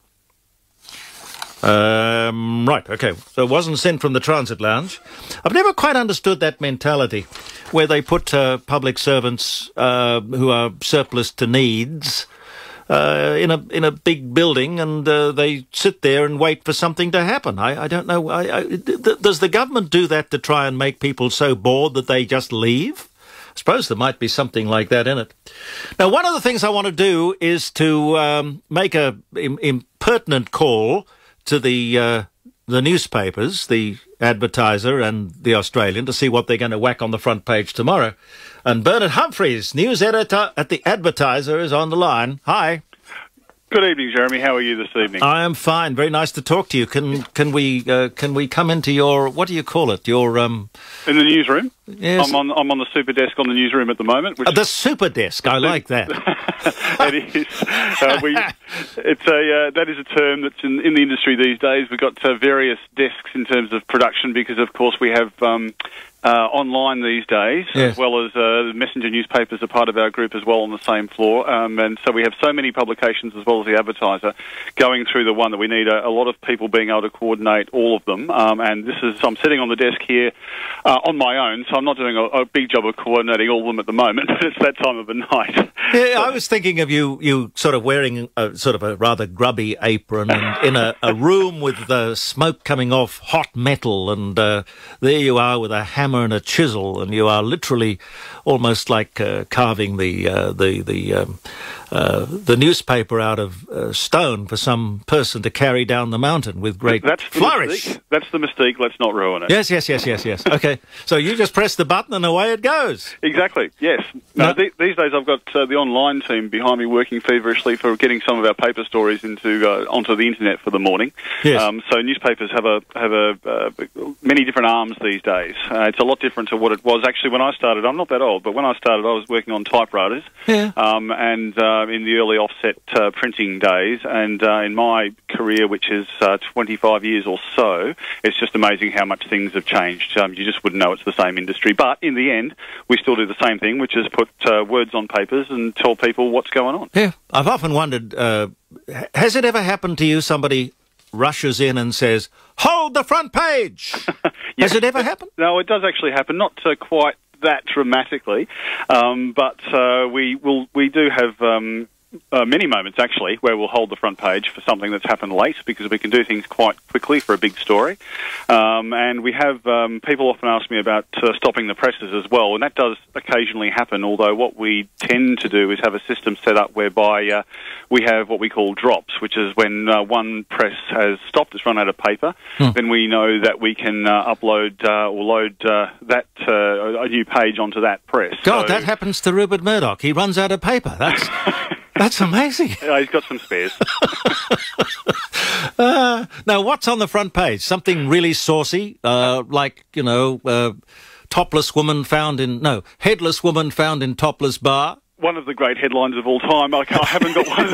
Right, okay. So it wasn't sent from the Transit Lounge. I've never quite understood that mentality where they put public servants who are surplus to needs in a big building, and they sit there and wait for something to happen. I don't know. Does the government do that to try and make people so bored that they just leave? I suppose there might be something like that in it. Now, one of the things I want to do is to make a impertinent call to the newspapers, the Advertiser and the Australian, to see what they're going to whack on the front page tomorrow. And Bernard Humphreys, news editor at the Advertiser, is on the line. Hi. Good evening, Jeremy. How are you this evening? I am fine. Very nice to talk to you. Can we come into your, what do you call it? Your in the newsroom. Yes. I'm on the super desk on the newsroom at the moment. The super desk. I like that. It is. That is a term that's in the industry these days. We've got various desks in terms of production because, of course, we have online these days, yes, as well as the messenger newspapers are part of our group as well on the same floor. And so we have so many publications as well as the Advertiser going through the one that we need a lot of people being able to coordinate all of them. And I'm sitting on the desk here on my own, so I'm not doing a big job of coordinating all of them at the moment, but it's that time of the night. Yeah, I was thinking of you sort of wearing sort of a rather grubby apron and in a room with the smoke coming off hot metal, and there you are with a hammer and a chisel, and you are literally almost like carving the newspaper out of stone for some person to carry down the mountain with great flourish. That's the mystique. Let's not ruin it. Yes. Okay, so you just press the button and away it goes. Exactly. Yes. No, these days I've got the online team behind me working feverishly for getting some of our paper stories onto the internet for the morning. Yes. So newspapers have many different arms these days. It's a lot different to what it was actually when I started. I'm not that old, but when I started, I was working on typewriters. Yeah. And in the early offset printing days, and in my career, which is 25 years or so, it's just amazing how much things have changed. You just wouldn't know it's the same industry. But in the end, we still do the same thing, which is put words on papers and tell people what's going on. Yeah. I've often wondered, has it ever happened to you, somebody rushes in and says, "Hold the front page"? Yes. Has it ever happened? No, it does actually happen. Not quite that dramatically, but we do have many moments actually where we'll hold the front page for something that's happened late, because we can do things quite quickly for a big story. And we have people often ask me about stopping the presses as well, and that does occasionally happen, although what we tend to do is have a system set up whereby we have what we call drops, which is when one press has stopped, it's run out of paper, then we know that we can upload or load a new page onto that press. God, that happens to Rupert Murdoch. He runs out of paper. That's amazing. He's got some spares. Now, what's on the front page? Something really saucy, like, headless woman found in topless bar. One of the great headlines of all time. I haven't got one.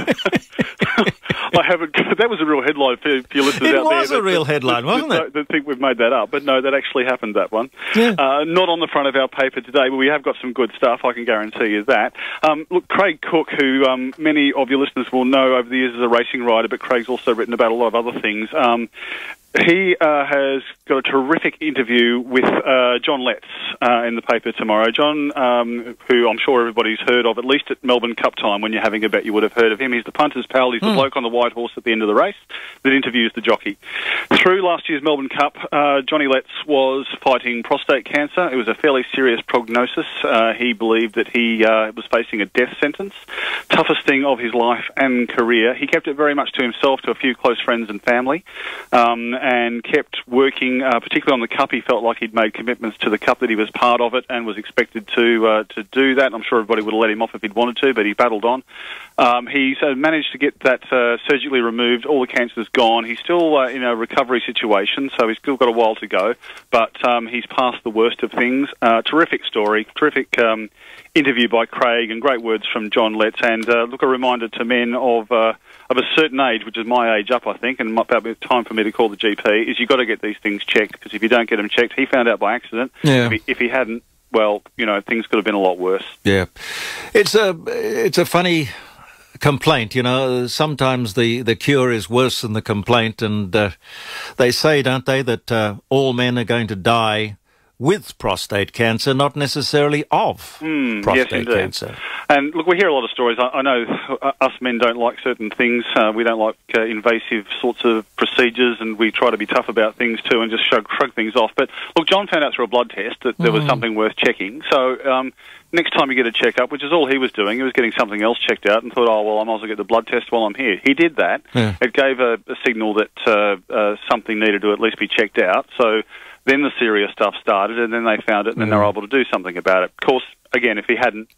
I haven't. That was a real headline for your listeners out there. It was a real headline, wasn't it? That think we've made that up, but no, that actually happened. That one. Yeah. Not on the front of our paper today, but we have got some good stuff. I can guarantee you that. Look, Craig Cook, who many of your listeners will know over the years as a racing rider, but Craig's also written about a lot of other things. He has got a terrific interview with John Letts in the paper tomorrow. John, who I'm sure everybody's heard of, at least at Melbourne Cup time, when you're having a bet you would have heard of him. He's the punter's pal. He's the bloke on the white horse at the end of the race that interviews the jockey. Through last year's Melbourne Cup, Johnny Letts was fighting prostate cancer. It was a fairly serious prognosis. He believed that he was facing a death sentence. Toughest thing of his life and career. He kept it very much to himself, to a few close friends and family. And kept working, particularly on the Cup. He felt like he'd made commitments to the Cup, that he was part of it and was expected to do that. I'm sure everybody would have let him off if he'd wanted to, but he battled on. He's managed to get that surgically removed. All the cancer's gone. He's still in a recovery situation, so he's still got a while to go, but he's past the worst of things. Terrific story, terrific interview by Craig, and great words from John Letts. And look, a reminder to men of a certain age, which is my age up, I think, and might be time for me to call the GP, is you've got to get these things checked, because if you don't get them checked, he found out by accident. Yeah. If he hadn't, well, things could have been a lot worse. Yeah. It's a funny complaint, sometimes the cure is worse than the complaint, and they say, don't they, that all men are going to die with prostate cancer, not necessarily of prostate cancer. And look, we hear a lot of stories. I know us men don't like certain things. We don't like invasive sorts of procedures, and we try to be tough about things too and just shrug things off. But look, John found out through a blood test that there was something worth checking. So next time you get a checkup, which is all he was doing, he was getting something else checked out and thought, oh, well, I might as well get the blood test while I'm here. He did that. Yeah. It gave a signal that something needed to at least be checked out. So then the serious stuff started, and then they found it, and then they were able to do something about it. Of course, again, if he hadn't, well,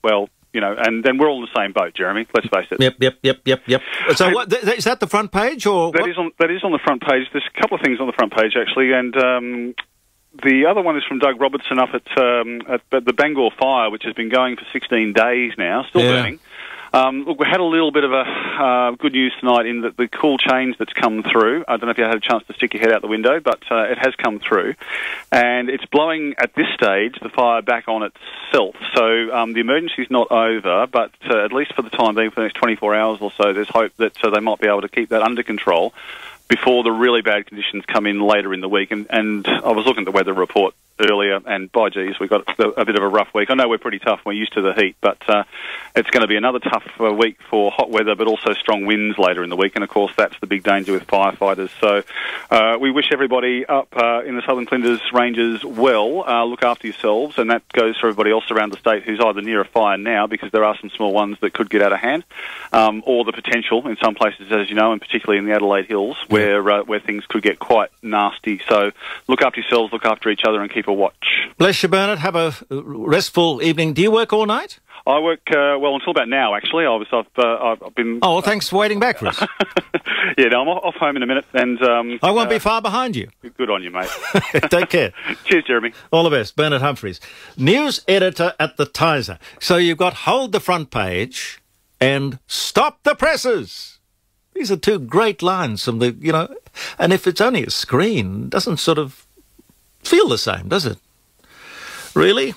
and then we're all in the same boat, Jeremy. Let's face it. Yep. So, is that the front page, or that is on the front page? There's a couple of things on the front page actually, and the other one is from Doug Robertson up at the Bangor fire, which has been going for 16 days now, still burning. Look, we had a little bit of a good news tonight in that the cool change that's come through. I don't know if you had a chance to stick your head out the window, but it has come through. And it's blowing, at this stage, the fire back on itself. So the emergency's not over, but at least for the time being, for the next 24 hours or so, there's hope that they might be able to keep that under control before the really bad conditions come in later in the week. And I was looking at the weather report earlier, and by geez, we've got a bit of a rough week. I know we're pretty tough, we're used to the heat, but it's going to be another tough week for hot weather, but also strong winds later in the week, and of course that's the big danger with firefighters. So we wish everybody up in the Southern Flinders Ranges well. Look after yourselves, and that goes for everybody else around the state who's either near a fire now, because there are some small ones that could get out of hand, or the potential in some places, as you know, and particularly in the Adelaide Hills, where things could get quite nasty. So look after yourselves, look after each other, and keep a watch. Bless you, Bernard. Have a restful evening. Do you work all night? I work, well, until about now, actually. I've been... Oh, well, thanks for waiting back for us. Yeah, no, I'm off home in a minute, and... I won't be far behind you. Good on you, mate. Take care. Cheers, Jeremy. All the best. Bernard Humphries, news editor at the Tiser. So you've got Hold the Front Page and Stop the Presses. These are two great lines from the, and if it's only a screen, it doesn't sort of feel the same, does it? Really?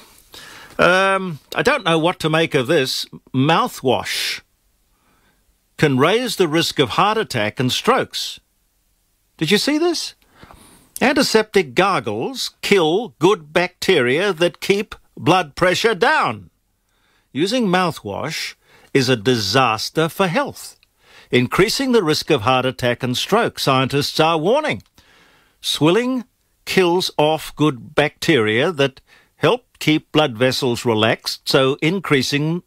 I don't know what to make of this. Mouthwash can raise the risk of heart attack and strokes. Did you see this? Antiseptic gargles kill good bacteria that keep blood pressure down. Using mouthwash is a disaster for health, increasing the risk of heart attack and stroke, scientists are warning. Swilling kills off good bacteria that help keep blood vessels relaxed, so increasing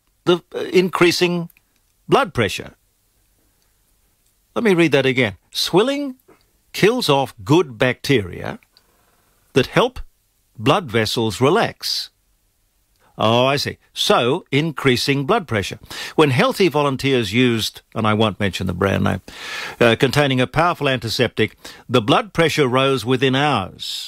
blood pressure. Let me read that again. Swilling kills off good bacteria that help blood vessels relax. Oh, I see. So, increasing blood pressure. When healthy volunteers used, and I won't mention the brand name, containing a powerful antiseptic, the blood pressure rose within hours.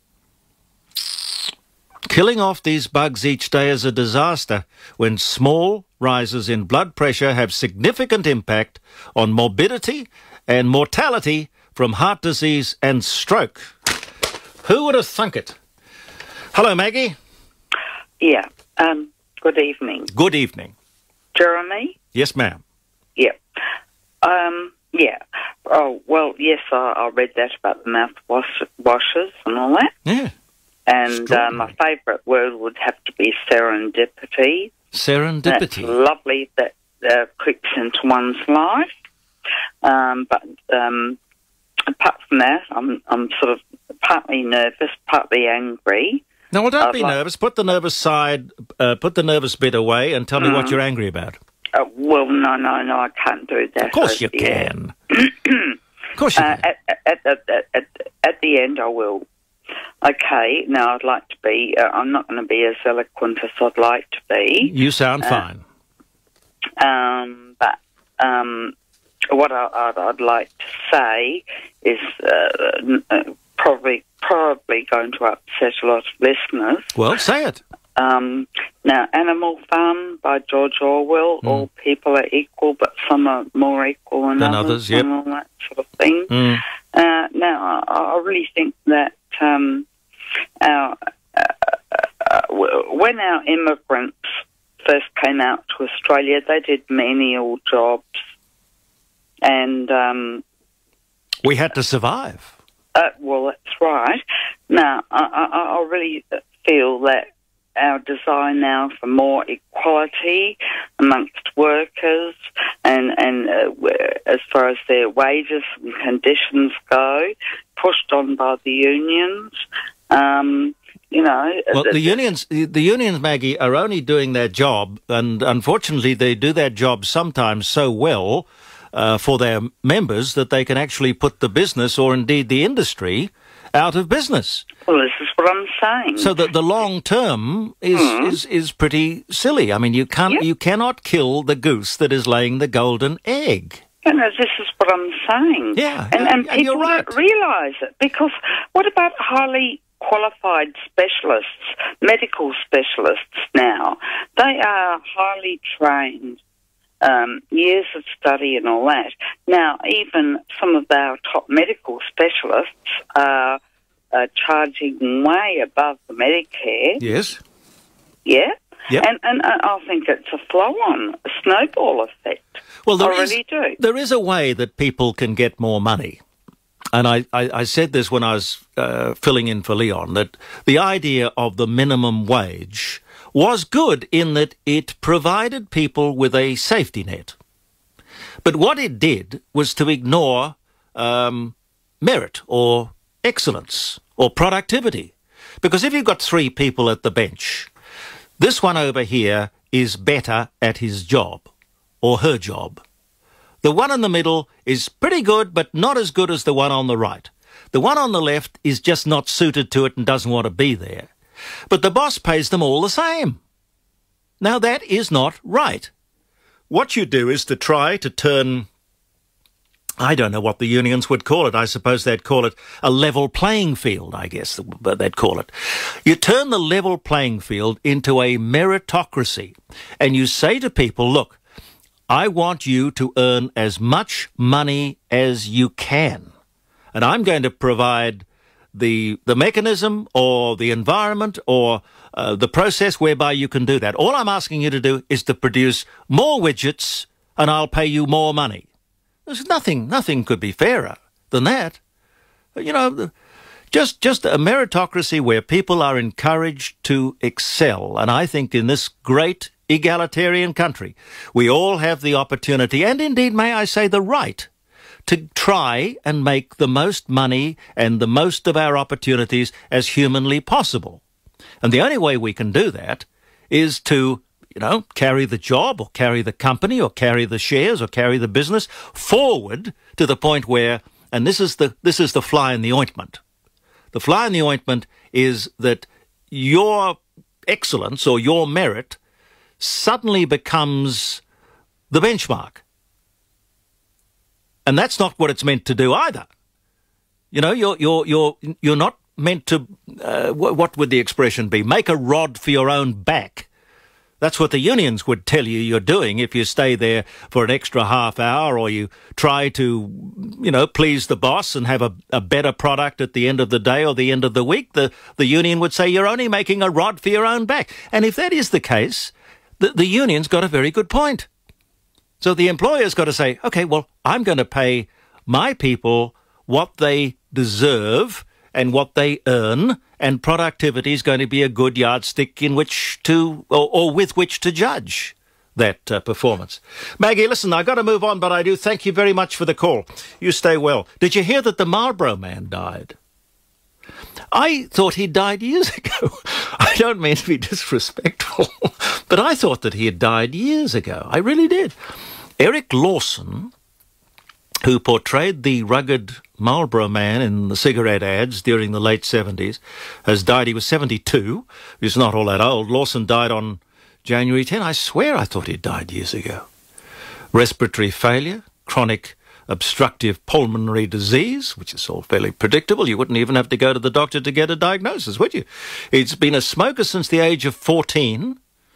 Killing off these bugs each day is a disaster when small rises in blood pressure have significant impact on morbidity and mortality from heart disease and stroke. Who would have thunk it? Hello, Maggie. Yeah. Good evening. Good evening. Jeremy? Yes, ma'am. Yeah. Yeah. Oh, well, yes, I read that about the mouthwashes and all that. Yeah. And my favourite word would have to be serendipity. Serendipity. It's lovely that clicks into one's life. But apart from that, I'm sort of partly nervous, partly angry. No, well, don't be nervous. Put the nervous bit away and tell me what you're angry about. Well, no, I can't do that. Of course you can. Of course you can. At the end, I will. Okay, now I'd like to be... I'm not going to be as eloquent as I'd like to be. You sound fine. But what I'd like to say is probably going to upset a lot of listeners. Well, say it. Now, Animal Farm by George Orwell, all people are equal, but some are more equal than others, yep. and all that sort of thing. Now, I really think that when our immigrants first came out to Australia, they did menial jobs, and we had to survive. Well, that's right. Now, I really feel that our desire now for more equality amongst workers and as far as their wages and conditions go, pushed on by the unions. Well, the unions, Maggie, are only doing their job, and unfortunately they do their job sometimes so well for their members that they can actually put the business or indeed the industry out of business. Well, this is what I'm saying. So the long term is pretty silly. I mean, you cannot kill the goose that is laying the golden egg. You know, this is what I'm saying. Yeah, and people you're right. don't realise it, because what about highly qualified specialists, medical specialists now? They are highly trained, years of study and all that. Now, even some of our top medical specialists are charging way above the Medicare. Yes. Yeah? Yep. And I think it's a flow-on, a snowball effect. Well, I really do. There is a way that people can get more money. And I said this when I was filling in for Leon, that the idea of the minimum wage was good in that it provided people with a safety net. But what it did was to ignore merit or excellence or productivity. Because if you've got 3 people at the bench, this one over here is better at his job or her job. The one in the middle is pretty good, but not as good as the one on the right. The one on the left is just not suited to it and doesn't want to be there. But the boss pays them all the same. Now, that is not right. What you do is to try to turn, I don't know what the unions would call it. I suppose they'd call it a level playing field, I guess they'd call it. You turn the level playing field into a meritocracy, and you say to people, look, I want you to earn as much money as you can, and I'm going to provide the mechanism or the environment or the process whereby you can do that. All I'm asking you to do is to produce more widgets, and I'll pay you more money. There's nothing could be fairer than that. You know, just a meritocracy where people are encouraged to excel. And I think in this great egalitarian country, we all have the opportunity, and indeed, may I say, the right, to try and make the most money and the most of our opportunities as humanly possible. And the only way we can do that is to, you know, carry the job or carry the company or carry the shares or carry the business forward to the point where, and this is the fly in the ointment. The fly in the ointment is that your excellence or your merit suddenly becomes the benchmark. And that's not what it's meant to do either. You know, you're not meant to, what would the expression be? Make a rod for your own back. That's what the unions would tell you you're doing if you stay there for an extra half hour or you try to, you know, please the boss and have a better product at the end of the day or the end of the week. The union would say you're only making a rod for your own back. And if that is the case, the union's got a very good point. So the employer's got to say, okay, well, I'm going to pay my people what they deserve and what they earn, and productivity is going to be a good yardstick in which to, or with which to judge that performance. Maggie, listen, I've got to move on, but I do thank you very much for the call. You stay well. Did you hear that the Marlborough man died? I thought he died years ago. I don't mean to be disrespectful, but I thought that he had died years ago. I really did. Eric Lawson, who portrayed the rugged Marlborough man in the cigarette ads during the late 70s, has died. He was 72. He's not all that old. Lawson died on January 10. I swear I thought he'd died years ago. Respiratory failure, chronic obstructive pulmonary disease, which is all fairly predictable. You wouldn't even have to go to the doctor to get a diagnosis, would you? He's been a smoker since the age of 14.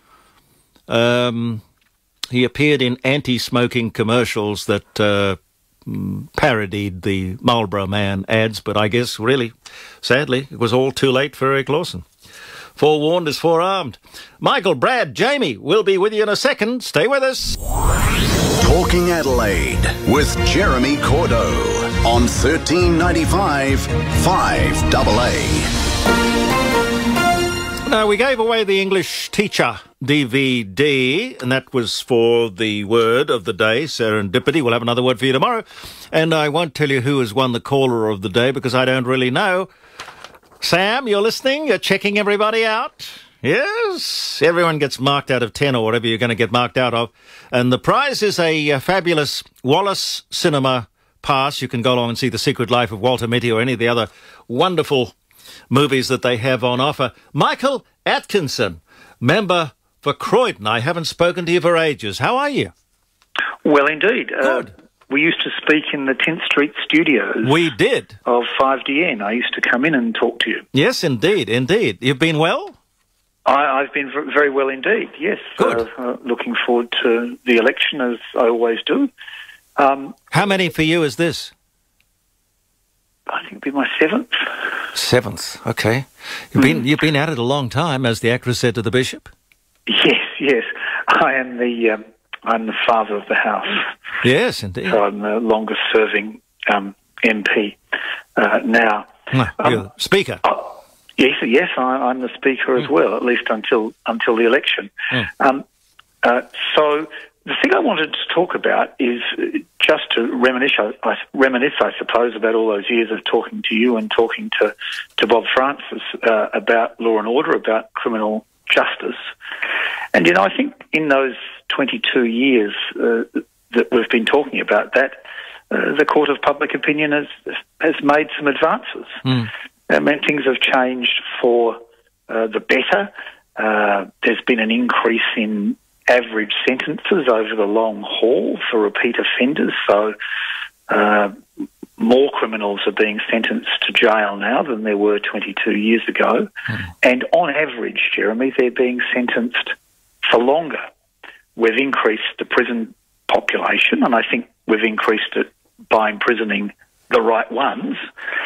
He appeared in anti-smoking commercials that parodied the Marlborough man ads, but I guess really, sadly, it was all too late for Eric Lawson. Forewarned is forearmed. Michael, Brad, Jamie, we'll be with you in a second. Stay with us. Talking Adelaide with Jeremy Cordeaux on 1395 FIVEaa. Now, we gave away the English Teacher DVD, and that was for the word of the day, serendipity. We'll have another word for you tomorrow. And I won't tell you who has won the caller of the day because I don't really know. Sam, you're listening? You're checking everybody out? Yes, everyone gets marked out of 10 or whatever you're going to get marked out of. And the prize is a fabulous Wallace Cinema pass, you can go along and see The Secret Life of Walter Mitty or any of the other wonderful movies that they have on offer. Michael Atkinson, member for Croydon. I haven't spoken to you for ages. How are you? Well, indeed. Good. We used to speak in the 10th Street studios. We did. Of 5DN. I used to come in and talk to you. Yes, indeed, indeed. You've been well? I've been very well indeed, yes. Good. Looking forward to the election, as I always do. How many for you is this? I think it'll be my 7th. 7th, okay. You've been at it a long time, as the actress said to the Bishop. Yes. I'm the father of the house. Yes, indeed. So I'm the longest serving MP now. You're the Speaker. Yes, I'm the Speaker as well, at least until the election. So the thing I wanted to talk about is just to reminisce, I suppose, about all those years of talking to you and talking to Bob Francis about law and order, about criminal justice. And, I think in those 22 years that we've been talking about that, the Court of Public Opinion has made some advances. I mean, things have changed for the better. There's been an increase in average sentences over the long haul for repeat offenders. So more criminals are being sentenced to jail now than there were 22 years ago. And on average, Jeremy, they're being sentenced for longer. We've increased the prison population, and I think we've increased it by imprisoning the right ones.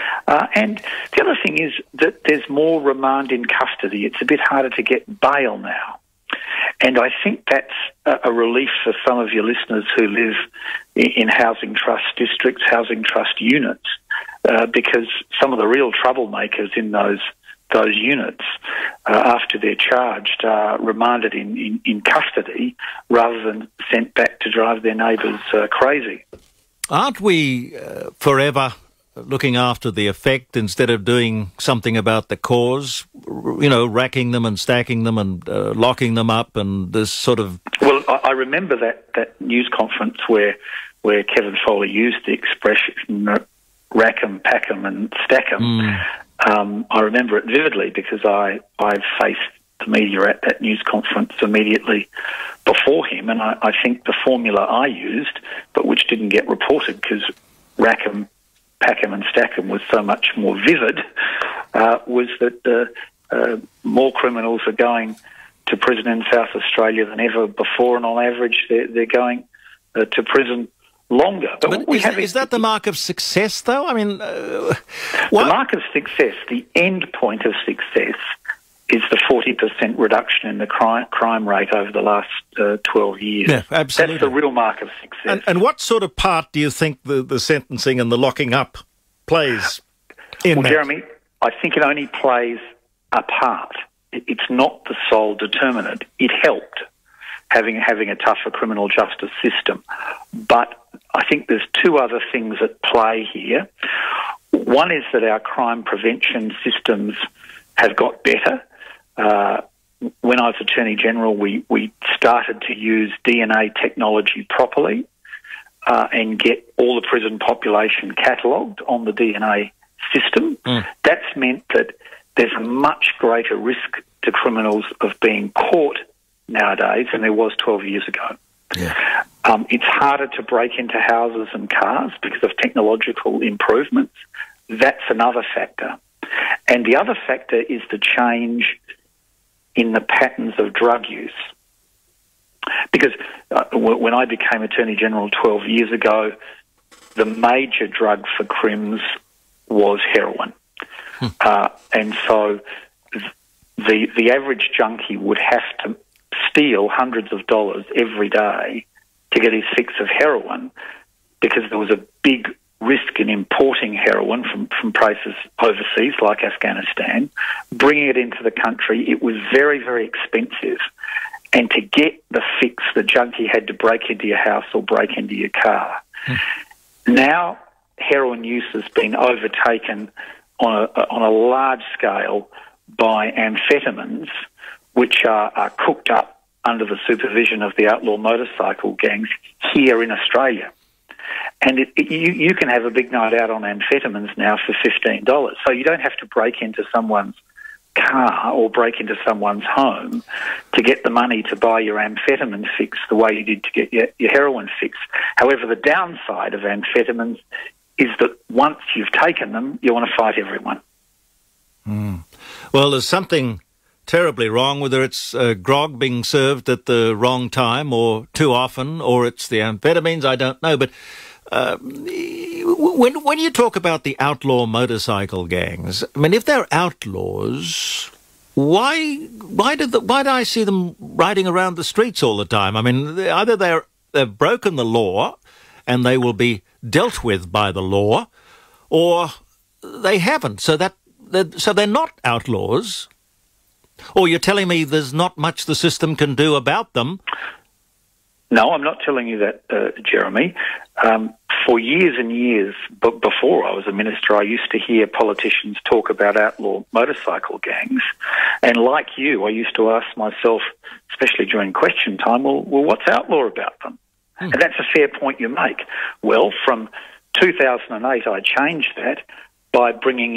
And the other thing is that there's more remand in custody. It's a bit harder to get bail now. And I think that's a relief for some of your listeners who live in housing trust districts, housing trust units, because some of the real troublemakers in those units, after they're charged, are remanded in custody rather than sent back to drive their neighbours crazy. Aren't we forever looking after the effect instead of doing something about the cause? Racking them and stacking them and locking them up and this sort of... Well, I remember that news conference where Kevin Foley used the expression rack 'em, pack 'em and stack 'em. I remember it vividly because I faced the media at that news conference immediately before him, and I think the formula I used, but which didn't get reported because rack 'em, pack 'em and stack 'em was so much more vivid, was that more criminals are going to prison in South Australia than ever before, and on average they're going to prison longer. But is that the mark of success, though? I mean... The mark of success, the end point of success, is the 40% reduction in the crime rate over the last 12 years. Yeah, absolutely. That's the real mark of success. And what sort of part do you think the sentencing and the locking up plays in that? Jeremy, I think it only plays a part. It's not the sole determinant. It helped having a tougher criminal justice system. But I think there's two other things at play here. One is that our crime prevention systems have got better. When I was Attorney General, we started to use DNA technology properly and get all the prison population catalogued on the DNA system. That's meant that there's a much greater risk to criminals of being caught nowadays than there was 12 years ago. Yeah. It's harder to break into houses and cars because of technological improvements. That's another factor. And the other factor is the change in the patterns of drug use. Because when I became Attorney General 12 years ago, the major drug for crims was heroin. And so the average junkie would have to steal hundreds of dollars every day to get his fix of heroin because there was a big risk in importing heroin from places overseas like Afghanistan, bringing it into the country. It was very, very expensive. And to get the fix, the junkie had to break into your house or break into your car. Now, heroin use has been overtaken on a large scale by amphetamines, which are cooked up under the supervision of the outlaw motorcycle gangs here in Australia. And you can have a big night out on amphetamines now for $15. So you don't have to break into someone's car or break into someone's home to get the money to buy your amphetamine fix the way you did to get your heroin fix. However, the downside of amphetamines is that once you've taken them, you want to fight everyone. Well, there's something terribly wrong, whether it's grog being served at the wrong time or too often, or it's the amphetamines, I don't know. But when you talk about the outlaw motorcycle gangs, I mean, if they're outlaws, why do I see them riding around the streets all the time? I mean, either they've broken the law and they will be dealt with by the law, or they haven't. So they're not outlaws. Or you're telling me there's not much the system can do about them? No, I'm not telling you that, Jeremy. For years and years, before I was a minister, I used to hear politicians talk about outlaw motorcycle gangs. And like you, I used to ask myself, especially during question time, well, what's outlaw about them? And that's a fair point you make. Well, from 2008, I changed that by bringing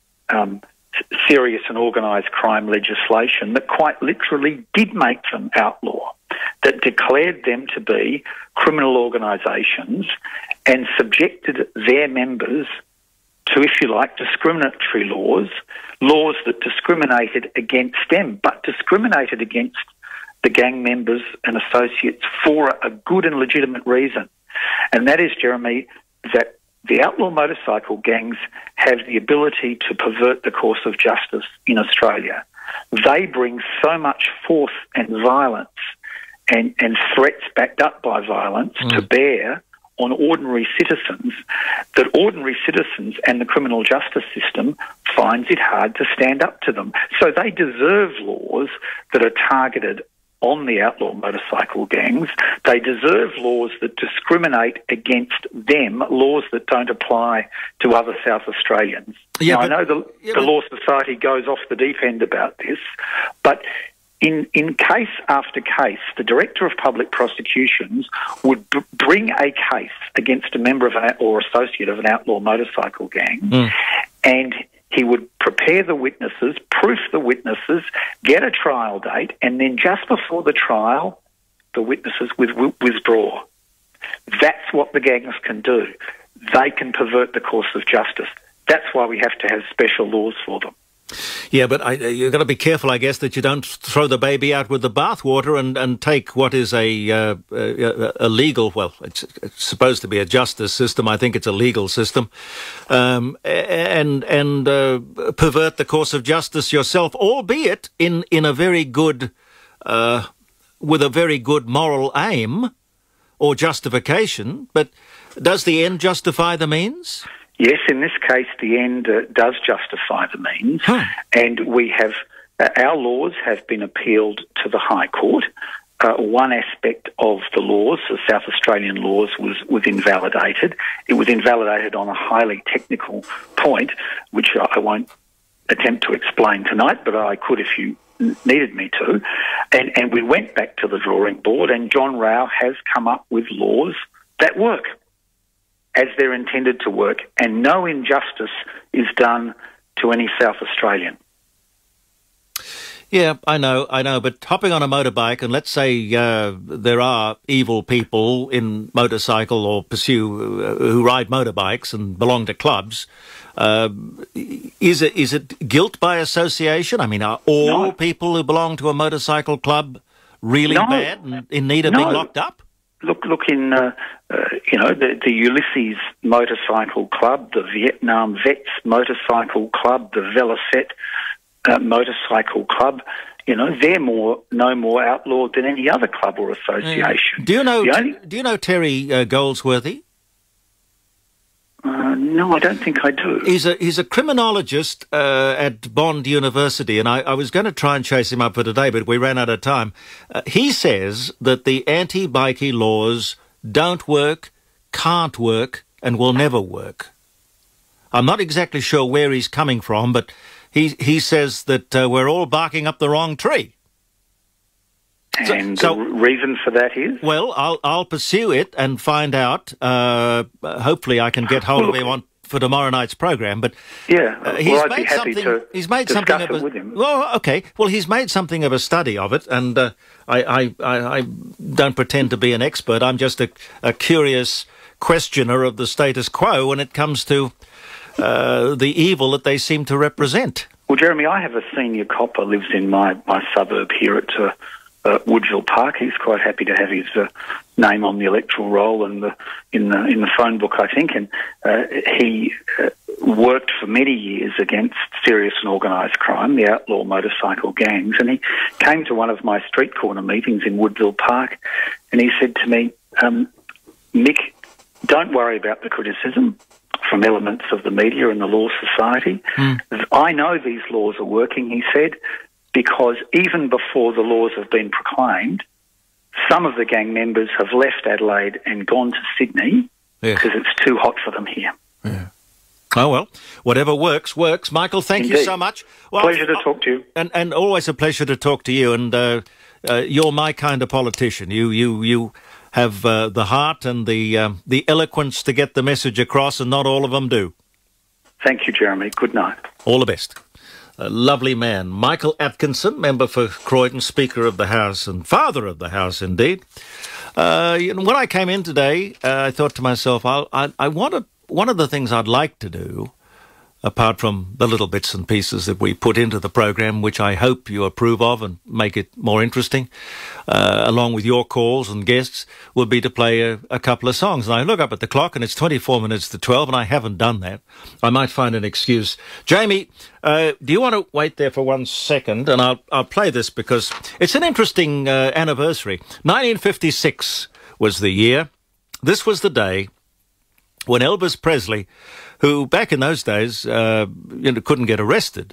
in serious and organised crime legislation that quite literally did make them outlaw, that declared them to be criminal organisations and subjected their members to, if you like, discriminatory laws that discriminated against them, but discriminated against the gang members and associates for a good and legitimate reason. And that is, Jeremy, that the outlaw motorcycle gangs have the ability to pervert the course of justice in Australia. They bring so much force and violence and threats backed up by violence to bear on ordinary citizens that ordinary citizens and the criminal justice system finds it hard to stand up to them. So they deserve laws that are targeted on the outlaw motorcycle gangs. They deserve laws that discriminate against them, laws that don't apply to other South Australians. Yeah, now, I know the Law Society goes off the deep end about this, but in case after case, the Director of Public Prosecutions would bring a case against a member of or associate of an outlaw motorcycle gang, and he would prepare the witnesses, proof the witnesses, get a trial date, and then just before the trial, the witnesses would withdraw. That's what the gangs can do. They can pervert the course of justice. That's why we have to have special laws for them. Yeah, but you've got to be careful, I guess, that you don't throw the baby out with the bathwater and take what is a legal, well, it's supposed to be a justice system. I think it's a legal system, and pervert the course of justice yourself, albeit in a very good, with a very good moral aim or justification. But does the end justify the means? Yes, in this case, the end does justify the means, and we have our laws have been appealed to the High Court. One aspect of the laws, the South Australian laws, was invalidated. It was invalidated on a highly technical point, which I won't attempt to explain tonight, but I could if you needed me to. And we went back to the drawing board, and John Rao has come up with laws that work as they're intended to work, and no injustice is done to any South Australian. Yeah, I know, but hopping on a motorbike, and let's say there are evil people in motorcycle or who ride motorbikes and belong to clubs, is it guilt by association? I mean, are all people who belong to a motorcycle club really bad and in need of being locked up? Look in, the Ulysses Motorcycle Club, the Vietnam Vets Motorcycle Club, the Velocet Motorcycle Club. They're no more outlawed than any other club or association. Do you know Terry Goldsworthy? No, I don't think I do. He's a criminologist at Bond University, and I was going to try and chase him up for today, but we ran out of time. He says that the anti-bikie laws don't work, can't work, and will never work. I'm not exactly sure where he's coming from, but he says that we're all barking up the wrong tree. And the reason for that is? Well, I'll pursue it and find out. Hopefully I can get hold of him for tomorrow night's program. But I'd be happy to discuss it with him. Well, okay. Well, he's made something of a study of it, and I don't pretend to be an expert. I'm just a curious questioner of the status quo when it comes to the evil that they seem to represent. Well, Jeremy, I have a senior copper lives in my suburb here at Woodville Park. He's quite happy to have his name on the electoral roll and in the phone book, I think. And he worked for many years against serious and organised crime, the outlaw motorcycle gangs. And he came to one of my street corner meetings in Woodville Park, and he said to me, Mick, don't worry about the criticism from elements of the media and the Law Society. I know these laws are working, he said, because even before the laws have been proclaimed, some of the gang members have left Adelaide and gone to Sydney because it's too hot for them here. Yeah. Oh, well, whatever works, works. Michael, thank you so much. Well, pleasure to talk to you. And always a pleasure to talk to you. And you're my kind of politician. You have the heart and the eloquence to get the message across, and not all of them do. Thank you, Jeremy. Good night. All the best. A lovely man. Michael Atkinson, member for Croydon, Speaker of the House and Father of the House, indeed. When I came in today, I thought to myself, one of the things I'd like to do, apart from the little bits and pieces that we put into the program, which I hope you approve of and make it more interesting, along with your calls and guests, would be to play a couple of songs. And I look up at the clock and it's 24 minutes to 12, and I haven't done that. I might find an excuse. Jamie, do you want to wait there for 1 second? And I'll play this because it's an interesting anniversary. 1956 was the year. This was the day when Elvis Presley, who back in those days couldn't get arrested.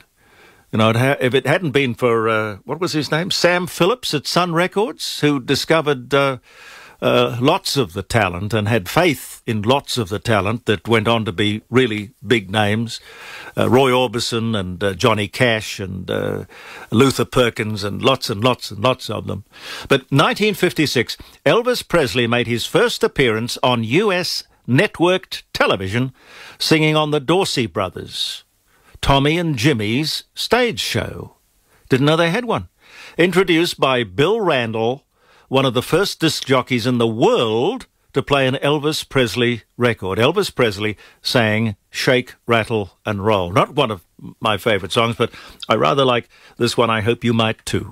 If it hadn't been for, what was his name? Sam Phillips at Sun Records, who discovered lots of the talent and had faith in lots of the talent that went on to be really big names. Roy Orbison and Johnny Cash and Luther Perkins and lots and lots and lots of them. But 1956, Elvis Presley made his first appearance on US networked television, singing on the Dorsey Brothers, Tommy and Jimmy's stage show. Didn't know they had one. Introduced by Bill Randall, one of the first disc jockeys in the world to play an Elvis Presley record. Elvis Presley sang Shake, Rattle and Roll. Not one of my favourite songs, but I rather like this one. I hope you might too.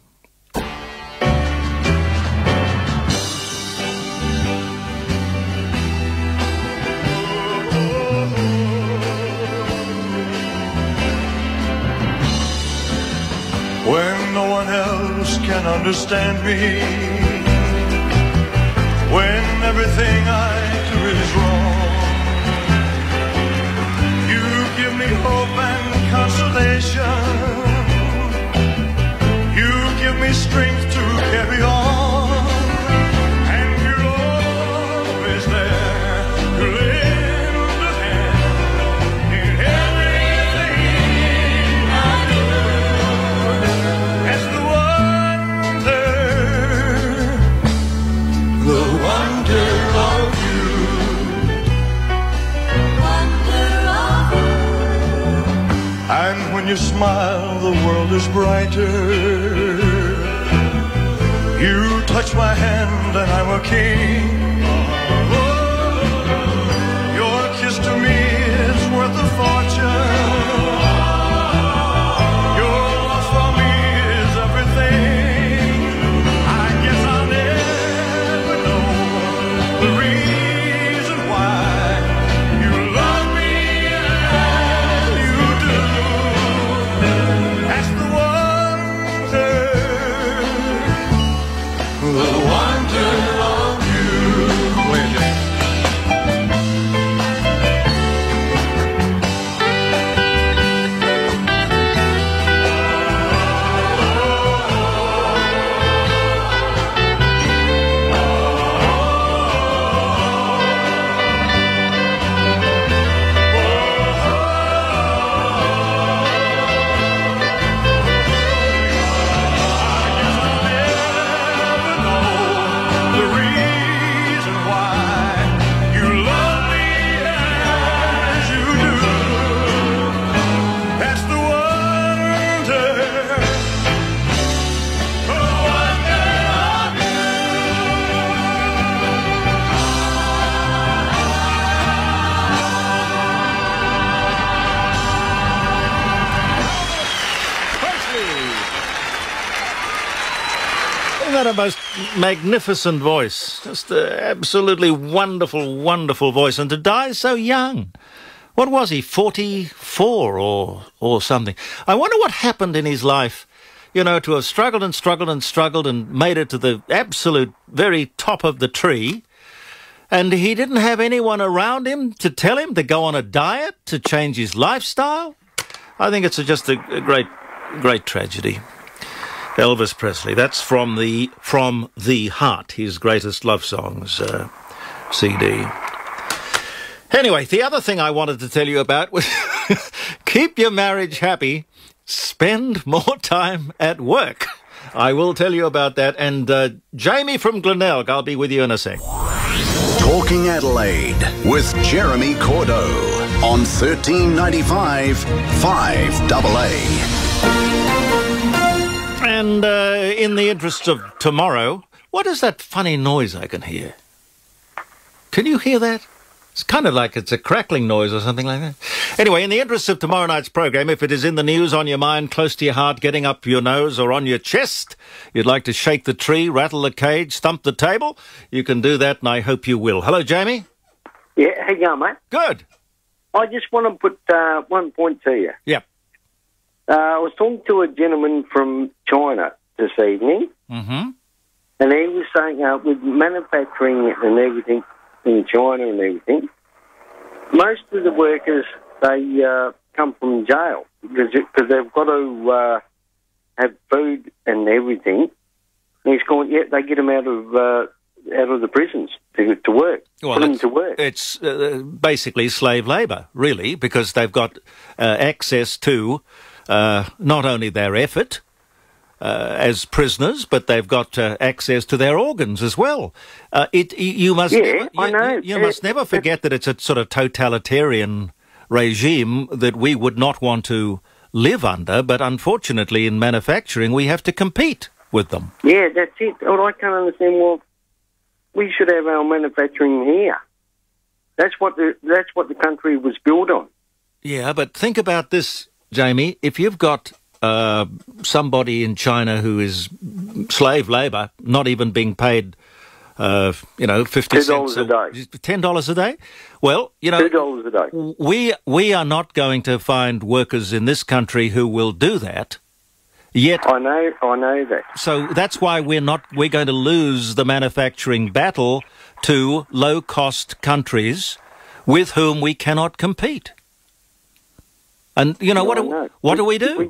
When no one else can understand me, when everything I do is wrong, you give me hope and consolation, you give me strength to carry on, and you're always there to lend a hand in everything I do. As the wonder of you. And when you smile, the world is brighter. You touch my hand and I'm a king. Your kiss to me is worth a fortune. The wonder of you. Isn't that a most magnificent voice? Just an absolutely wonderful, wonderful voice. And to die so young. What was he, 44 or something? I wonder what happened in his life, you know, to have struggled and struggled and struggled and made it to the absolute very top of the tree. And he didn't have anyone around him to tell him to go on a diet, to change his lifestyle. I think it's just a great, great tragedy. Elvis Presley. That's from the Heart, his greatest love songs CD. Anyway, the other thing I wanted to tell you about was keep your marriage happy, spend more time at work. I will tell you about that. And Jamie from Glenelg, I'll be with you in a sec. Talking Adelaide with Jeremy Cordeaux on 1395 FIVEaa. And in the interests of tomorrow, what is that funny noise I can hear? Can you hear that? It's kind of like it's a crackling noise or something like that. Anyway, in the interests of tomorrow night's program, if it is in the news, on your mind, close to your heart, getting up your nose or on your chest, you'd like to shake the tree, rattle the cage, stump the table, you can do that, and I hope you will. Hello, Jamie. Yeah, how you going, mate? Good. I just want to put 1 point to you. Yep. I was talking to a gentleman from China this evening, Mm-hmm. and he was saying with manufacturing and everything in China and everything, most of the workers, they come from jail because they've got to have food and everything. And he's going, yeah, they get them out of the prisons to work, Well, put them to work. It's basically slave labour, really, because they've got access to not only their effort as prisoners, but they've got access to their organs as well. You must never forget that it's a sort of totalitarian regime that we would not want to live under, but unfortunately in manufacturing we have to compete with them. Yeah, that's it. Well, I can't understand. Well, we should have our manufacturing here. That's what the country was built on. Yeah, but think about this, Jamie. If you've got somebody in China who is slave labour, not even being paid, 50 cents $2 a day. $10 a day. Well, $2 a day. We are not going to find workers in this country who will do that. Yet I know that. So that's why we're going to lose the manufacturing battle to low-cost countries with whom we cannot compete. And what do we do?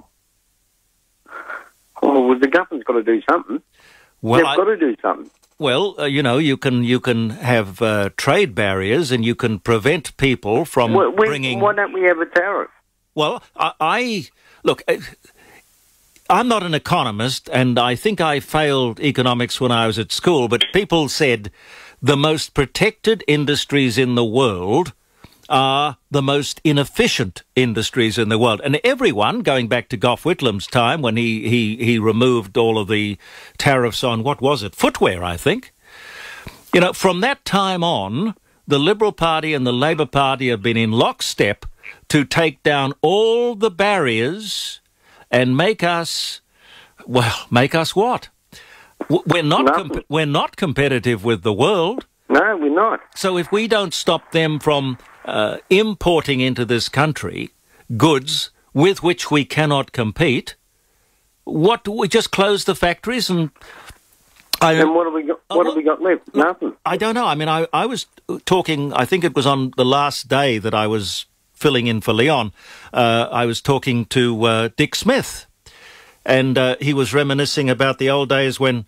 Well, the government's got to do something. Well, They've got to do something. Well, you can have trade barriers and you can prevent people from bringing. Why don't we have a tariff? Well, look. I'm not an economist, and I think I failed economics when I was at school. But people said the most protected industries in the world are the most inefficient industries in the world. And everyone, going back to Gough Whitlam's time when he removed all of the tariffs on, what was it, footwear, I think. From that time on, the Liberal Party and the Labour Party have been in lockstep to take down all the barriers and make us what? We're not competitive with the world. No, we're not. So if we don't stop them from importing into this country goods with which we cannot compete, we just close the factories and... And what have we got? What have we got left? Nothing. I don't know. I mean, I was talking. I think it was on the last day that I was filling in for Leon. I was talking to Dick Smith, and he was reminiscing about the old days when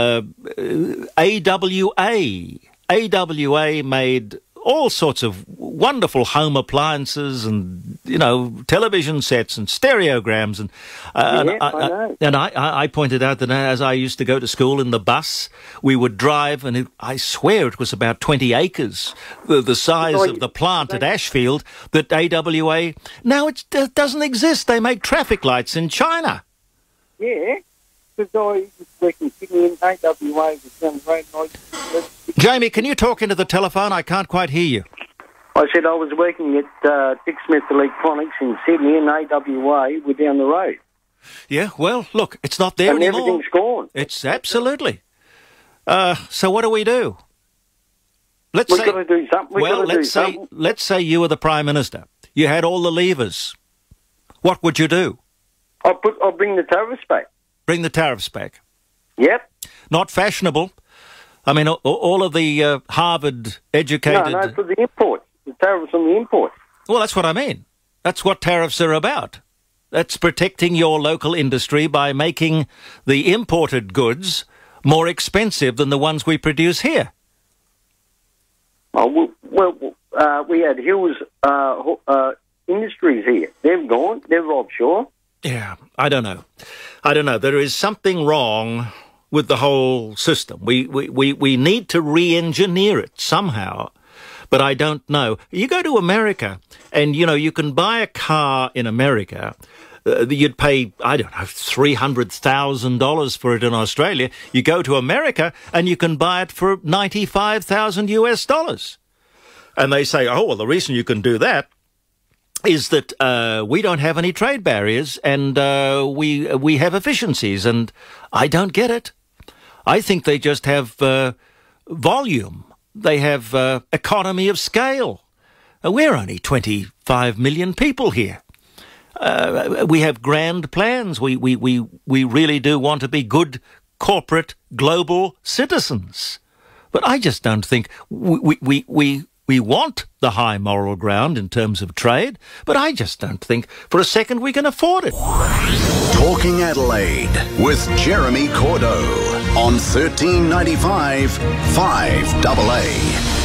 AWA made all sorts of wonderful home appliances and, television sets and stereograms. And I pointed out that as I used to go to school in the bus, we would drive, and I swear it was about 20 acres, the size of the plant at Ashfield, that AWA... Now it doesn't exist. They make traffic lights in China. Yeah, because I was working in AWA was down the road, and Jamie, can you talk into the telephone? I can't quite hear you. I said I was working at Dick Smith Electronics in Sydney, and AWA were down the road. Yeah, well, look, it's not there and anymore. Everything's gone. It's absolutely. So what do we do? We've got to do something. Let's say you were the Prime Minister. You had all the levers. What would you do? I'll bring the tariffs back. Bring the tariffs back. Yep. Not fashionable. I mean, all of the Harvard-educated... No, for the import. The tariffs on the import. Well, that's what I mean. That's what tariffs are about. That's protecting your local industry by making the imported goods more expensive than the ones we produce here. Oh, well, we had Hills Industries here. They've gone. They're offshore. Yeah, I don't know. There is something wrong with the whole system. We need to re-engineer it somehow. But I don't know. You go to America and, you can buy a car in America. You'd pay, I don't know, $300,000 for it in Australia. You go to America and you can buy it for $95,000 US. And they say, oh, well, the reason you can do that is that we don't have any trade barriers and we have efficiencies. And I don't get it. I think they just have volume. They have economy of scale. We're only 25 million people here. We have grand plans. We really do want to be good corporate global citizens. But I just don't think we want the high moral ground in terms of trade, but I just don't think for a second we can afford it. Talking Adelaide with Jeremy Cordeaux on 1395 5AA.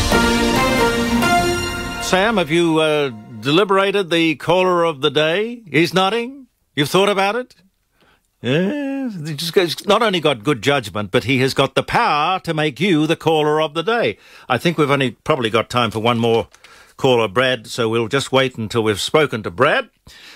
Sam, have you deliberated the caller of the day? He's nodding. You've thought about it? Yeah, he's not only got good judgment, but he has got the power to make you the caller of the day. I think we've only probably got time for one more caller, Brad, so we'll just wait until we've spoken to Brad.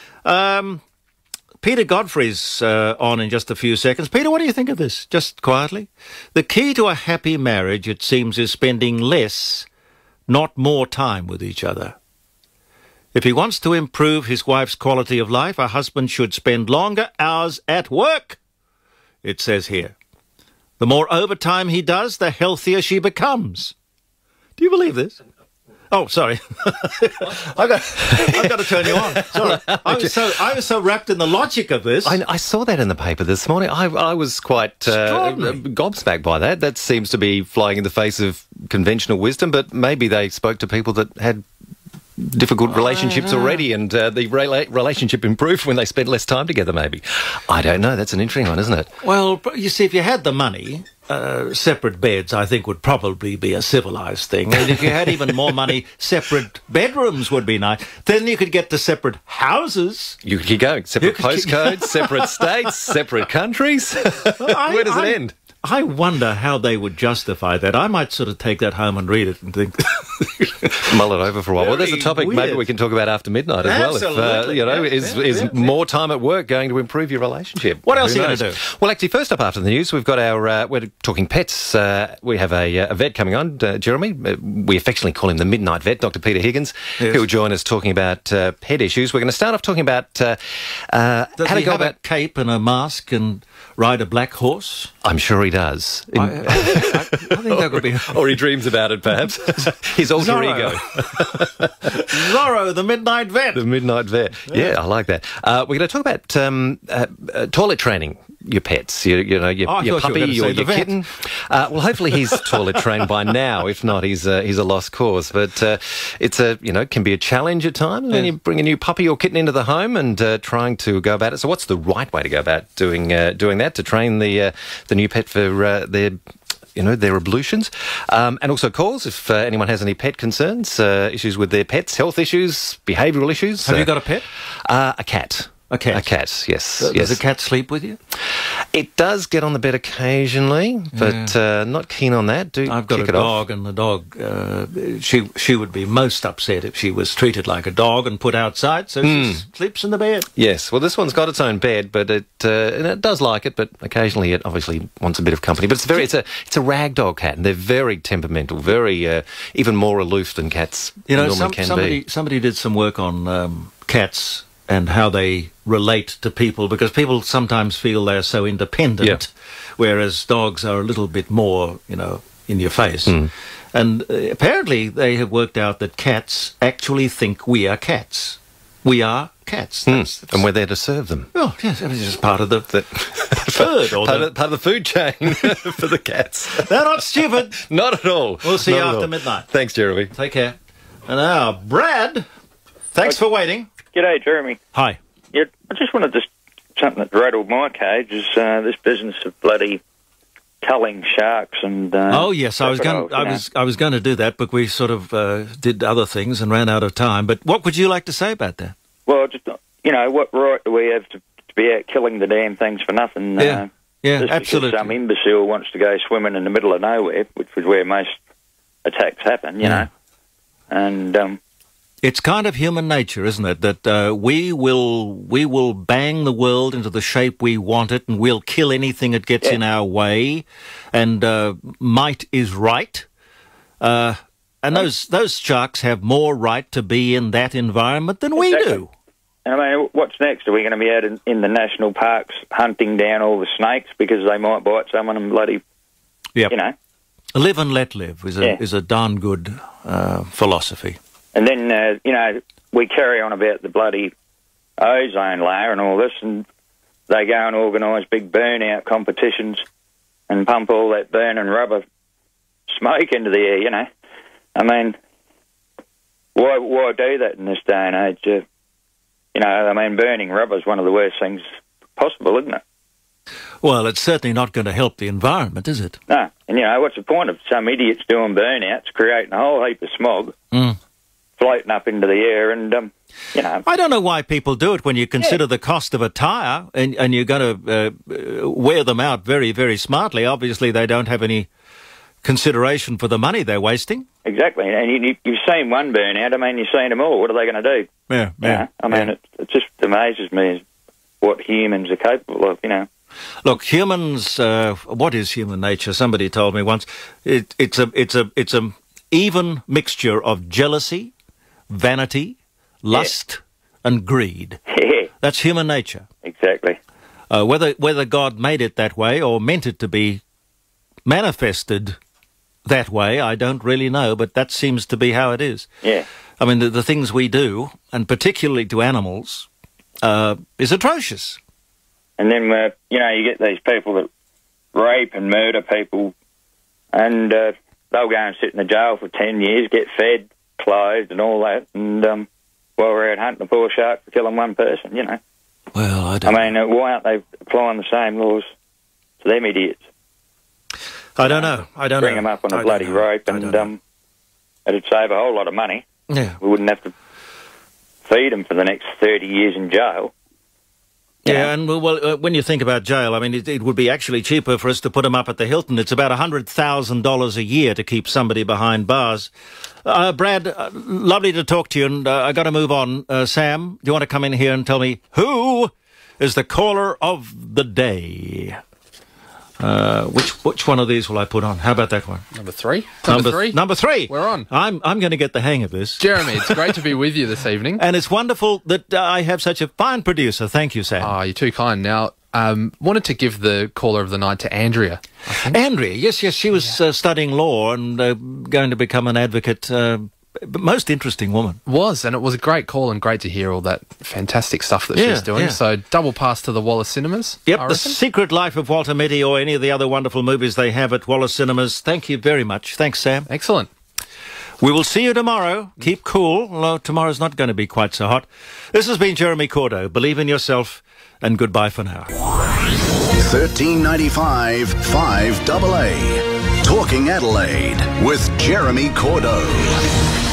Peter Godfrey's on in just a few seconds. Peter, what do you think of this? Just quietly. The key to a happy marriage, it seems, is spending less, not more time with each other. If he wants to improve his wife's quality of life, a husband should spend longer hours at work, it says here. The more overtime he does, the healthier she becomes. Do you believe this? Oh, sorry. I've got to turn you on. Sorry. I was so wrapped in the logic of this. I saw that in the paper this morning. I was quite gobsmacked by that. That seems to be flying in the face of conventional wisdom, but maybe they spoke to people that had difficult relationships already, and the relationship improved when they spent less time together, maybe. I don't know. That's an interesting one, isn't it? Well, you see, if you had the money, separate beds, I think, would probably be a civilised thing. And if you had even more money, separate bedrooms would be nice. Then you could get to separate houses. You could keep going. Separate postcodes, separate states, separate countries. Where does it end? I wonder how they would justify that. I might sort of take that home and read it and think... Mull it over for a while. Well, there's a topic weird. Maybe we can talk about after midnight as Absolutely. well. Is more time at work going to improve your relationship? What else are you going to do? Well, actually, first up after the news, we've got our... we're talking pets. We have a vet coming on, Jeremy. We affectionately call him the Midnight Vet, Dr. Peter Higgins, who will join us talking about pet issues. We're going to start off talking about how to go about... a cape and a mask and ride a black horse? I'm sure he does. I think that could be... Or he dreams about it, perhaps. His alter Zorro. ego. Zorro, the Midnight Vet. The Midnight Vet. Yeah, I like that. We're going to talk about toilet training your pets, your puppy or your kitten. Well, hopefully he's toilet trained by now. If not, he's a lost cause. But it's can be a challenge at times when you bring a new puppy or kitten into the home and trying to go about it. So what's the right way to go about doing that to train the new pet for their ablutions, and also calls if anyone has any pet concerns, issues with their pets, health issues, behavioural issues. Have you got a pet? A cat. A cat? A cat, yes. Does the cat sleep with you? It does get on the bed occasionally, but not keen on that. I've got a dog, and the dog, she would be most upset if she was treated like a dog and put outside, so she sleeps in the bed. Yes, well, this one's got its own bed, but it does like it, but occasionally it obviously wants a bit of company. But it's a rag dog cat, and they're very temperamental, very even more aloof than cats normally can be. Somebody did some work on cats and how they relate to people, because people sometimes feel they're so independent, whereas dogs are a little bit more, you know, in your face. And apparently they have worked out that cats actually think we are cats. We are cats. That's, and we're there to serve them. Oh, yes, it's just part of the food. Or part of the food chain for the cats. They're not stupid. Not at all. We'll see you Not at after all. midnight. Thanks, Jeremy. Take care. And now, Brad, thanks for waiting. G'day, Jeremy. Hi. Yeah, I just wanted to something that rattled my cage is this business of bloody culling sharks and. Oh yes, I was going to do that, but we sort of did other things and ran out of time. But what would you like to say about that? Well, just what right do we have to be out killing the damn things for nothing? Yeah, just absolutely. Because some imbecile wants to go swimming in the middle of nowhere, which is where most attacks happen, you know. And it's kind of human nature, isn't it? That we will bang the world into the shape we want it, and we'll kill anything that gets in our way. And might is right. And those sharks have more right to be in that environment than we do. And I mean, what's next? Are we going to be out in the national parks hunting down all the snakes because they might bite someone and bloody, you know? Live and let live is a darn good philosophy. And then, we carry on about the bloody ozone layer and all this, and they go and organise big burnout competitions and pump all that burning rubber smoke into the air, you know. I mean, why do that in this day and age? Burning rubber is one of the worst things possible, isn't it? Well, it's certainly not going to help the environment, is it? No. And, what's the point of some idiots doing burnouts, creating a whole heap of smog, floating up into the air and, I don't know why people do it when you consider the cost of a tyre and you're going to wear them out very, very smartly. Obviously, they don't have any consideration for the money they're wasting. Exactly. And you've seen one burnout. I mean, you've seen them all. What are they going to do? Yeah. It just amazes me what humans are capable of, Look, humans. What is human nature? Somebody told me once. It's a even mixture of jealousy, vanity, lust, and greed. That's human nature. Exactly. Whether God made it that way or meant it to be manifested that way, I don't really know, but that seems to be how it is. Yeah. I mean, the things we do, and particularly to animals, is atrocious. And then, you get these people that rape and murder people, and they'll go and sit in the jail for 10 years, get fed, clothed, and all that, and while we're out hunting a poor shark for killing one person, Well, I don't why aren't they applying the same laws to them idiots? I don't know. Bring them up on a bloody rope, and it'd save a whole lot of money. Yeah. We wouldn't have to feed them for the next 30 years in jail. Yeah, and when you think about jail, I mean, it would be actually cheaper for us to put them up at the Hilton. It's about $100,000 a year to keep somebody behind bars. Brad, lovely to talk to you, and I got to move on. Sam, do you want to come in here and tell me who is the caller of the day? Which one of these will I put on? How about that one? Number three. Number three. We're on. I'm going to get the hang of this. Jeremy, it's great to be with you this evening. And it's wonderful that I have such a fine producer. Thank you, Sam. Oh, you're too kind. Now, wanted to give the caller of the night to Andrea. Andrea, yes. She was studying law and going to become an advocate. Most interesting woman. And it was a great call and great to hear all that fantastic stuff that she's doing. So double pass to the Wallace Cinemas. Yep, The Secret Life of Walter Mitty or any of the other wonderful movies they have at Wallace Cinemas. Thank you very much. Thanks, Sam. Excellent. We will see you tomorrow. Keep cool, although tomorrow's not going to be quite so hot. This has been Jeremy Cordeaux. Believe in yourself, and goodbye for now. 1395 5AA. Talking Adelaide with Jeremy Cordeaux.